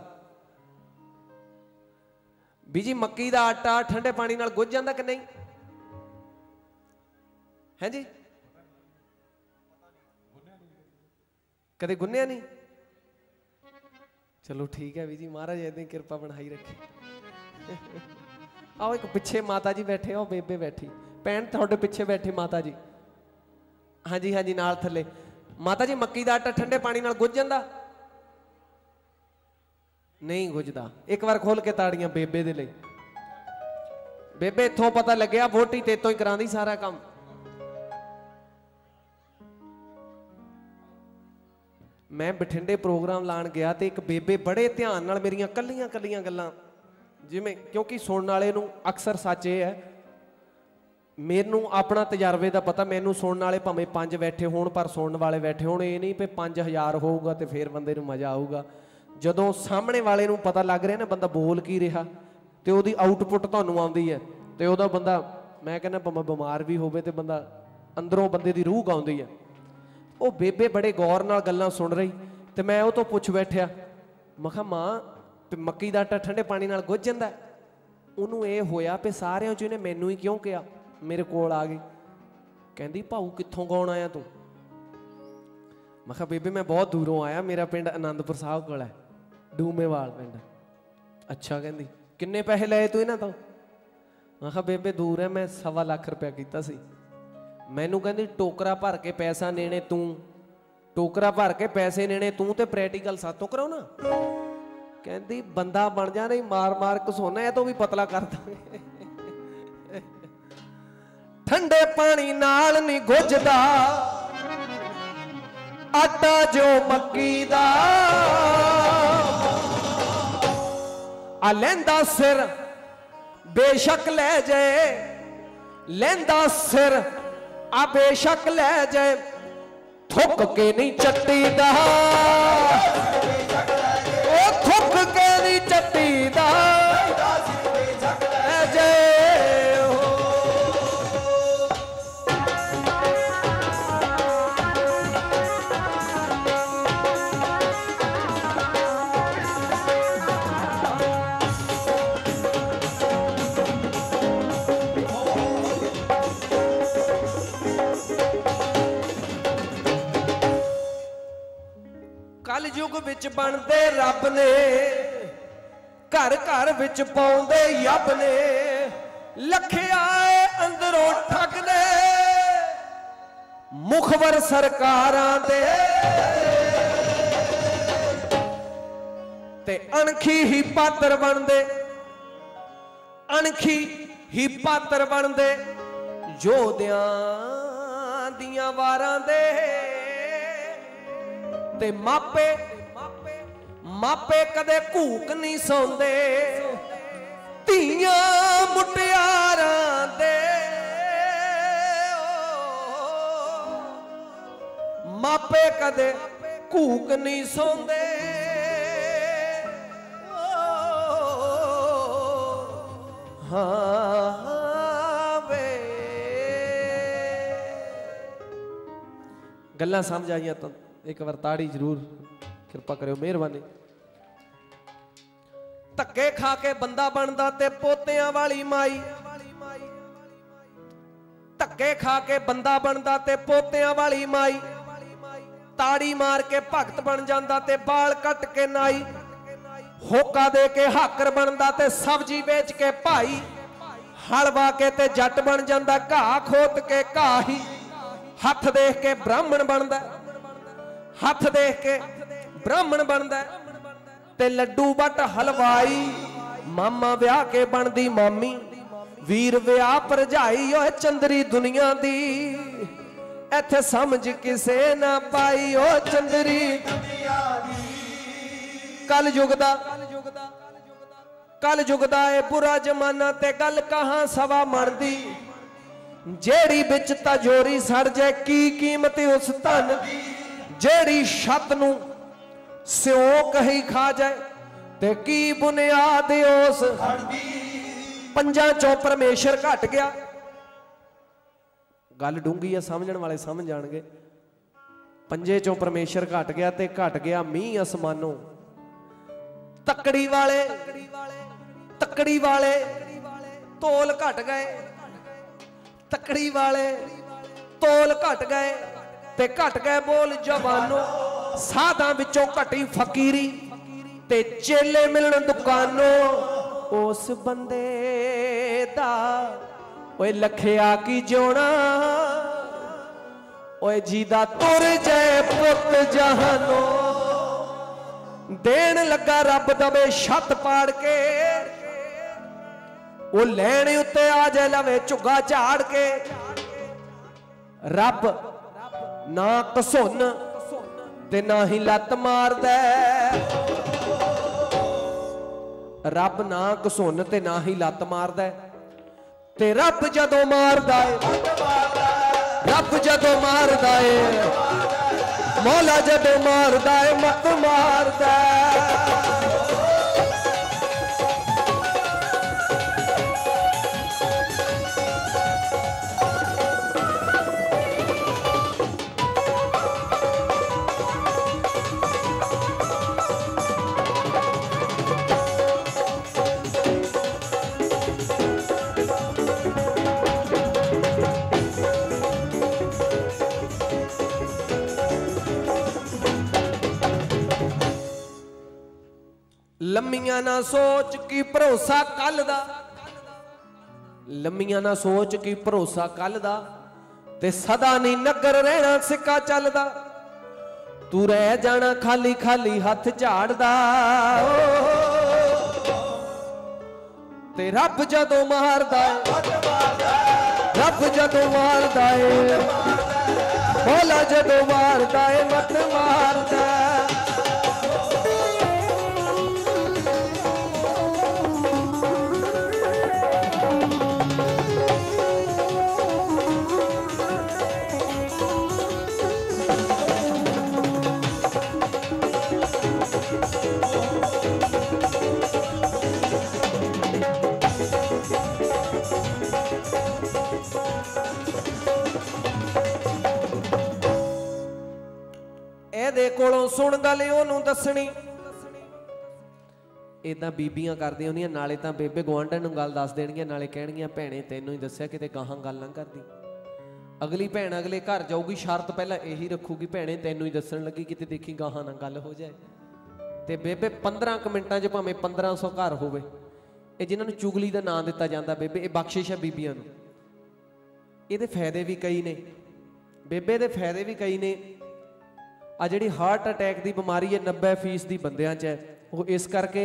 बीजी मक्की दा आटा ठंडे पानी नाल गुज जांदा कि नहीं? हैं जी, कदे गुन्निया नहीं? चलो ठीक है बीजी, महाराज इदां कृपा बनाई रखे। आओ एक पिछे माता जी बैठे, हो बेबे बैठी, भैन थोड़े पिछे बैठे माता जी। हाँ जी हाँ जी, नाल थले। माता जी मक्की दा आटा ठंडे पानी नाल गुज जांदा? नहीं गुजदा। एक बार खोल के ताड़ियां बेबे दे लई। बेबे इत्थों पता लग्या वोटी तेतों ही करांदी सारा काम। मैं बठिंडे प्रोग्राम लाण गया ते एक बेबे बड़े ध्यान नाल मेरियां कल्लियां कल्लियां गल्लां, जिवें क्योंकि सुनने वाले नूं अक्सर सच ये है, मैनू अपना तजर्बे का पता, मैनू सुनने वाले भावें 5 बैठे होण पर सुनने वाले बैठे होण, ये नहीं भी 5000 होऊगा तो फिर बंदे नूं मज़ा आऊगा। जदों सामने वाले नूं पता लग रहा ना बंदा बोल की रहा तो उहदी आउटपुट तुहानूं आउंदी है, तो उहदा बंदा मैं कहना भावें बीमार भी होवे तो बंदा अंदरों बंदे दी रूह आउंदी है। वो बेबे बड़े गौर नाल गल्लां सुन रही, तो मैं उह तों पुछ बैठिया, मैं कहा मां मक्की दा आटा ठंडे पानी नाल गुज जांदा? उहनूं ये होया भी सारियां चों इहने मैनूं ही क्यों कहा, मेरे कोल आ गई। कहंदी भाऊ कित्थों गाउण आया तू? मैं कहा बेबे मैं बहुत दूरों आया, मेरा पिंड आनंदपुर साहब कोल है, डूमेवाल पिंड। अच्छा कहंदी किन्ने पैसे लए तू इन्हां तों? मैं कहा बेबे दूर है, मैं 1.25 लाख रुपया कीता सी। मैनूं कहंदी टोकरा भर के पैसा लेने तू, टोकरा भर के पैसे लेने तू, ते प्रैक्टिकल सातों कराउणा। कहंदी बंदा बन जा, नहीं मार मार घसोना, है तो भी पतला कर दांगे। ठंडे पानी नाल नहीं गुजदा आटा जो मक्की दा, आ लैंदा सिर बेशक ले जाए, लैंदा सिर आ बेशक ले जाए, थुक के नहीं चट्टी दा, ओ थुक के नहीं चट्टी दा ले जाए। कल युग विच बनते रब ने, घर घर विच पाउंदे यब ने, लखिया अंदरों ठग ने, मुखबर सरकारां दे, ते अणखी ही पात्र बनदे, अणखी ही पात्र बनदे, योधियां दियां वारां दे। ते मापे मापे कदे घूक नहीं सौंदे धीआं मुटियारां दे मापे कदे घूक नहीं सौंदे हाँ वे गल्लां समझ आईयां तो एक बार ताड़ी जरूर किरपा करो मेहरबानी। धक्के खा के बंदा बनदा ते पोतियां वाली माई धक्के खा के बंदा बनदा ते पोतियां वाली माई ताड़ी मार के भगत बन जांदा ते बाल कट के नाई होका दे के हाकर बनदा ते सब्जी बेच के भाई हलवा के ते जट बन जांदा घाह खोत के घाही हथ देख के ब्राह्मण बनदा हथ देख के ब्राह्मण बनदा ते लड्डू बट हलवाई मामा ब्याह के बनदी मामी वीर ब्याह भरजाई ओए चंदरी दुनिया दी इत्थे समझ किसे ना पाई ओ चंदरी कल युग दा ए बुरा जमाना ते गल कहां सवा मरदी जेड़ी बिच तजोरी सड़ जाए की कीमत उस धन जेड़ी छत नूं सिओक ही खा जाए ते की बुनियाद उस पंजां चों परमेश्वर घट गया। गल डूंगी है समझण वाले समझ जाणगे। पंजे चों परमेश्वर घट गया ते घट गया मींह आसमानों तकड़ी वाले तोल घट गए तकड़ी वाले तोल घट गए ते घट गए बोल जवानों साधां विचों घटी फकीरी ते चेले मिलन दुकानों उस बंदे दा ओए लखिया की जोना ओए जीदा तुर जाए पुत जहानों देन लगा रब दवे छत पाड़ के वो लैने उत्ते आ जाए लवे झुग्गा झाड़ के रब ना कसुन ते ना ही लत मारदा रब ना कसुन ते ना ही लत मारदा ते रब जदों मारदा है रब जदों मारदा है मौला जदों मारदा है मत मारदा लम्मियां ना सोच की भरोसा कल दा लम्मियां ना सोच की भरोसा कल दा ते सदा नहीं नगर रहना सिक्का चलदा तू रह जाना खाली खाली हथ झाड़दा ते रब जदों मारदा रब जदों मारदा है मौला जदों मारदा है मत मारदा ਇਹਦੇ ਕੋਲੋਂ ਸੁਣ ਗੱਲ ਉਹਨੂੰ ਦੱਸਣੀ ਇਦਾਂ ਬੀਬੀਆਂ ਕਰਦੀਆਂ ਹੁੰਦੀਆਂ ਨਾਲੇ ਤਾਂ ਬੇਬੇ ਗਵਾਂਢਣ ਨੂੰ ਗੱਲ ਦੱਸ ਦੇਣਗੀਆਂ ਨਾਲੇ ਕਹਿਣਗੀਆਂ ਭੈਣੇ ਤੈਨੂੰ ਹੀ ਦੱਸਿਆ ਕਿਤੇ ਗਾਹਾਂ ਗੱਲ ਨਾ ਕਰਦੀ ਅਗਲੀ ਭੈਣ ਅਗਲੇ ਘਰ ਜਾਊਗੀ ਸ਼ਰਤ ਪਹਿਲਾਂ ਇਹੀ ਰੱਖੂਗੀ ਭੈਣੇ ਤੈਨੂੰ ਹੀ ਦੱਸਣ ਲੱਗੀ ਕਿਤੇ ਦੇਖੀ ਗਾਹਾਂ ਨਾ ਗੱਲ ਹੋ ਜਾਏ ਤੇ ਬੇਬੇ 15 ਮਿੰਟਾਂ 'ਚ ਭਾਵੇਂ 1500 ਘਰ ਹੋਵੇ ਇਹ ਜਿਨ੍ਹਾਂ ਨੂੰ ਚੁਗਲੀ ਦਾ ਨਾਂ ਦਿੱਤਾ ਜਾਂਦਾ ਬੇਬੇ ਇਹ ਬਖਸ਼ਿਸ਼ ਹੈ ਬੀਬੀਆਂ ਨੂੰ ਇਹਦੇ ਫਾਇਦੇ ਵੀ ਕਈ ਨੇ ਬੇਬੇ ਦੇ ਫਾਇਦੇ ਵੀ ਕਈ ਨੇ आ जिहड़ी हार्ट अटैक की बीमारी है 90% बंदियां च है वो इस करके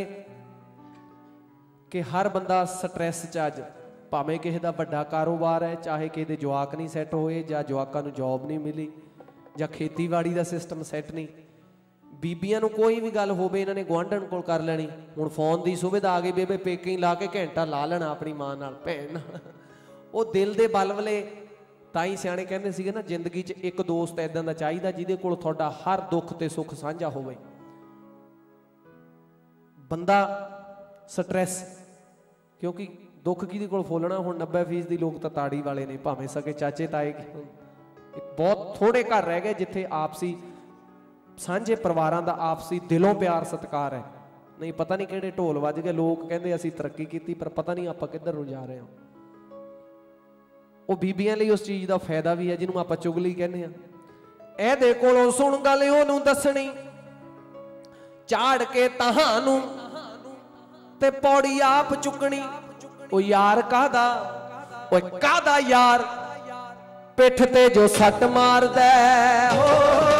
कि हर बंदा स्ट्रैस च अज भावें किसी का वड्डा कारोबार है चाहे किसी के जवाक नहीं सैट होए या जवाकां नूं जॉब नहीं मिली या खेतीबाड़ी का सिस्टम सैट नहीं ਬੀਬੀਆਂ ਨੂੰ ਕੋਈ ਵੀ ਗੱਲ ਹੋਵੇ ਇਹਨਾਂ ਨੇ ਗੁਆਂਢਣ ਕੋਲ ਕਰ ਲੈਣੀ। ਹੁਣ ਫੋਨ ਦੀ ਸੁਵਿਧਾ ਆ ਗਈ, ਬੇਬੇ ਪੇਕੇ ਹੀ ਲਾ ਕੇ ਘੰਟਾ ਲਾ ਲੈਣਾ ਆਪਣੀ ਮਾਂ ਨਾਲ, ਭੈਣ ਨਾਲ। ਉਹ ਦਿਲ ਦੇ ਬਲਵਲੇ। ਤਾਂ ਹੀ ਸਿਆਣੇ ਕਹਿੰਦੇ ਸੀਗੇ ਨਾ, ਜ਼ਿੰਦਗੀ 'ਚ ਇੱਕ ਦੋਸਤ ਇੱਦਾਂ ਦਾ ਚਾਹੀਦਾ ਜਿਹਦੇ ਕੋਲ ਤੁਹਾਡਾ ਹਰ ਦੁੱਖ ਤੇ ਸੁੱਖ ਸਾਂਝਾ ਹੋਵੇ। ਬੰਦਾ ਸਟ੍ਰੈਸ, ਕਿਉਂਕਿ ਦੁੱਖ ਕਿਹਦੇ ਕੋਲ ਫੋਲਣਾ। ਹੁਣ 90% ਲੋਕ ਤਾਂ ਤਾੜੀ ਵਾਲੇ ਨੇ, ਭਾਵੇਂ ਸਕੇ ਚਾਚੇ ਤਾਏ। ਬਹੁਤ ਥੋੜੇ ਘਰ ਰਹਿ ਗਏ ਜਿੱਥੇ ਆਪਸੀ ਸਾਂਝੇ ਪਰਿਵਾਰਾਂ ਦਾ ਆਪਸੀ ਦਿਲੋਂ ਪਿਆਰ ਸਤਿਕਾਰ ਹੈ। ਨਹੀਂ ਪਤਾ ਨਹੀਂ ਕਿਹੜੇ ਢੋਲ ਵੱਜ ਗਏ, ਲੋਕ ਕਹਿੰਦੇ ਅਸੀਂ ਤਰੱਕੀ ਕੀਤੀ, ਪਰ ਪਤਾ ਨਹੀਂ ਆਪਾਂ ਕਿੱਧਰ ਨੂੰ ਜਾ ਰਹੇ ਹਾਂ। ਉਹ ਬੀਬੀਆਂ ਲਈ ਉਸ ਚੀਜ਼ ਦਾ ਫਾਇਦਾ ਵੀ ਹੈ ਜਿਹਨੂੰ ਆਪਾਂ ਚੁਗਲੀ ਕਹਿੰਦੇ ਆ। ਇਹਦੇ ਕੋਲੋਂ ਸੁਣ ਗੱਲ ਉਹਨੂੰ ਦੱਸਣੀ, ਝਾੜ ਕੇ ਤਹਾਨੂੰ ਤੇ ਪੌੜੀ ਆਪ ਚੁੱਕਣੀ। ਉਹ ਯਾਰ ਕਾਹਦਾ, ਓਏ ਕਾਹਦਾ ਯਾਰ, ਪਿੱਠ ਤੇ ਜੋ ਸੱਟ ਮਾਰਦਾ ਹੋ,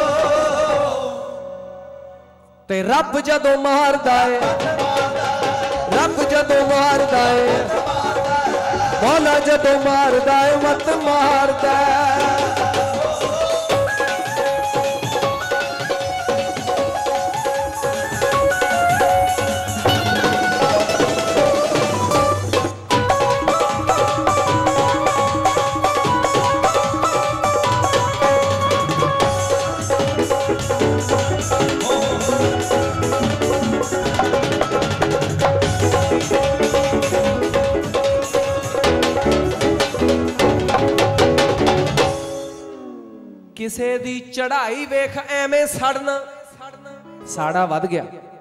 ਤੇ ਰੱਬ ਜਦੋਂ ਮਾਰਦਾ ਏ, ਰੱਬ ਜਦੋਂ ਮਾਰਦਾ ਏ, ਮੌਲਾ ਜਦੋਂ ਮਾਰਦਾ ਏ, ਮਤ ਮਾਰਦਾ। ਕਿਸੇ ਦੀ ਚੜਾਈ ਵੇਖ ਐਵੇਂ ਸੜਨਾ, ਸਾੜਾ ਵੱਧ ਗਿਆ,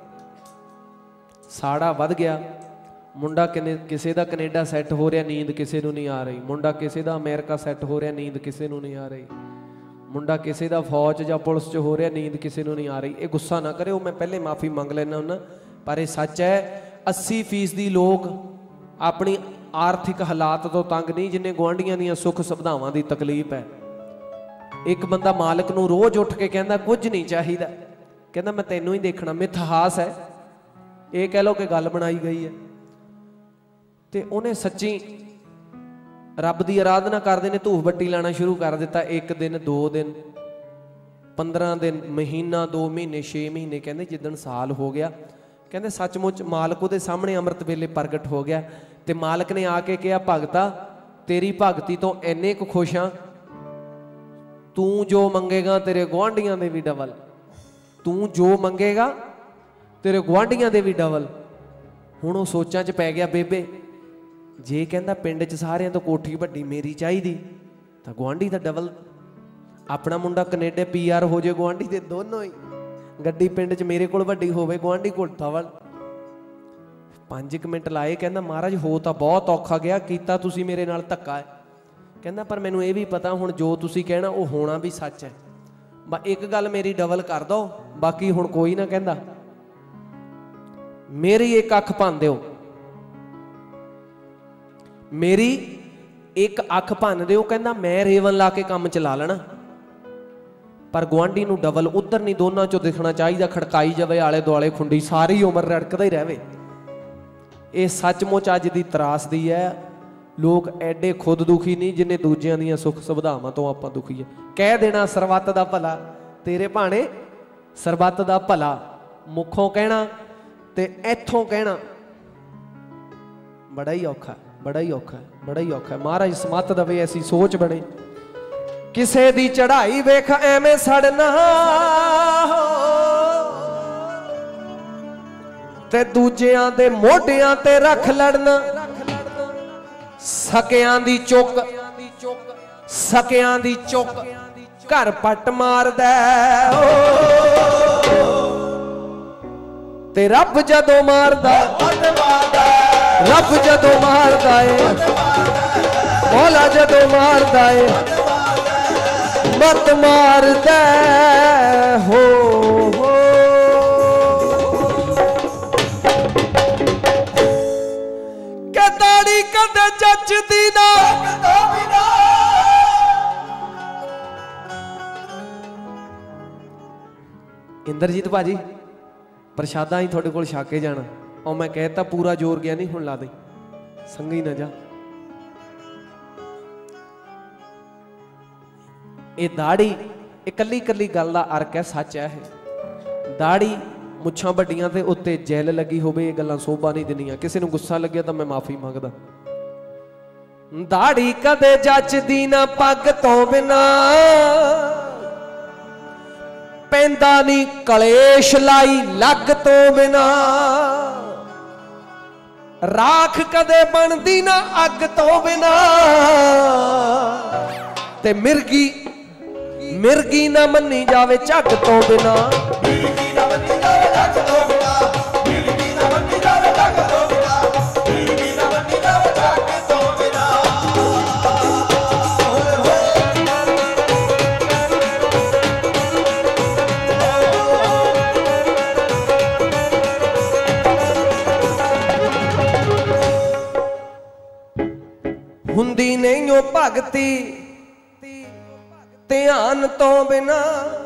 ਸਾੜਾ ਵੱਧ ਗਿਆ। ਮੁੰਡਾ ਕਿਸੇ ਦਾ ਕੈਨੇਡਾ ਸੈੱਟ ਹੋ ਰਿਹਾ, ਨੀਂਦ ਕਿਸੇ ਨੂੰ ਨਹੀਂ ਆ ਰਹੀ। ਮੁੰਡਾ ਕਿਸੇ ਦਾ ਅਮਰੀਕਾ ਸੈੱਟ ਹੋ ਰਿਹਾ, ਨੀਂਦ ਕਿਸੇ ਨੂੰ ਨਹੀਂ ਆ ਰਹੀ। ਮੁੰਡਾ ਕਿਸੇ ਦਾ ਫੌਜ ਜਾਂ ਪੁਲਿਸ 'ਚ ਹੋ ਰਿਹਾ, ਨੀਂਦ ਕਿਸੇ ਨੂੰ ਨਹੀਂ ਆ ਰਹੀ। ਇਹ ਗੁੱਸਾ ਨਾ ਕਰਿਓ, ਮੈਂ ਪਹਿਲੇ ਮਾਫੀ ਮੰਗ ਲੈਣਾ ਹੁੰਦਾ, ਪਰ ਇਹ ਸੱਚ ਹੈ। 80% ਲੋਕ ਆਪਣੀ ਆਰਥਿਕ ਹਾਲਾਤ ਤੋਂ ਤੰਗ ਨਹੀਂ, ਜਿੰਨੇ ਗੁਆਂਢੀਆਂ ਦੀਆਂ ਸੁੱਖ ਸੁਵਿਧਾਵਾਂ ਦੀ ਤਕਲੀਫ ਹੈ। ਇੱਕ ਬੰਦਾ ਮਾਲਕ ਨੂੰ ਰੋਜ਼ ਉੱਠ ਕੇ ਕਹਿੰਦਾ ਕੁਝ ਨਹੀਂ ਚਾਹੀਦਾ, ਕਹਿੰਦਾ ਮੈਂ ਤੈਨੂੰ ਹੀ ਦੇਖਣਾ। ਮਿਥਹਾਸ ਹੈ ਇਹ, ਕਹਿ ਲਓ ਕਿ ਗੱਲ ਬਣਾਈ ਗਈ ਹੈ। ਤੇ ਉਹਨੇ ਸੱਚੀ ਰੱਬ ਦੀ ਆਰਾਧਨਾ ਕਰਦੇ ਨੇ, ਧੂਫ ਬੱਤੀ ਲਾਣਾ ਸ਼ੁਰੂ ਕਰ ਦਿੱਤਾ। 1 ਦਿਨ 2 ਦਿਨ 15 ਦਿਨ, ਮਹੀਨਾ 2 ਮਹੀਨੇ 6 ਮਹੀਨੇ, ਕਹਿੰਦੇ ਜਿੱਦਣ ਸਾਲ ਹੋ ਗਿਆ, ਕਹਿੰਦੇ ਸੱਚਮੁੱਚ ਮਾਲਕ ਉਹਦੇ ਸਾਹਮਣੇ ਅੰਮ੍ਰਿਤ ਵੇਲੇ ਪ੍ਰਗਟ ਹੋ ਗਿਆ। ਤੇ ਮਾਲਕ ਨੇ ਆ ਕੇ ਕਿਹਾ, ਭਗਤਾ ਤੇਰੀ ਭਗਤੀ ਤੋਂ ਇੰਨੇ ਕੁ ਖੁਸ਼ ਹਾਂ, ਤੂੰ ਜੋ ਮੰਗੇਗਾ ਤੇਰੇ ਗੁਆਂਢੀਆਂ ਦੇ ਵੀ ਡਬਲ, ਤੂੰ ਜੋ ਮੰਗੇਗਾ ਤੇਰੇ ਗੁਆਂਢੀਆਂ ਦੇ ਵੀ ਡਬਲ। ਹੁਣ ਉਹ ਸੋਚਾਂ 'ਚ ਪੈ ਗਿਆ, ਬੇਬੇ ਜੇ ਕਹਿੰਦਾ ਪਿੰਡ 'ਚ ਸਾਰਿਆਂ ਤੋਂ ਕੋਠੀ ਵੱਡੀ ਮੇਰੀ ਚਾਹੀਦੀ, ਤਾਂ ਗੁਆਂਢੀ ਦਾ ਡਬਲ। ਆਪਣਾ ਮੁੰਡਾ ਕੈਨੇਡਾ PR ਹੋ ਜਾਏ, ਗੁਆਂਢੀ ਦੇ ਦੋਨੋਂ ਹੀ। ਗੱਡੀ ਪਿੰਡ 'ਚ ਮੇਰੇ ਕੋਲ ਵੱਡੀ ਹੋਵੇ, ਗੁਆਂਢੀ ਕੋਲ ਡਬਲ। 5 ਮਿੰਟ ਲਾਏ, ਕਹਿੰਦਾ ਮਹਾਰਾਜ ਹੋ ਤਾਂ ਬਹੁਤ ਔਖਾ ਗਿਆ, ਕੀਤਾ ਤੁਸੀਂ ਮੇਰੇ ਨਾਲ ਧੱਕਾ ਹੈ। ਕਹਿੰਦਾ ਪਰ ਮੈਨੂੰ ਇਹ ਵੀ ਪਤਾ ਹੁਣ ਜੋ ਤੁਸੀਂ ਕਹਿਣਾ ਉਹ ਹੋਣਾ ਵੀ ਸੱਚ ਹੈ। ਬਸ ਇੱਕ ਗੱਲ ਮੇਰੀ ਡਬਲ ਕਰ ਦੋ, ਬਾਕੀ ਹੁਣ ਕੋਈ ਨਾ। ਕਹਿੰਦਾ ਮੇਰੀ ਇੱਕ ਅੱਖ ਭੰਨ ਦਿਓ, ਮੇਰੀ ਇੱਕ ਅੱਖ ਭੰਨ ਦਿਓ। ਕਹਿੰਦਾ ਮੈਂ ਰੇਵਨ ਲਾ ਕੇ ਕੰਮ ਚਲਾ ਲੈਣਾ, ਪਰ ਗੁਆਂਢੀ ਨੂੰ ਡਬਲ। ਉਧਰ ਨਹੀਂ, ਦੋਨਾਂ ਚੋਂ ਦਿਖਣਾ ਚਾਹੀਦਾ, ਖੜਕਾਈ ਜਾਵੇ ਆਲੇ ਦੁਆਲੇ ਖੁੰਡੀ, ਸਾਰੀ ਉਮਰ ਰੜਕਦਾ ਹੀ ਰਹੇ। ਇਹ ਸੱਚਮੁੱਚ ਅੱਜ ਦੀ ਤਰਾਸਦੀ ਹੈ। ਲੋਕ ਐਡੇ ਖੁਦ ਦੁਖੀ ਨਹੀਂ ਜਿੰਨੇ ਦੂਜਿਆਂ ਦੀਆਂ ਸੁੱਖ ਸੁਵਿਧਾਵਾਂ ਤੋਂ ਆਪਾਂ ਦੁਖੀ ਹੈ। ਕਹਿ ਦੇਣਾ ਸਰਬੱਤ ਦਾ ਭਲਾ, ਤੇਰੇ ਭਾਣੇ ਸਰਬੱਤ ਦਾ ਭਲਾ, ਮੁੱਖੋਂ ਕਹਿਣਾ ਤੇ ਇੱਥੋਂ ਕਹਿਣਾ ਬੜਾ ਹੀ ਔਖਾ, ਬੜਾ ਹੀ ਔਖਾ, ਬੜਾ ਹੀ ਔਖਾ। ਮਹਾਰਾਜ ਸਮੱਤ ਦੇਵੇ ਐਸੀ ਸੋਚ ਬਣੇ। ਕਿਸੇ ਦੀ ਚੜਾਈ ਵੇਖ ਐਵੇਂ ਸੜਨਾ, ਤੇ ਦੂਜਿਆਂ ਦੇ ਮੋਢਿਆਂ ਤੇ ਰੱਖ ਲੜਨਾ। ਸਕਿਆਂ ਦੀ ਚੁੱਕ, ਸਕਿਆਂ ਦੀ ਚੁੱਕ ਘਰ ਪੱਟ ਮਾਰਦਾ। ਤੇ ਰੱਬ ਜਦੋਂ ਮਾਰਦਾ, ਰੱਬ ਜਦੋਂ ਮਾਰਦਾ ਏ, ਮੌਲਾ ਜਦੋਂ ਮਾਰਦਾ ਏ, ਮਤ ਮਾਰਦਾ ਹੋ। ਕਿ ਦਾੜੀ ਕਦੇ ਜੱਜਦੀ ਨਾ, ਇੰਦਰਜੀਤ ਭਾਜੀ ਪ੍ਰਸ਼ਾਦਾ ਹੀ ਤੁਹਾਡੇ ਕੋਲ ਛਕ ਕੇ ਜਾਣਾ। ਉਹ ਮੈਂ ਕਹਿਤਾ ਪੂਰਾ ਜ਼ੋਰ ਗਿਆ ਨਹੀਂ, ਹੁਣ ਲਾ ਦੇ, ਸੰਗੀ ਨਾ ਜਾ। ਇਹ ਦਾੜੀ ਇਕੱਲੀ ਇਕੱਲੀ ਗੱਲ ਦਾ ਅਰਕ ਹੈ, ਸੱਚ ਹੈ ਇਹ। दाड़ी मुछां वड्डियां ते उत्ते जैल लगी होवे, ये गल्लां शोभा नहीं दिंदियां। किसी नूं गुस्सा लग्या तां मैं माफी मंगदा। दाड़ी कदे जचदी ना पग तो बिना, पैंदा नी कलेश लाई लग तो बिना, राख कदे बनदी ना अग तो बिना, ते मिर्गी मिर्गी ना मन्नी जावे झग तो बिना। मिर्गी ना मन्नी जावे झग तो बिना, मिर्गी ना मन्नी जावे झग तो बिना, मिर्गी ना मन्नी जावे झग तो बिना। हुंदी नहीं ओ भगती ध्यान तो बिना,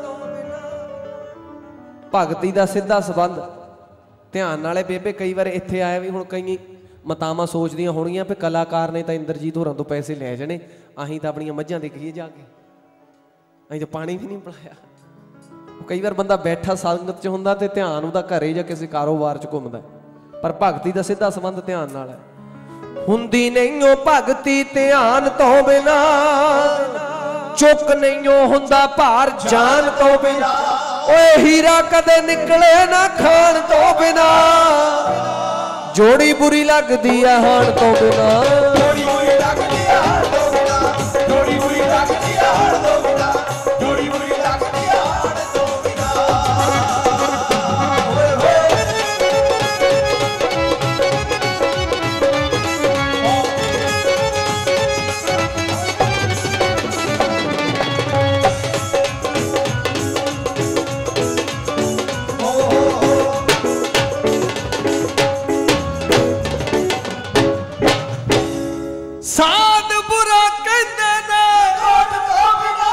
भगती का सीधा संबंध ध्यान नाले। बेबे कई बार इत्थे आया भी, हुण कई मतावां सोचदियां होणगीਆਂ भी कलाकार ने तो इंद्रजीत होरां तो पैसे लै जाने, असीं तो अपनियां मੱਝਾਂ देखीए जाके, असीं तो पानी भी नहीं पिलाया। कई बार बंदा बैठा संगत च हुंदा ते ध्यान उहदा घरे जां किसी कारोबार च घुमदा, पर भगती का सीधा संबंध ध्यान नाल है। हुंदी नहीं ओ भगती ध्यान तो बिना, चुक नहीं हुंदा भार जान तो बिना, ओए हीरा कदे निकले ना खान तो बिना, जोड़ी बुरी लगदी है हान तो बिना, जोड़ी बुरी लगदी है हान तो बिना, जोड़ी बुरी लगदी है हान तो बिना, जोड़ी बुरी लगदी है हान तो बिना। साध बुरा कहते ने कोट तो बिना,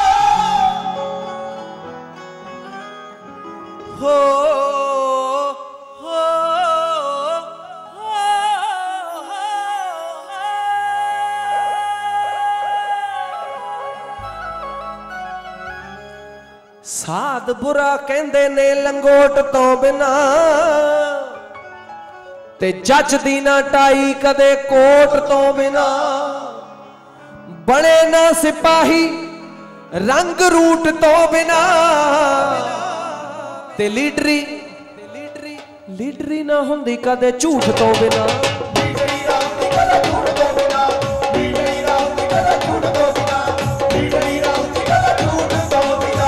हो साध बुरा कहते ने लंगोट तो बिना, ते जचदी ना टाई कदे कोट तो बिना, बने ना सिपाही रंग रूट तो बिना, ते लीडरी लीडरी ना हुंदी कदे झूठ तो बिना, लीडरी ना हुंदी कदे झूठ तो बिना, लीडरी ना हुंदी कदे झूठ तो बिना, लीडरी ना हुंदी कदे झूठ तो बिना।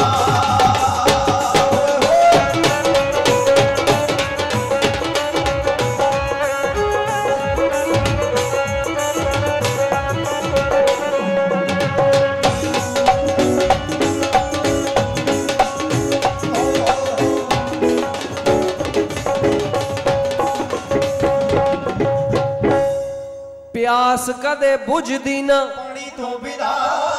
प्यास कदे बुझदी ना पानी तो बिना,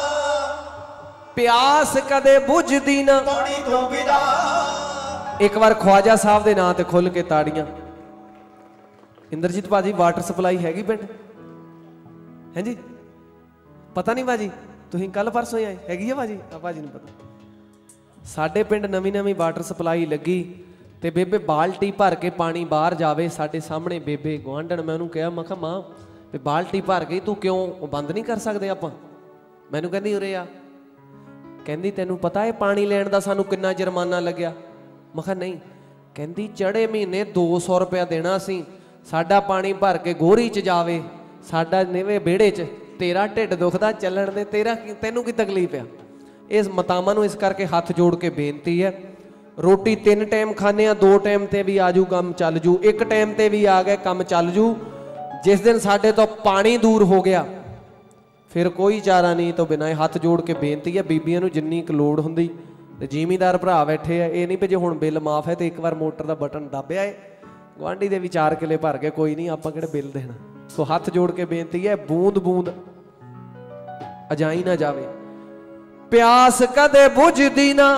प्यास कदे बुझदी ना पानी तो बिना। एक बार ख्वाजा साहब दे नां ते खुल के ताड़ियां। इंद्रजीत भाजी वाटर सप्लाई हैगी पिंड है जी? पता नहीं भाजी, तुसीं कल परसों आए हैगी है भाजी? भाजी नूं पता। साडे पिंड नवीं नवीं वाटर सप्लाई लगी ते बेबे बाल्टी भर के पानी बाहर जावे। साडे सामने बेबे गुआंढण, मैं उन्होंने कहा, मैं कहा मां भी बाल्टी भर गई तू क्यों बंद नहीं कर सकते आपां? मैनू कहंदी उरे आ, कहंदी तैनू पता है पानी लैण दा सानू किन्ना जुर्माना लग्या? मैं कहा नहीं। कहंदी चढ़े महीने 200 रुपया देना सी, साडा पानी भर के गोरी च जावे, साडा नेवे बेड़े च, तेरा ढिड दुखदा चलण दे, तेरा तैनू की तकलीफ आ? इस मतावां नूं इस करके हाथ जोड़ के बेनती है, रोटी 3 टाइम खाने, 2 टाइम ते भी आजू काम चल जू, 1 टाइम ते भी आ गए काम चल जू। जिस दिन साडे तो पानी दूर हो गया फिर कोई चारा नहीं। तो बिना हाथ जोड़ के बेनती है, बीबियां नूं जिन्नी क लोड़ हुंदी, ते जिमीदार भरा बैठे है, ये नहीं भी जो हुण बिल माफ है तो एक बार मोटर का बटन दबिया है, गुआढ़ी दे भी 4 किले भर के कोई नहीं, आपां किहड़े बिल देना। तो हाथ जोड़ के बेनती है, बूंद बूंद अजाई ना जावे, प्यास कदे बुझदी ना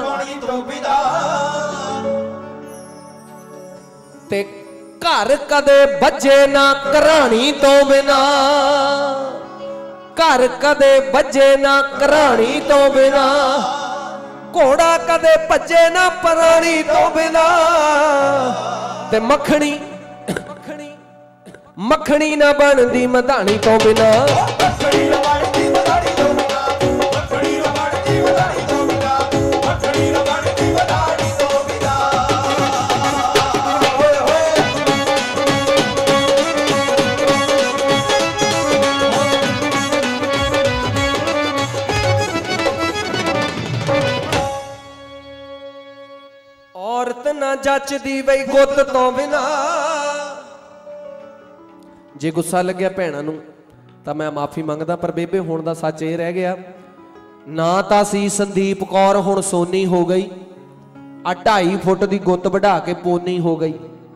ते घर कदे बजे ना घराणी तो बिना, घर कदे बजे ना घराणी तो बिना। घोड़ा कदे भजे ना प्राणी तो बिना ते मखनी मखनी ना बनदी मधानी तो बिना औरत ना जचदी बई गुत तो बिना जे गुस्सा लग्या भैणां नूं तां मैं माफी मंगदा पर बेबे हुण दा सच ये रह गया ना तां सी संदीप कौर हुण सोनी हो गई आ 2.5 फुट दी गुत बढ़ा के पोनी हो गई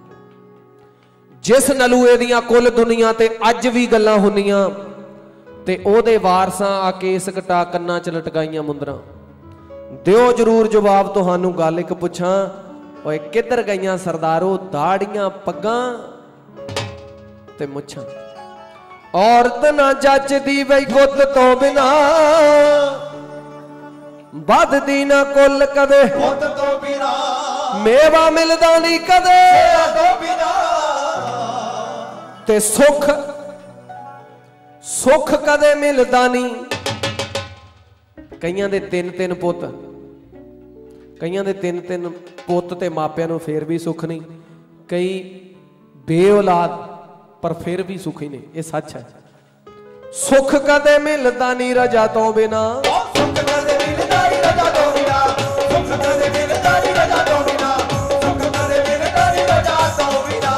जिस नलूए दियां कुल दुनिया ते अज भी गल्लां हुंदियां ते ओहदे वारसां आ केस कटा कन्नां च लटकाईयां मुंदरां दिओ जरूर जवाब तुहानू गल एक पुछां ओए किधर गईयां सरदारो दाड़ियां पग्गां ते मुछां औरत ना जचदी बई गुत तो बिना बददी ना कुल कदे गुत तो बिना मेवा मिलदा नहीं कदे तो बिना ते सुख सुख कदे मिलदा नहीं कईयां दे 3-3 पुत कईयां दे 3-3 पुत ते मापियां नूं फेर भी सुख नहीं कई बेऔलाद पर फिर भी सुखी ने ये सच है सुख कदे मिलदा नहीं रजा तो बिना सुख कदे मिलदा नहीं रजा तो बिना सुख कदे मिलदा नहीं रजा तो बिना सुख कदे मिलदा नहीं रजा तो बिना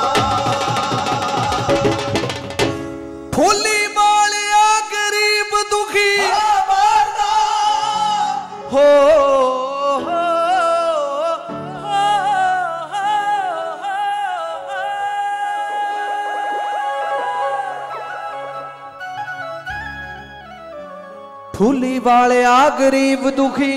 फूली वालिया गरीब दुखी मारदा हो फूली वाले आ गरीब दुखी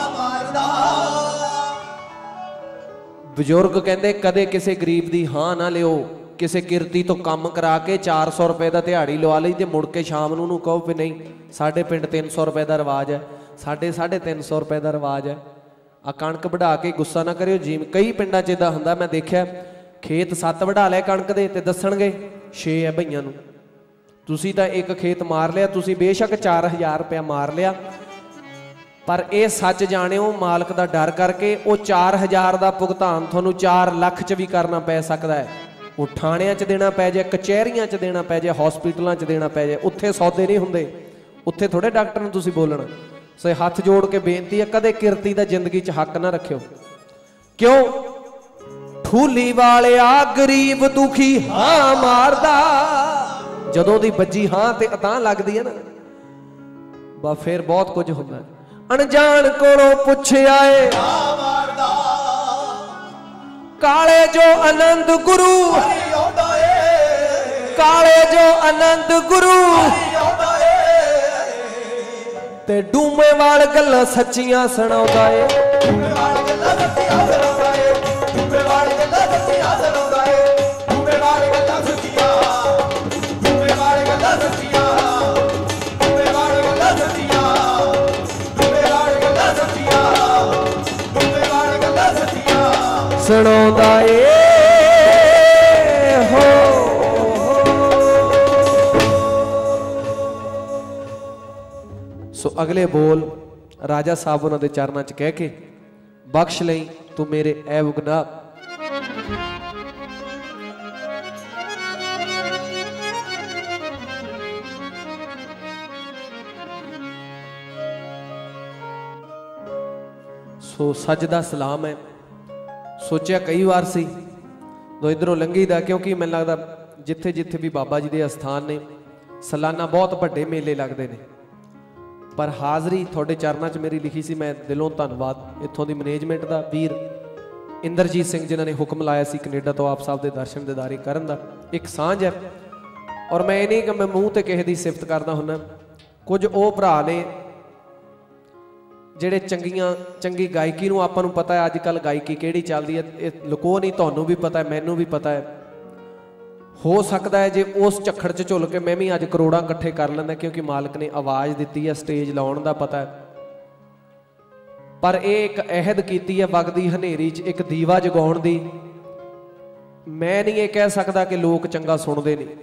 बजुर्ग कहते कदे किसी गरीब की हाँ ना लियो किसी किरती तो काम करा के 400 रुपए का दिहाड़ी लवा ली तो मुड़ के शाम नूं कहो भी नहीं साढ़े पिंड 300 रुपए का रिवाज है साढ़े 350 रुपए का रिवाज है आ कणक बढ़ा के गुस्सा ना करियो जी कई पिंडा च इदां हुंदा मैं देखिया खेत 7 बढ़ा लिया कणक दे ते दसणगे 6 है भईयां नूं तुसी तां एक खेत मार लिया तुसी बेशक 4000 रुपया मार लिया पर यह सच जाणिओ मालक का डर करके वो 4000 का भुगतान तुहानूं 4 लाख च भी करना पै सकता है वो थाणियां च देना पै जाए कचहरियां च देना पै जाए हॉस्पिटलों च देना पै जाए उत्थे सौदे नहीं हुंदे उत्थे थोड़े डॉक्टर नूं तुसी बोलना सो हथ जोड़ के बेनती है कदे किरती दा जिंदगी च हक ना रखियो क्यों ठूली वाले आ गरीब दुखी हाँ मारदा जदों दी बजी हाँ ते अतां लगदी है ना बा फिर बहुत कुछ हुंदा अनजान कोलों पुछ आए काले जो आनंद गुरु काले जो आनंद गुरु ते डूमे वाल गल्लां सच्चियां सुणाउंदा है सुनाउंदा हो सो अगले बोल राजा साहब उन्होंने चरणों च कह के बख्श लई तू मेरे ऐब गुनाह सो सजदा सलाम है सोचा कई बार सी दो इधरों लंघी दा क्योंकि मैं लगता जिथे जिथे भी बाबा जी के अस्थान ने सालाना बहुत बड़े मेले लगते हैं पर हाज़री थोड़े चरणों च मेरी लिखी सी मैं दिलों धन्नवाद इत्थों की मैनेजमेंट का वीर इंद्रजीत सिंह जिन्होंने हुक्म लाया सी कनेडा तो आप साहब के दर्शन दीदारे करन दा एक सांझ है और मैं ये नहीं कि मैं मूँह ते किसी की सिफत करता हुन्ना कुछ वो भरा ने ਜਿਹੜੇ ਚੰਗੀ ਗਾਇਕੀ ਨੂੰ ਆਪਾਂ ਨੂੰ ਪਤਾ ਹੈ ਅੱਜ ਕੱਲ ਗਾਇਕੀ ਕਿਹੜੀ ਚੱਲਦੀ ਹੈ ਇਹ ਲੁਕੋ ਨਹੀਂ ਤੁਹਾਨੂੰ ਵੀ ਪਤਾ ਹੈ ਮੈਨੂੰ ਵੀ ਪਤਾ ਹੈ ਹੋ ਸਕਦਾ ਹੈ ਜੇ ਉਸ ਝੱਖੜ 'ਚ ਝੁੱਲ ਕੇ ਮੈਂ ਵੀ ਅੱਜ ਕਰੋੜਾਂ ਇਕੱਠੇ ਕਰ ਲੈਂਦਾ ਕਿਉਂਕਿ ਮਾਲਕ ਨੇ ਆਵਾਜ਼ ਦਿੱਤੀ ਹੈ ਸਟੇਜ ਲਾਉਣ ਦਾ ਪਤਾ ਹੈ पर एक अहद की है वगदी हनेरी च एक दीवा जगाउण दी। मैं नहीं ये कह सकता कि लोग चंगा सुनते नहीं।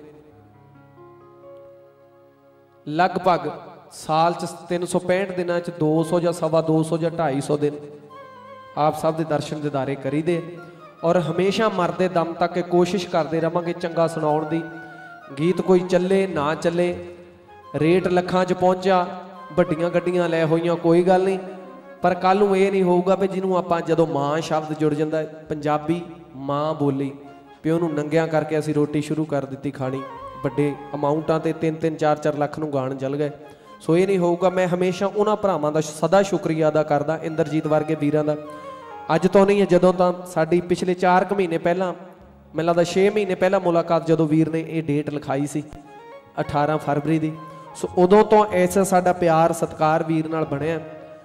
लगभग साल च 365 दिनों च 200 या 250 या 250 दिन आप सब के दर्शन दीदारे करीदे और हमेशा मरदे दम तक कोशिश करते रहांगे चंगा सुनाउण दी। गीत कोई चले ना चले, रेट लखां च पहुंचा, वड्डियां गड्डियां लै होईयां, कोई गल नहीं, पर कल नूं ये नहीं होऊगा भी जिन्हों आपां जदों माँ शब्द जुड़ जाता है, पंजाबी माँ बोली, प्यो नूं नंगियां करके असीं रोटी शुरू कर दित्ती खानी, ਵੱਡੇ ਅਮਾਉਂਟਾਂ ਤੇ 3-3 4-4 ਲੱਖ ਨੂੰ ਗਾਣ ਚੱਲ ਗਏ। ਸੋ ਇਹ ਨਹੀਂ ਹੋਊਗਾ। ਮੈਂ ਹਮੇਸ਼ਾ ਉਹਨਾਂ ਭਰਾਵਾਂ ਦਾ ਸਦਾ ਸ਼ੁਕਰੀਆ ਅਦਾ ਕਰਦਾ, ਇੰਦਰਜੀਤ ਵਰਗੇ ਵੀਰਾਂ ਦਾ। ਅੱਜ ਤੋਂ ਨਹੀਂ ਹੈ, ਜਦੋਂ ਤਾਂ ਸਾਡੀ ਪਿਛਲੇ 4 ਕੁ ਮਹੀਨੇ ਪਹਿਲਾਂ, ਮੈਨੂੰ ਲੱਗਦਾ 6 ਮਹੀਨੇ ਪਹਿਲਾਂ ਮੁਲਾਕਾਤ ਜਦੋਂ ਵੀਰ ਨੇ ਇਹ ਡੇਟ ਲਿਖਾਈ ਸੀ 18 ਫਰਵਰੀ ਦੀ। ਸੋ ਉਦੋਂ ਤੋਂ ਐਸਾ ਸਾਡਾ ਪਿਆਰ ਸਤਿਕਾਰ ਵੀਰ ਨਾਲ ਬਣਿਆ।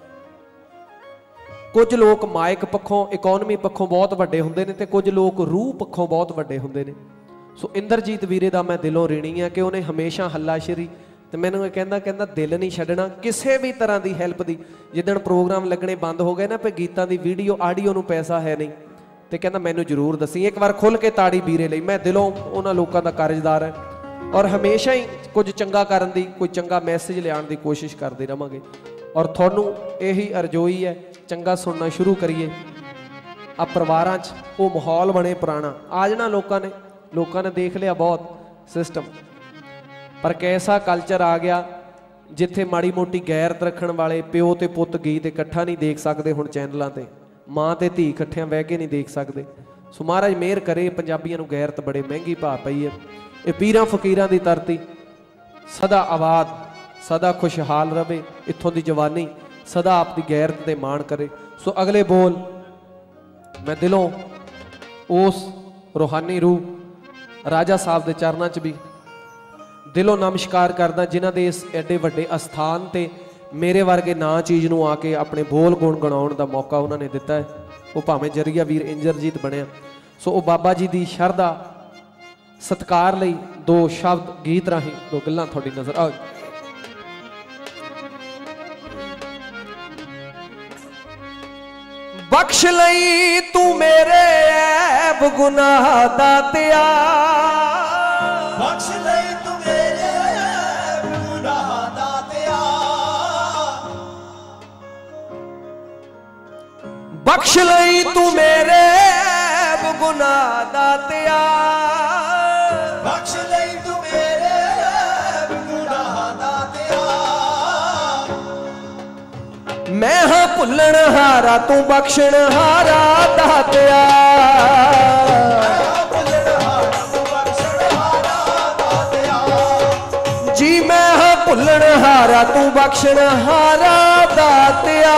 ਕੁਝ ਲੋਕ ਮਾਇਕ ਪੱਖੋਂ ਇਕਨੋਮੀ ਪੱਖੋਂ ਬਹੁਤ ਵੱਡੇ ਹੁੰਦੇ ਨੇ ਤੇ ਕੁਝ ਲੋਕ ਰੂਹ ਪੱਖੋਂ ਬਹੁਤ ਵੱਡੇ ਹੁੰਦੇ ਨੇ। ਸੋ ਇੰਦਰਜੀਤ ਵੀਰੇ ਦਾ ਮੈਂ ਦਿਲੋਂ ऋणी ਆ ਕਿ ਉਹਨੇ ਹਮੇਸ਼ਾ ਹੱਲਾਸ਼ੇਰੀ ਤੇ ਮੈਨੂੰ ਇਹ ਕਹਿੰਦਾ ਦਿਲ ਨਹੀਂ ਛੱਡਣਾ ਕਿਸੇ ਵੀ ਤਰ੍ਹਾਂ ਦੀ ਹੈਲਪ ਦੀ। ਜਿੱਦਣ ਪ੍ਰੋਗਰਾਮ ਲੱਗਣੇ ਬੰਦ ਹੋ ਗਏ ਨਾ ਪੇ ਗੀਤਾਂ ਦੀ ਵੀਡੀਓ ਆਡੀਓ ਨੂੰ ਪੈਸਾ ਹੈ ਨਹੀਂ ਤੇ ਕਹਿੰਦਾ ਮੈਨੂੰ ਜ਼ਰੂਰ ਦੱਸੀ। ਇੱਕ ਵਾਰ ਖੁੱਲ ਕੇ ਤਾੜੀ ਵੀਰੇ ਲਈ। ਮੈਂ ਦਿਲੋਂ ਉਹਨਾਂ ਲੋਕਾਂ ਦਾ ਕਾਰਜਦਾਰ ਹਾਂ ਔਰ ਹਮੇਸ਼ਾ ਹੀ ਕੁਝ ਚੰਗਾ ਕਰਨ ਦੀ, ਕੋਈ ਚੰਗਾ ਮੈਸੇਜ ਲਿਆਉਣ ਦੀ ਕੋਸ਼ਿਸ਼ ਕਰਦੇ ਰਹਾਂਗੇ। ਔਰ ਤੁਹਾਨੂੰ ਇਹੀ ਅਰਜ਼ੋਈ ਹੈ ਚੰਗਾ ਸੁਣਨਾ ਸ਼ੁਰੂ ਕਰੀਏ। ਆ ਪਰਿਵਾਰਾਂ 'ਚ ਉਹ ਮਾਹੌਲ ਬਣੇ ਪੁਰਾਣਾ। ਆ ਜਾਣਾ ਲੋਕਾਂ ਨੇ ਦੇਖ ਲਿਆ ਬਹੁਤ ਸਿਸਟਮ, ਪਰ ਕੈਸਾ ਕਲਚਰ ਆ ਗਿਆ ਜਿੱਥੇ ਮਾੜੀ ਮੋਟੀ ਗੈਰਤ ਰੱਖਣ ਵਾਲੇ ਪਿਓ ਤੇ ਪੁੱਤ ਗੀਤ ਇਕੱਠਾ ਨਹੀਂ ਦੇਖ ਸਕਦੇ ਹੁਣ ਚੈਨਲਾਂ ਤੇ, ਮਾਂ ਤੇ ਧੀ ਇਕੱਠਿਆਂ ਬਹਿ ਕੇ ਨਹੀਂ ਦੇਖ ਸਕਦੇ। ਸੋ ਮਹਾਰਾਜ ਮਿਹਰ ਕਰੇ। ਪੰਜਾਬੀਆਂ ਨੂੰ ਗੈਰਤ ਬੜੇ ਮਹਿੰਗੀ ਭਾ ਪਈ ਹੈ। ਇਹ ਪੀਰਾਂ ਫਕੀਰਾਂ ਦੀ ਧਰਤੀ ਸਦਾ ਆਬਾਦ, ਸਦਾ ਖੁਸ਼ਹਾਲ ਰਵੇ। ਇੱਥੋਂ ਦੀ ਜਵਾਨੀ ਸਦਾ ਆਪਦੀ ਗੈਰਤ ਤੇ ਮਾਣ ਕਰੇ। ਸੋ ਅਗਲੇ ਬੋਲ ਮੈਂ ਦਿਲੋਂ ਉਸ ਰੂਹਾਨੀ रूह राजा साहब के चरणों च भी दिलों नमस्कार करदा जिन्हां दे इस एडे वड्डे अस्थान ते मेरे वर्गे ना चीज़ नूं आके अपने बोल गुण गणाउण दा मौका उन्होंने दिता है। वो भावें जरिया वीर इंद्रजीत बनिया। सो वो बाबा जी की शरधा सत्कार लई दो शब्द गीत राही दो गल्लां तुहाडी नज़र आओ। बख्श लई तू मेरे ऐब गुनाह दातिया, बख्श लई तू मेरे ऐब गुनाह दातिया, बख्श लई तू मेरे ऐब गुनाह दातिया, बख्श लई तू मेरे ऐब गुनाह दातिया। मैं हाँ भुल्लण हारा तू बख्शण हारा दातिया, जी मैं हाँ भुल्लण हारा तू बख्शण हारा दातिया।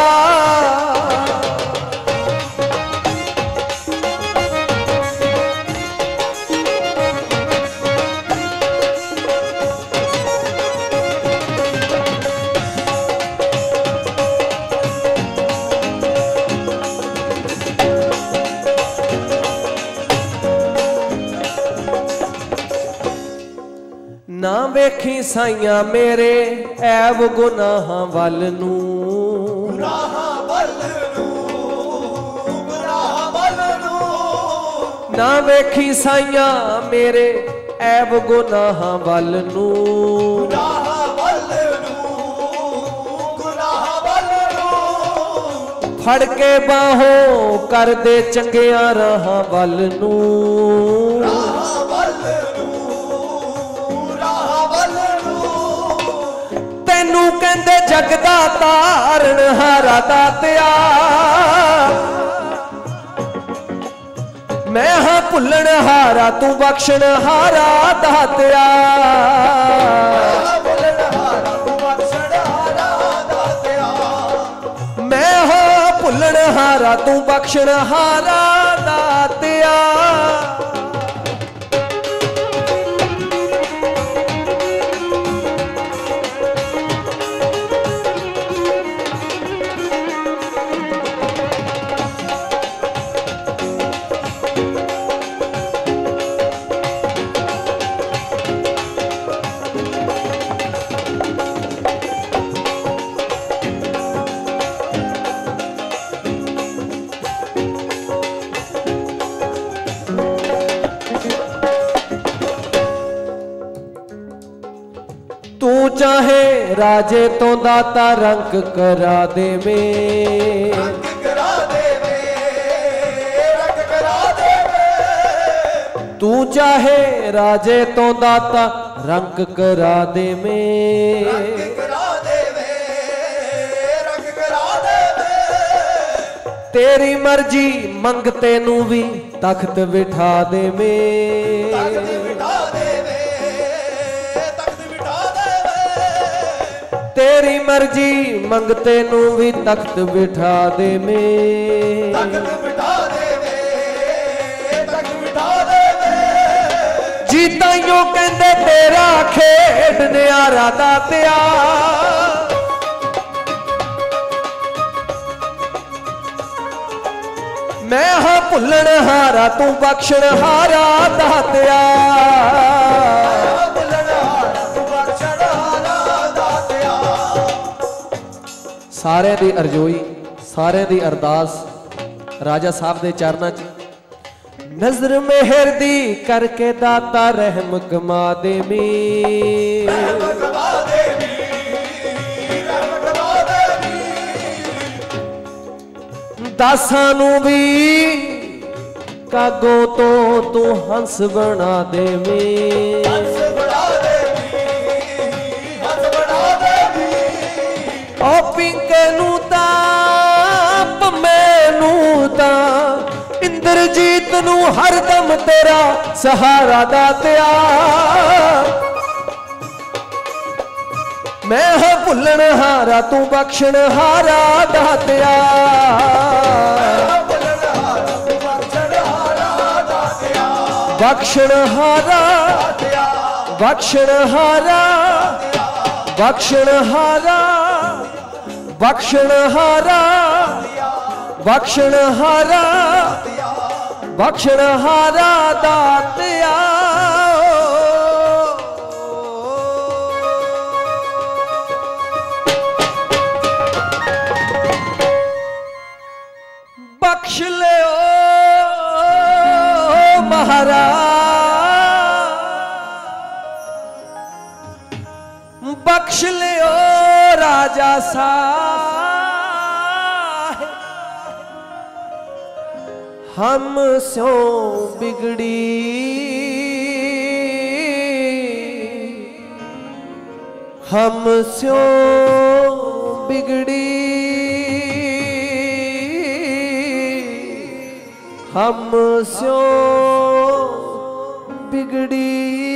ना वेखी साइया मेरे ऐब गुनाह वल नू, गुनाह वल नू, गुनाह वल नू। ना वेखी साइया मेरे ऐब गुनाह वल नू, गुनाह वल नू, गुनाह वल नू। फड़ के बाहों कर दे चंगिया राह वल नू, तेनू कहंदे जग दा तारण हारा दातिया। मैं हाँ भुल्लण हारा तू बख्शण हारा दातिया, मैं हाँ भुल्लण हारा तू बख्शण हारा दातिया। चाहे राजे तो दाता रंग करा देवे, रंग करा देवे, रंग करा देवे। तू चाहे राजे तो दाता रंग करा देवे, रंग करा देवे, रंग करा देवे। तेरी मर्जी मंगते नू भी तख्त बिठा देवे, तख्त बिठा देवे, तख्त बिठा देवे। तेरी मर्जी मंगते नू भी तख्त बिठा देवे, तख्त बिठा देवे, तख्त बिठा देवे। जीताइयों कहंदे तेरा खेड न्यारा दातिया, मैं हाँ भुल्लण हारा तू बख्शण हारा दातिया, भुल्लण हारा तू बख्शण हारा दातिया। सारे दी अरजोई सारे दी अरदास राजा साहब दे चरनां च, नजर मेहर दी करके दाता रहम गमा देवी, रहम गवा देवी, रहम गवा देवी। दासां नू भी कागों तो तू हंस बना देवी, हंस बना देवी, हंस बना देवी। ओ पिंके नू ताप मैनू ता इंद्रजीत नू हरदम तेरा सहारा दातिया, मैं हाँ भुल्लण हारा तू बख्शण हारा दातिया, भुल्लण हारा तू बख्शण हारा दातिया, बख्शण हारा दातिया, बख्शण हारा बख्शण हारा बख्शण हारा बख्शण हारा बख्शण हारा दातिया। बख्श ले ओ महाराज, बख्श ले ओ राजा साहब, हम स्यों बिगड़ी हम स्यों बिगड़ी हम स्यों बिगड़ी।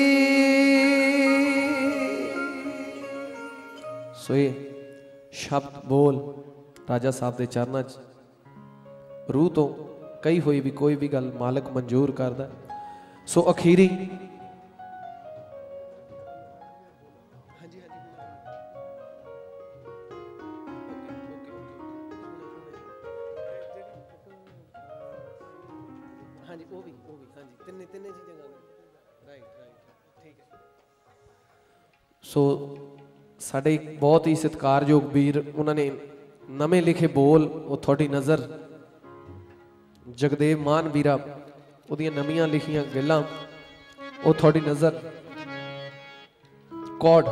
सो ये शब्द बोल राजा साहब के चरणों च रूह तो कई हुई भी कोई भी गल मालक मंजूर करदा। सो अखीरी सो साडे बहुत ही सत्कारयोग वीर उन्होंने नवे लिखे बोल वो थोड़ी नज़र जगदेव मान वीरा उहदियां नवीं लिखियां गल्लां वो थोड़ी नज़र कौड़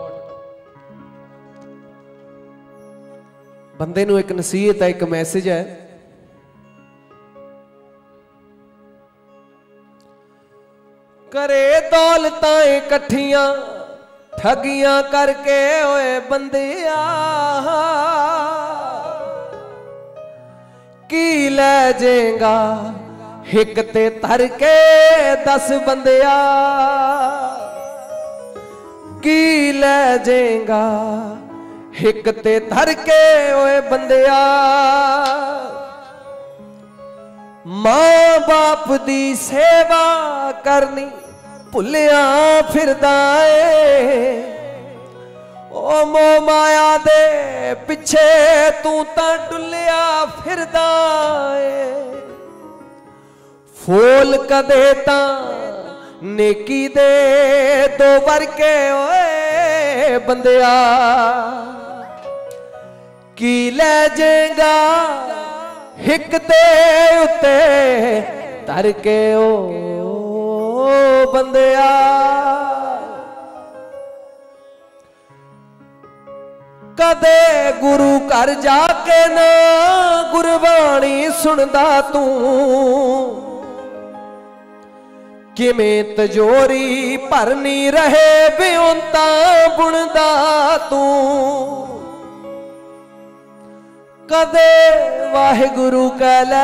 बंदे नूं एक नसीहत है एक मैसेज है। करे दौलतां इकट्ठियां ठगियां करके ओए बंदिया की ले जेगा हिक ते धर के 10 बंदिया की ले जेगा हिक ते धर के ओए बंदिया। मां बाप दी सेवा करनी भुलिया फिरदा ए ओ मोह माया दे पिछे तू तां डुलिया फिरदा ए। फूल कदे तां नेकी दे दो वर्के ओए बंदिया की ले जेगा हिक दे उत्ते धर के ओ बंदिया। कदे गुरु घर जाके ना गुरबाणी सुनदा तू किमें तजोरी भरनी रहे बेउंता बुनदा तू कदे वाहिगुरु कह लै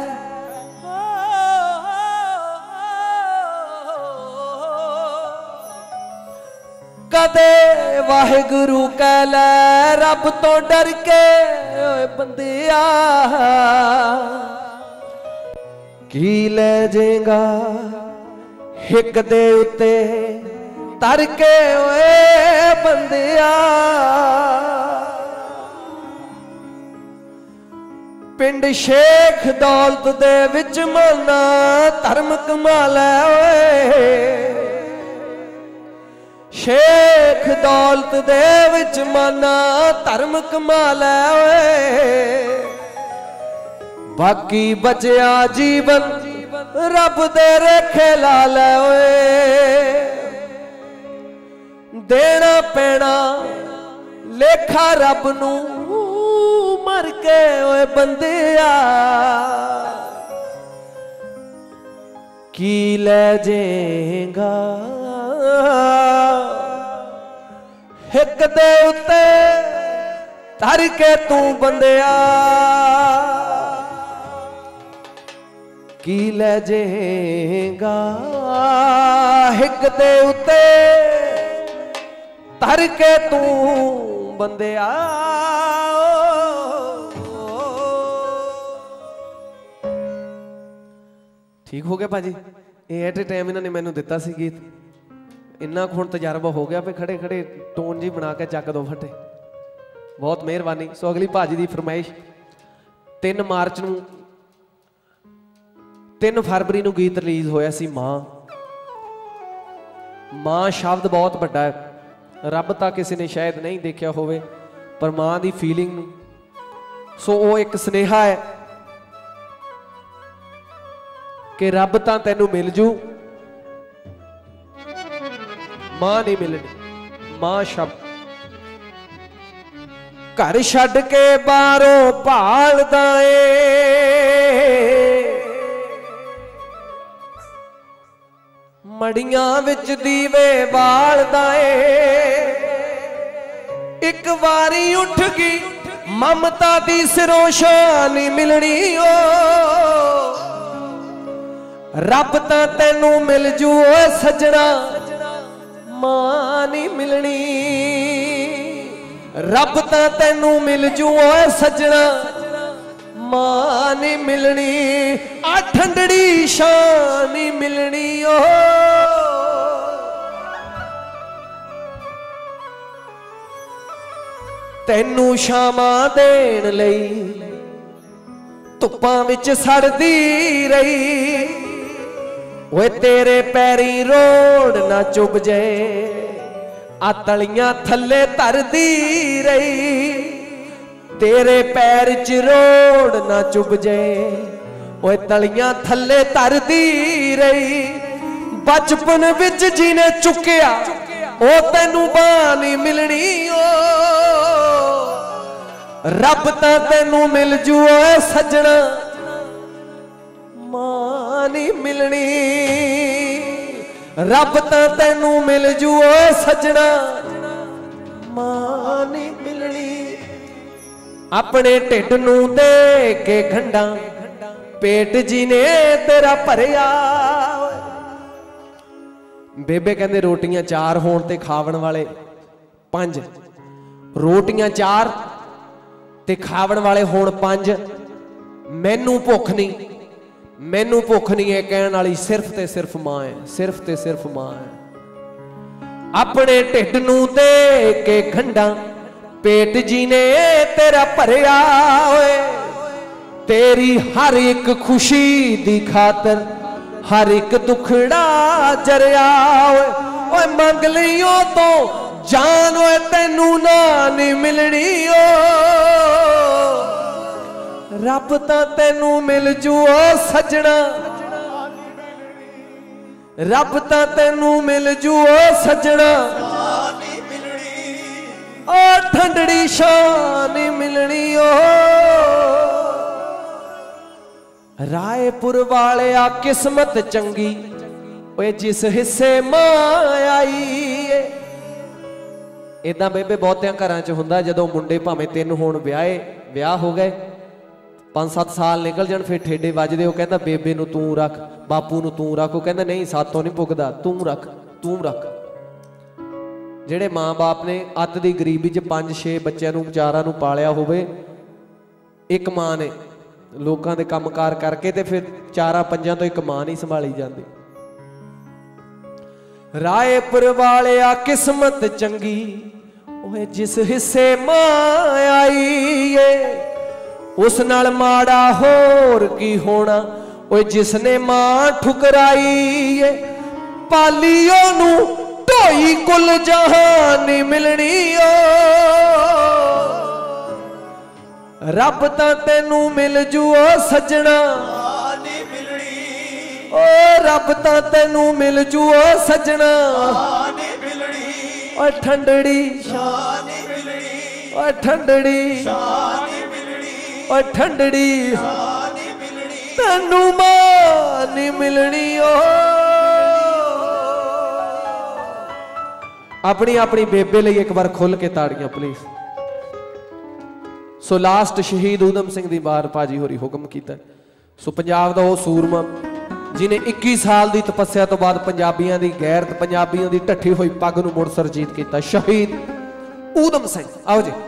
कदे वाहिगुरु कह लै रब तो डर के बंदिया की ले जाएगा हिक दे उत्ते तर के ओए बंदिया पिंड शेख दौलत दे विच माना धर्म कमाला ओए शेख दौलत दे विच माना धर्म कमाला ओए बाकी बचिया जीवन रब दे रेखे ला लै ओए देना पैना लेखा रब नू मर के ओए बंदिया की ले जाएगा हिक दे उत्ते तर के तू बंदिया की ले जाएगा हिक दे उत्ते तर के तू बंदिया ठीक हो गया भाजी ये एट ए टाइम इन्होंने मैनू दिता सी गीत इन्ना हुण तजर्बा हो गया भी खड़े खड़े टोन जी बना के चक दो फटे बहुत मेहरबानी सो अगली भाजी की फरमाइश 3 मार्च नूं 3 फरवरी नूं गीत रिलीज होया सी मां मां शब्द बहुत बड़ा है रब तां किसी ने शायद नहीं देखा होवे पर मां दी फीलिंग सो वो एक स्नेहा है कि रब तां तैनू मिल जू मां नहीं मिलनी मां शब्द घर छड्ड के बारों भालदा ए मड़ियां विच दीवे बालदा ए एक वारी उठ गई ममता दी सिरों शान मिलनी ओ रब तां तैनू मिल जू ओए सजना मां नहीं मिलनी रब तां तैनू मिल जू ओए सजना मां नहीं मिलनी आ ठंडड़ी शान नहीं मिलनी ओ तैनू शामां देण लई धुप्पां विच सड़दी रही ओए तेरे पैरी रोड ना चुभ जाए आ तलियां थल्ले तरदी रही तेरे पैर च रोड ना चुभ जाए ओए तलियां थल्ले तरदी रही बचपन विच जिने चुकिया ओ तैनू बां नहीं मिलनी ओ रब तां तैनू मिल जू ओए सजना मां नहीं मिलनी रब तां तैनू मिल जू ओए सजना मां नहीं मिलनी अपने ढिड नू दे के घंडा पेट जी ने तेरा भरिया बेबे कहंदे रोटियां 4 होण ते खावण वाले 5 रोटियां 4 ते खावण वाले होण 5 मैनू भुख नहीं मैनू भुख नहीं है कहण वाली सिर्फ ते सिर्फ मां है सिर्फ ते सिर्फ मां है अपने ढिड नू दे के घंडा पेट जी ने तेरा भरिया होए तेरी हर एक खुशी दी खातर हर एक दुखड़ा जरिया होए ओए मंग लियो तो जान होए तैनू ना नहीं मिलनी ओ रब तां तैनू मिल जू ओ सजना रब तां तैनू मिल जू ओ सजना ओ ठंडड़ी शान मिलनी ओ रायपुर वाले आ किस्मत चंगी ओए जिस हिस्से मां आई इदा बेबे बहुतियां घरां च हुंदा जदों मुंडे भावें 3 होण विआहे विआह हो गए 5-7 साल निकल जाण फिर ठेडे वजदे ओ कहंदा बेबे नूं तूं रख बापू नूं तूं रख ओ कहंदा नहीं सातों नहीं पुगदा तूं रख ਜਿਹੜੇ ਮਾਂ-ਬਾਪ ਨੇ ਅੱਤ ਦੀ ਗਰੀਬੀ 'ਚ 5-6 ਬੱਚਿਆਂ ਨੂੰ ਵਿਚਾਰਾਂ ਨੂੰ ਪਾਲਿਆ ਹੋਵੇ ਇੱਕ ਮਾਂ ਨੇ ਲੋਕਾਂ ਦੇ ਕੰਮਕਾਰ ਕਰਕੇ ਤੇ ਫਿਰ 4-5 ਤੋਂ ਇੱਕ ਮਾਂ ਨਹੀਂ ਸੰਭਾਲੀ ਜਾਂਦੀ ਰਾਏਪੁਰ ਵਾਲਿਆ ਕਿਸਮਤ ਚੰਗੀ ਓਏ ਜਿਸ ਹਿੱਸੇ ਮਾਂ ਆਈ ਏ ਉਸ ਨਾਲ ਮਾੜਾ ਹੋਰ ਕੀ ਹੋਣਾ ਓਏ ਜਿਸ ਨੇ ਮਾਂ ਠੁਕਰਾਈ ਏ ਪਾਲੀ ਉਹਨੂੰ ਢੋਈ ਕੁੱਲ ਜਹਾਨ ਨੀ ਮਿਲਣੀ ਓ ਰੱਬ ਤਾਂ ਤੈਨੂੰ ਮਿਲ ਜੂ ਓ ਸੱਜਣਾ ਨੀ ਮਿਲਣੀ ਓ ਰੱਬ ਤਾਂ ਤੈਨੂੰ ਮਿਲ ਜੂ ਓ ਸੱਜਣਾ ਨੀ ਮਿਲਣੀ ਓ ਠੰਡੜੀ ਸ਼ਾਨ ਨੀ ਮਿਲਣੀ ਓ ਠੰਡੜੀ ਸ਼ਾਨ ਨੀ ਮਿਲਣੀ ਓ ਠੰਡੜੀ ਸ਼ਾਨ ਨੀ ਮਿਲਣੀ ਤੈਨੂੰ ਮਾਂ ਨੀ ਮਿਲਣੀ ਓ अपनी अपनी बेबे लिए एक बार खुल के ताड़ियां प्लीज सो लास्ट शहीद ऊधम सिंह दी बार भाजी होरी हुक्म कीता सो पंजाब दा वो सूरमा जिन्हें 21 साल दी तपस्या तो बाद पंजाबियों दी गैरत पंजाबियों दी ढठी हुई पग नूं मुड़ सरजीत कीता शहीद ऊधम सिंह आओ जी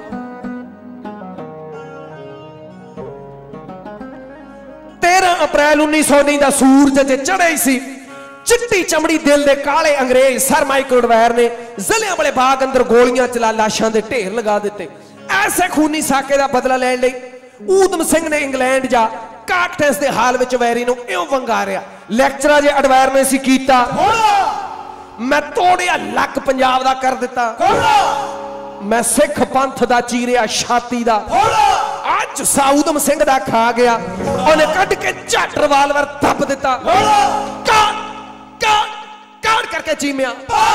13 अप्रैल 1919 दा सूरज जे चढ़े सी चिट्टी चमड़ी दिल दे काले अंग्रेज सर माइकल डवैर ने जलियां वाले बाग अंदर गोलियां चला लाशां दे ढेर लगा दिते ऐसे खूनी साके दा बदला लैण लई ऊधम सिंह ने इंग्लैंड जा काकटेस दे हाल विच वैरी नूं इउं वंगारिया लेक्चर जे अडवैर ने सी कीता मैं तोड़िया लक पंजाब दा कर दिता मैं सिख पंथ दा चीरिया छाती दा अज ऊधम सिंह दा खा गया उन्हें कट के झट रिवाल्वर दब दिता काट करके चीमिया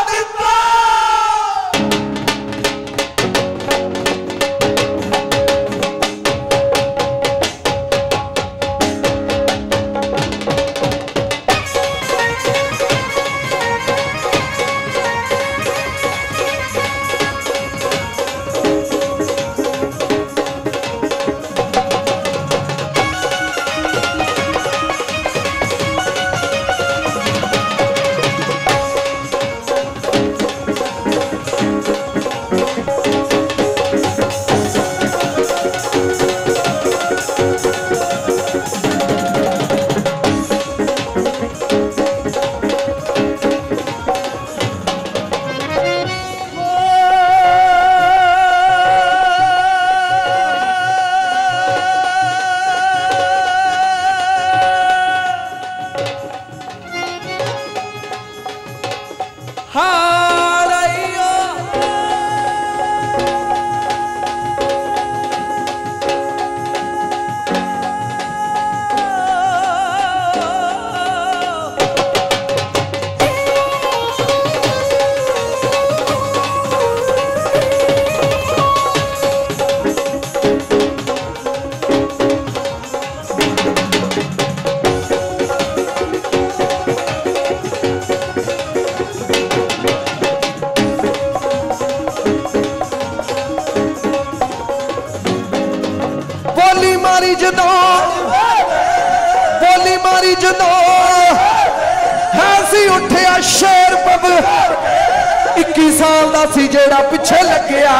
शेर पब 21 साल दा सी जेड़ा पिछे लग्या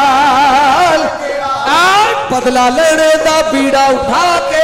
बदला लेने दा बीड़ा उठा के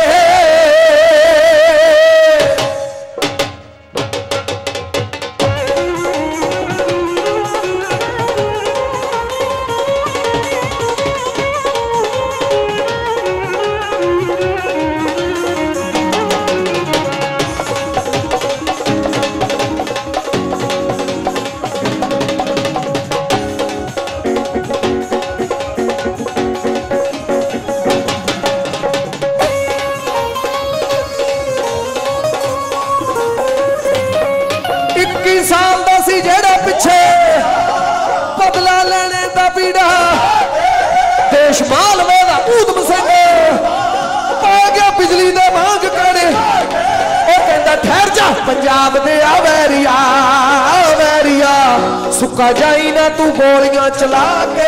जा पंजाब दे वैरिया वैरिया सुक्का जाई ना तू गोलियां चला के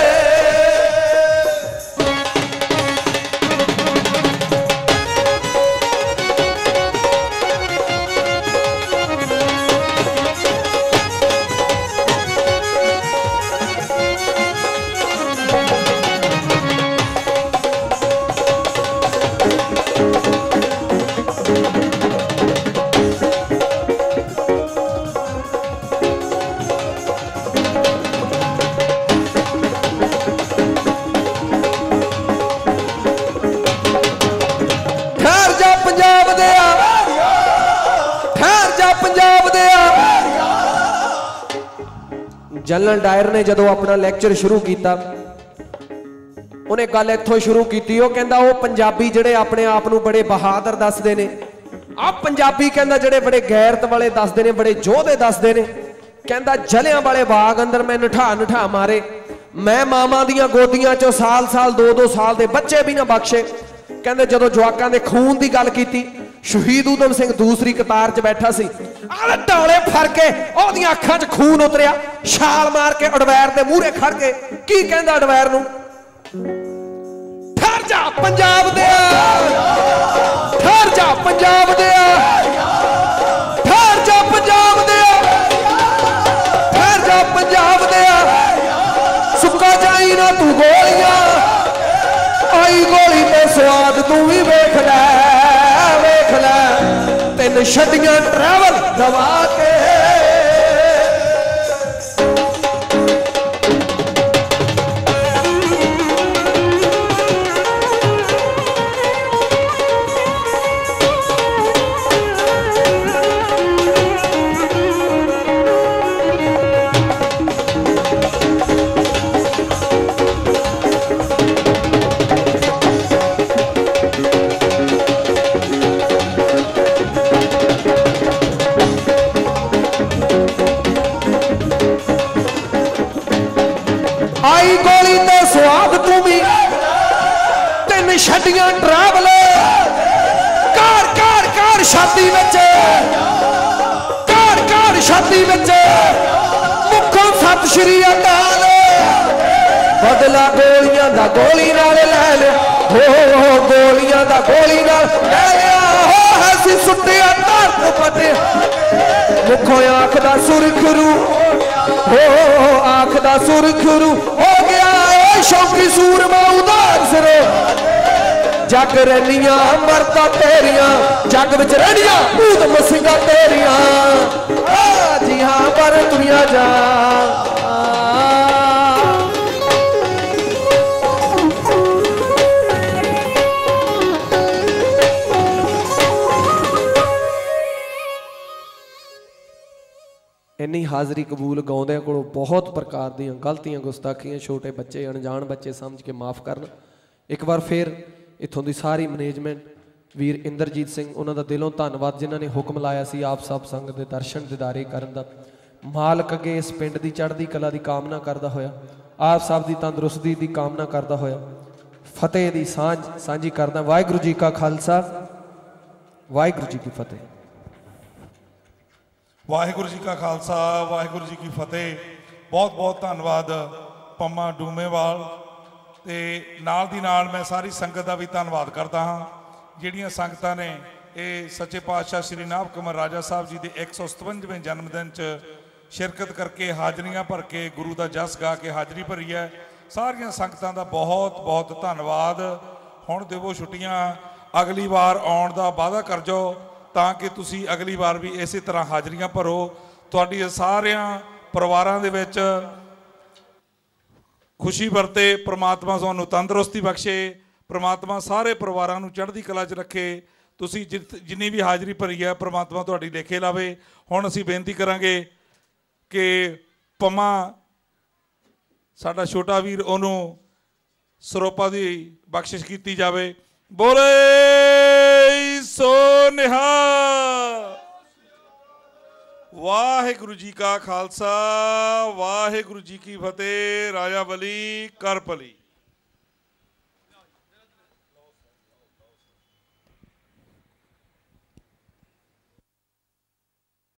जनरल डायर ने जो अपना लैक्चर शुरू किया उन्हें गल इत्थों शुरू की कहता वो पंजाबी जिहड़े अपने आप नूं बड़े बहादुर दसदे ने आ पंजाबी कहता जिहड़े बड़े गैरत वाले दसदे ने बड़े योधे दसदे ने कहता जलियां वाले बाग अंदर मैं नठा नठा मारे मैं मावां दियां गोदियां चों साल साल 2-2 साल दे बच्चे भी ना बख्शे कहते जो जवाकां दे खून की गल की शहीद उधम सिंह दूसरी कतार च बैठा सी डोले फर के ओहदियां अखां च खून उतरिया छाल मार के अडवैर दे मूहरे खड़ के की कहंदा अडवैर नूं ठहर जा पंजाब दे ठहर जा पंजाब दे ठहर जा पंजाब दे ठहर जा पंजाब दे सुक्का जाई ना तू गोलियां आई गोली ते स्वाद तू भी वेख लै तेन छड्डियां ट्रैवल दवा के आई गोली ते स्वाद तू भी तेन छड्डियां ट्रैवल कार कार कार छाती विच कार कार छाती विच मुखों सत श्री अकाल बदला गोलियां दा गोली नाल लै लिया हो गोलियां दा गोली नाल लै लिया हो हसी सुट्टिया धरत पटे मुखों आंख दा सुरखरू हो आंख दा सुरखरू हो गया शौकी सूरमा उदार सिरो जग रैनियां मरदा तेरियां जग विच रैनियां भूत मसिंगा तेरियां जी हाँ पर दुनिया जा इन्नी हाज़री कबूल गाउंदियां कोलों बहुत प्रकार दी गलतियां गुस्ताखियां छोटे बच्चे अनजान बच्चे समझ के माफ़ करन। एक बार फिर इत्थों दी सारी मैनेजमेंट वीर इंद्रजीत सिंह उन्हां दा दिलों धन्नवाद जिन्हां ने हुक्म लाया सी आप सब संग दे दर्शन दीदारे करन दा। मालक अगे इस पिंड दी चढ़दी कला दी कामना करदा होया आप सब दी तंदुरुस्ती दी कामना करदा होया फतेह दी सांझी करदा। वाहिगुरू जी का खालसा वाहिगुरू जी की फतेह। वाहिगुरू जी का खालसा वाहिगुरू जी की फतेह। बहुत बहुत धन्यवाद पंमा डूमेवाल ते नाल दी नाल मैं सारी संगत का भी धन्यवाद करता हाँ जिहड़ियां संगतां ने ये सच्चे पातशाह श्री नाभ कमल राजा साहब जी के 157वें जन्मदिन च शिरकत करके हाजरियां भर के गुरु का जस गा के हाजरी भरी है। सारियां संगतां का बहुत बहुत धन्यवाद। हुण देवो छुट्टियां अगली बार आउण दा वादा कर जाओ ताकि तुसी अगली बार भी इस तरह हाजरियां भरो। तुहाडी सारियां परिवारां दे विच खुशी वरते परमात्मा तुहानूं तंदुरुस्ती बख्शे परमात्मा सारे परिवारां नूं चढ़दी कला च रखे। तुसी जिन्नी भी हाजरी भरी है परमात्मा तुहाडी लेखे लावे। हुण असीं बेनती करांगे कि पमा साडा छोटा वीर उहनूं ਸਰੋਪਾ ਦੀ बख्शिश की जाए। बोले सो निहाल। वाहिगुरू जी का खालसा वाहिगुरू जी की फतेह। राजा बली कर भली।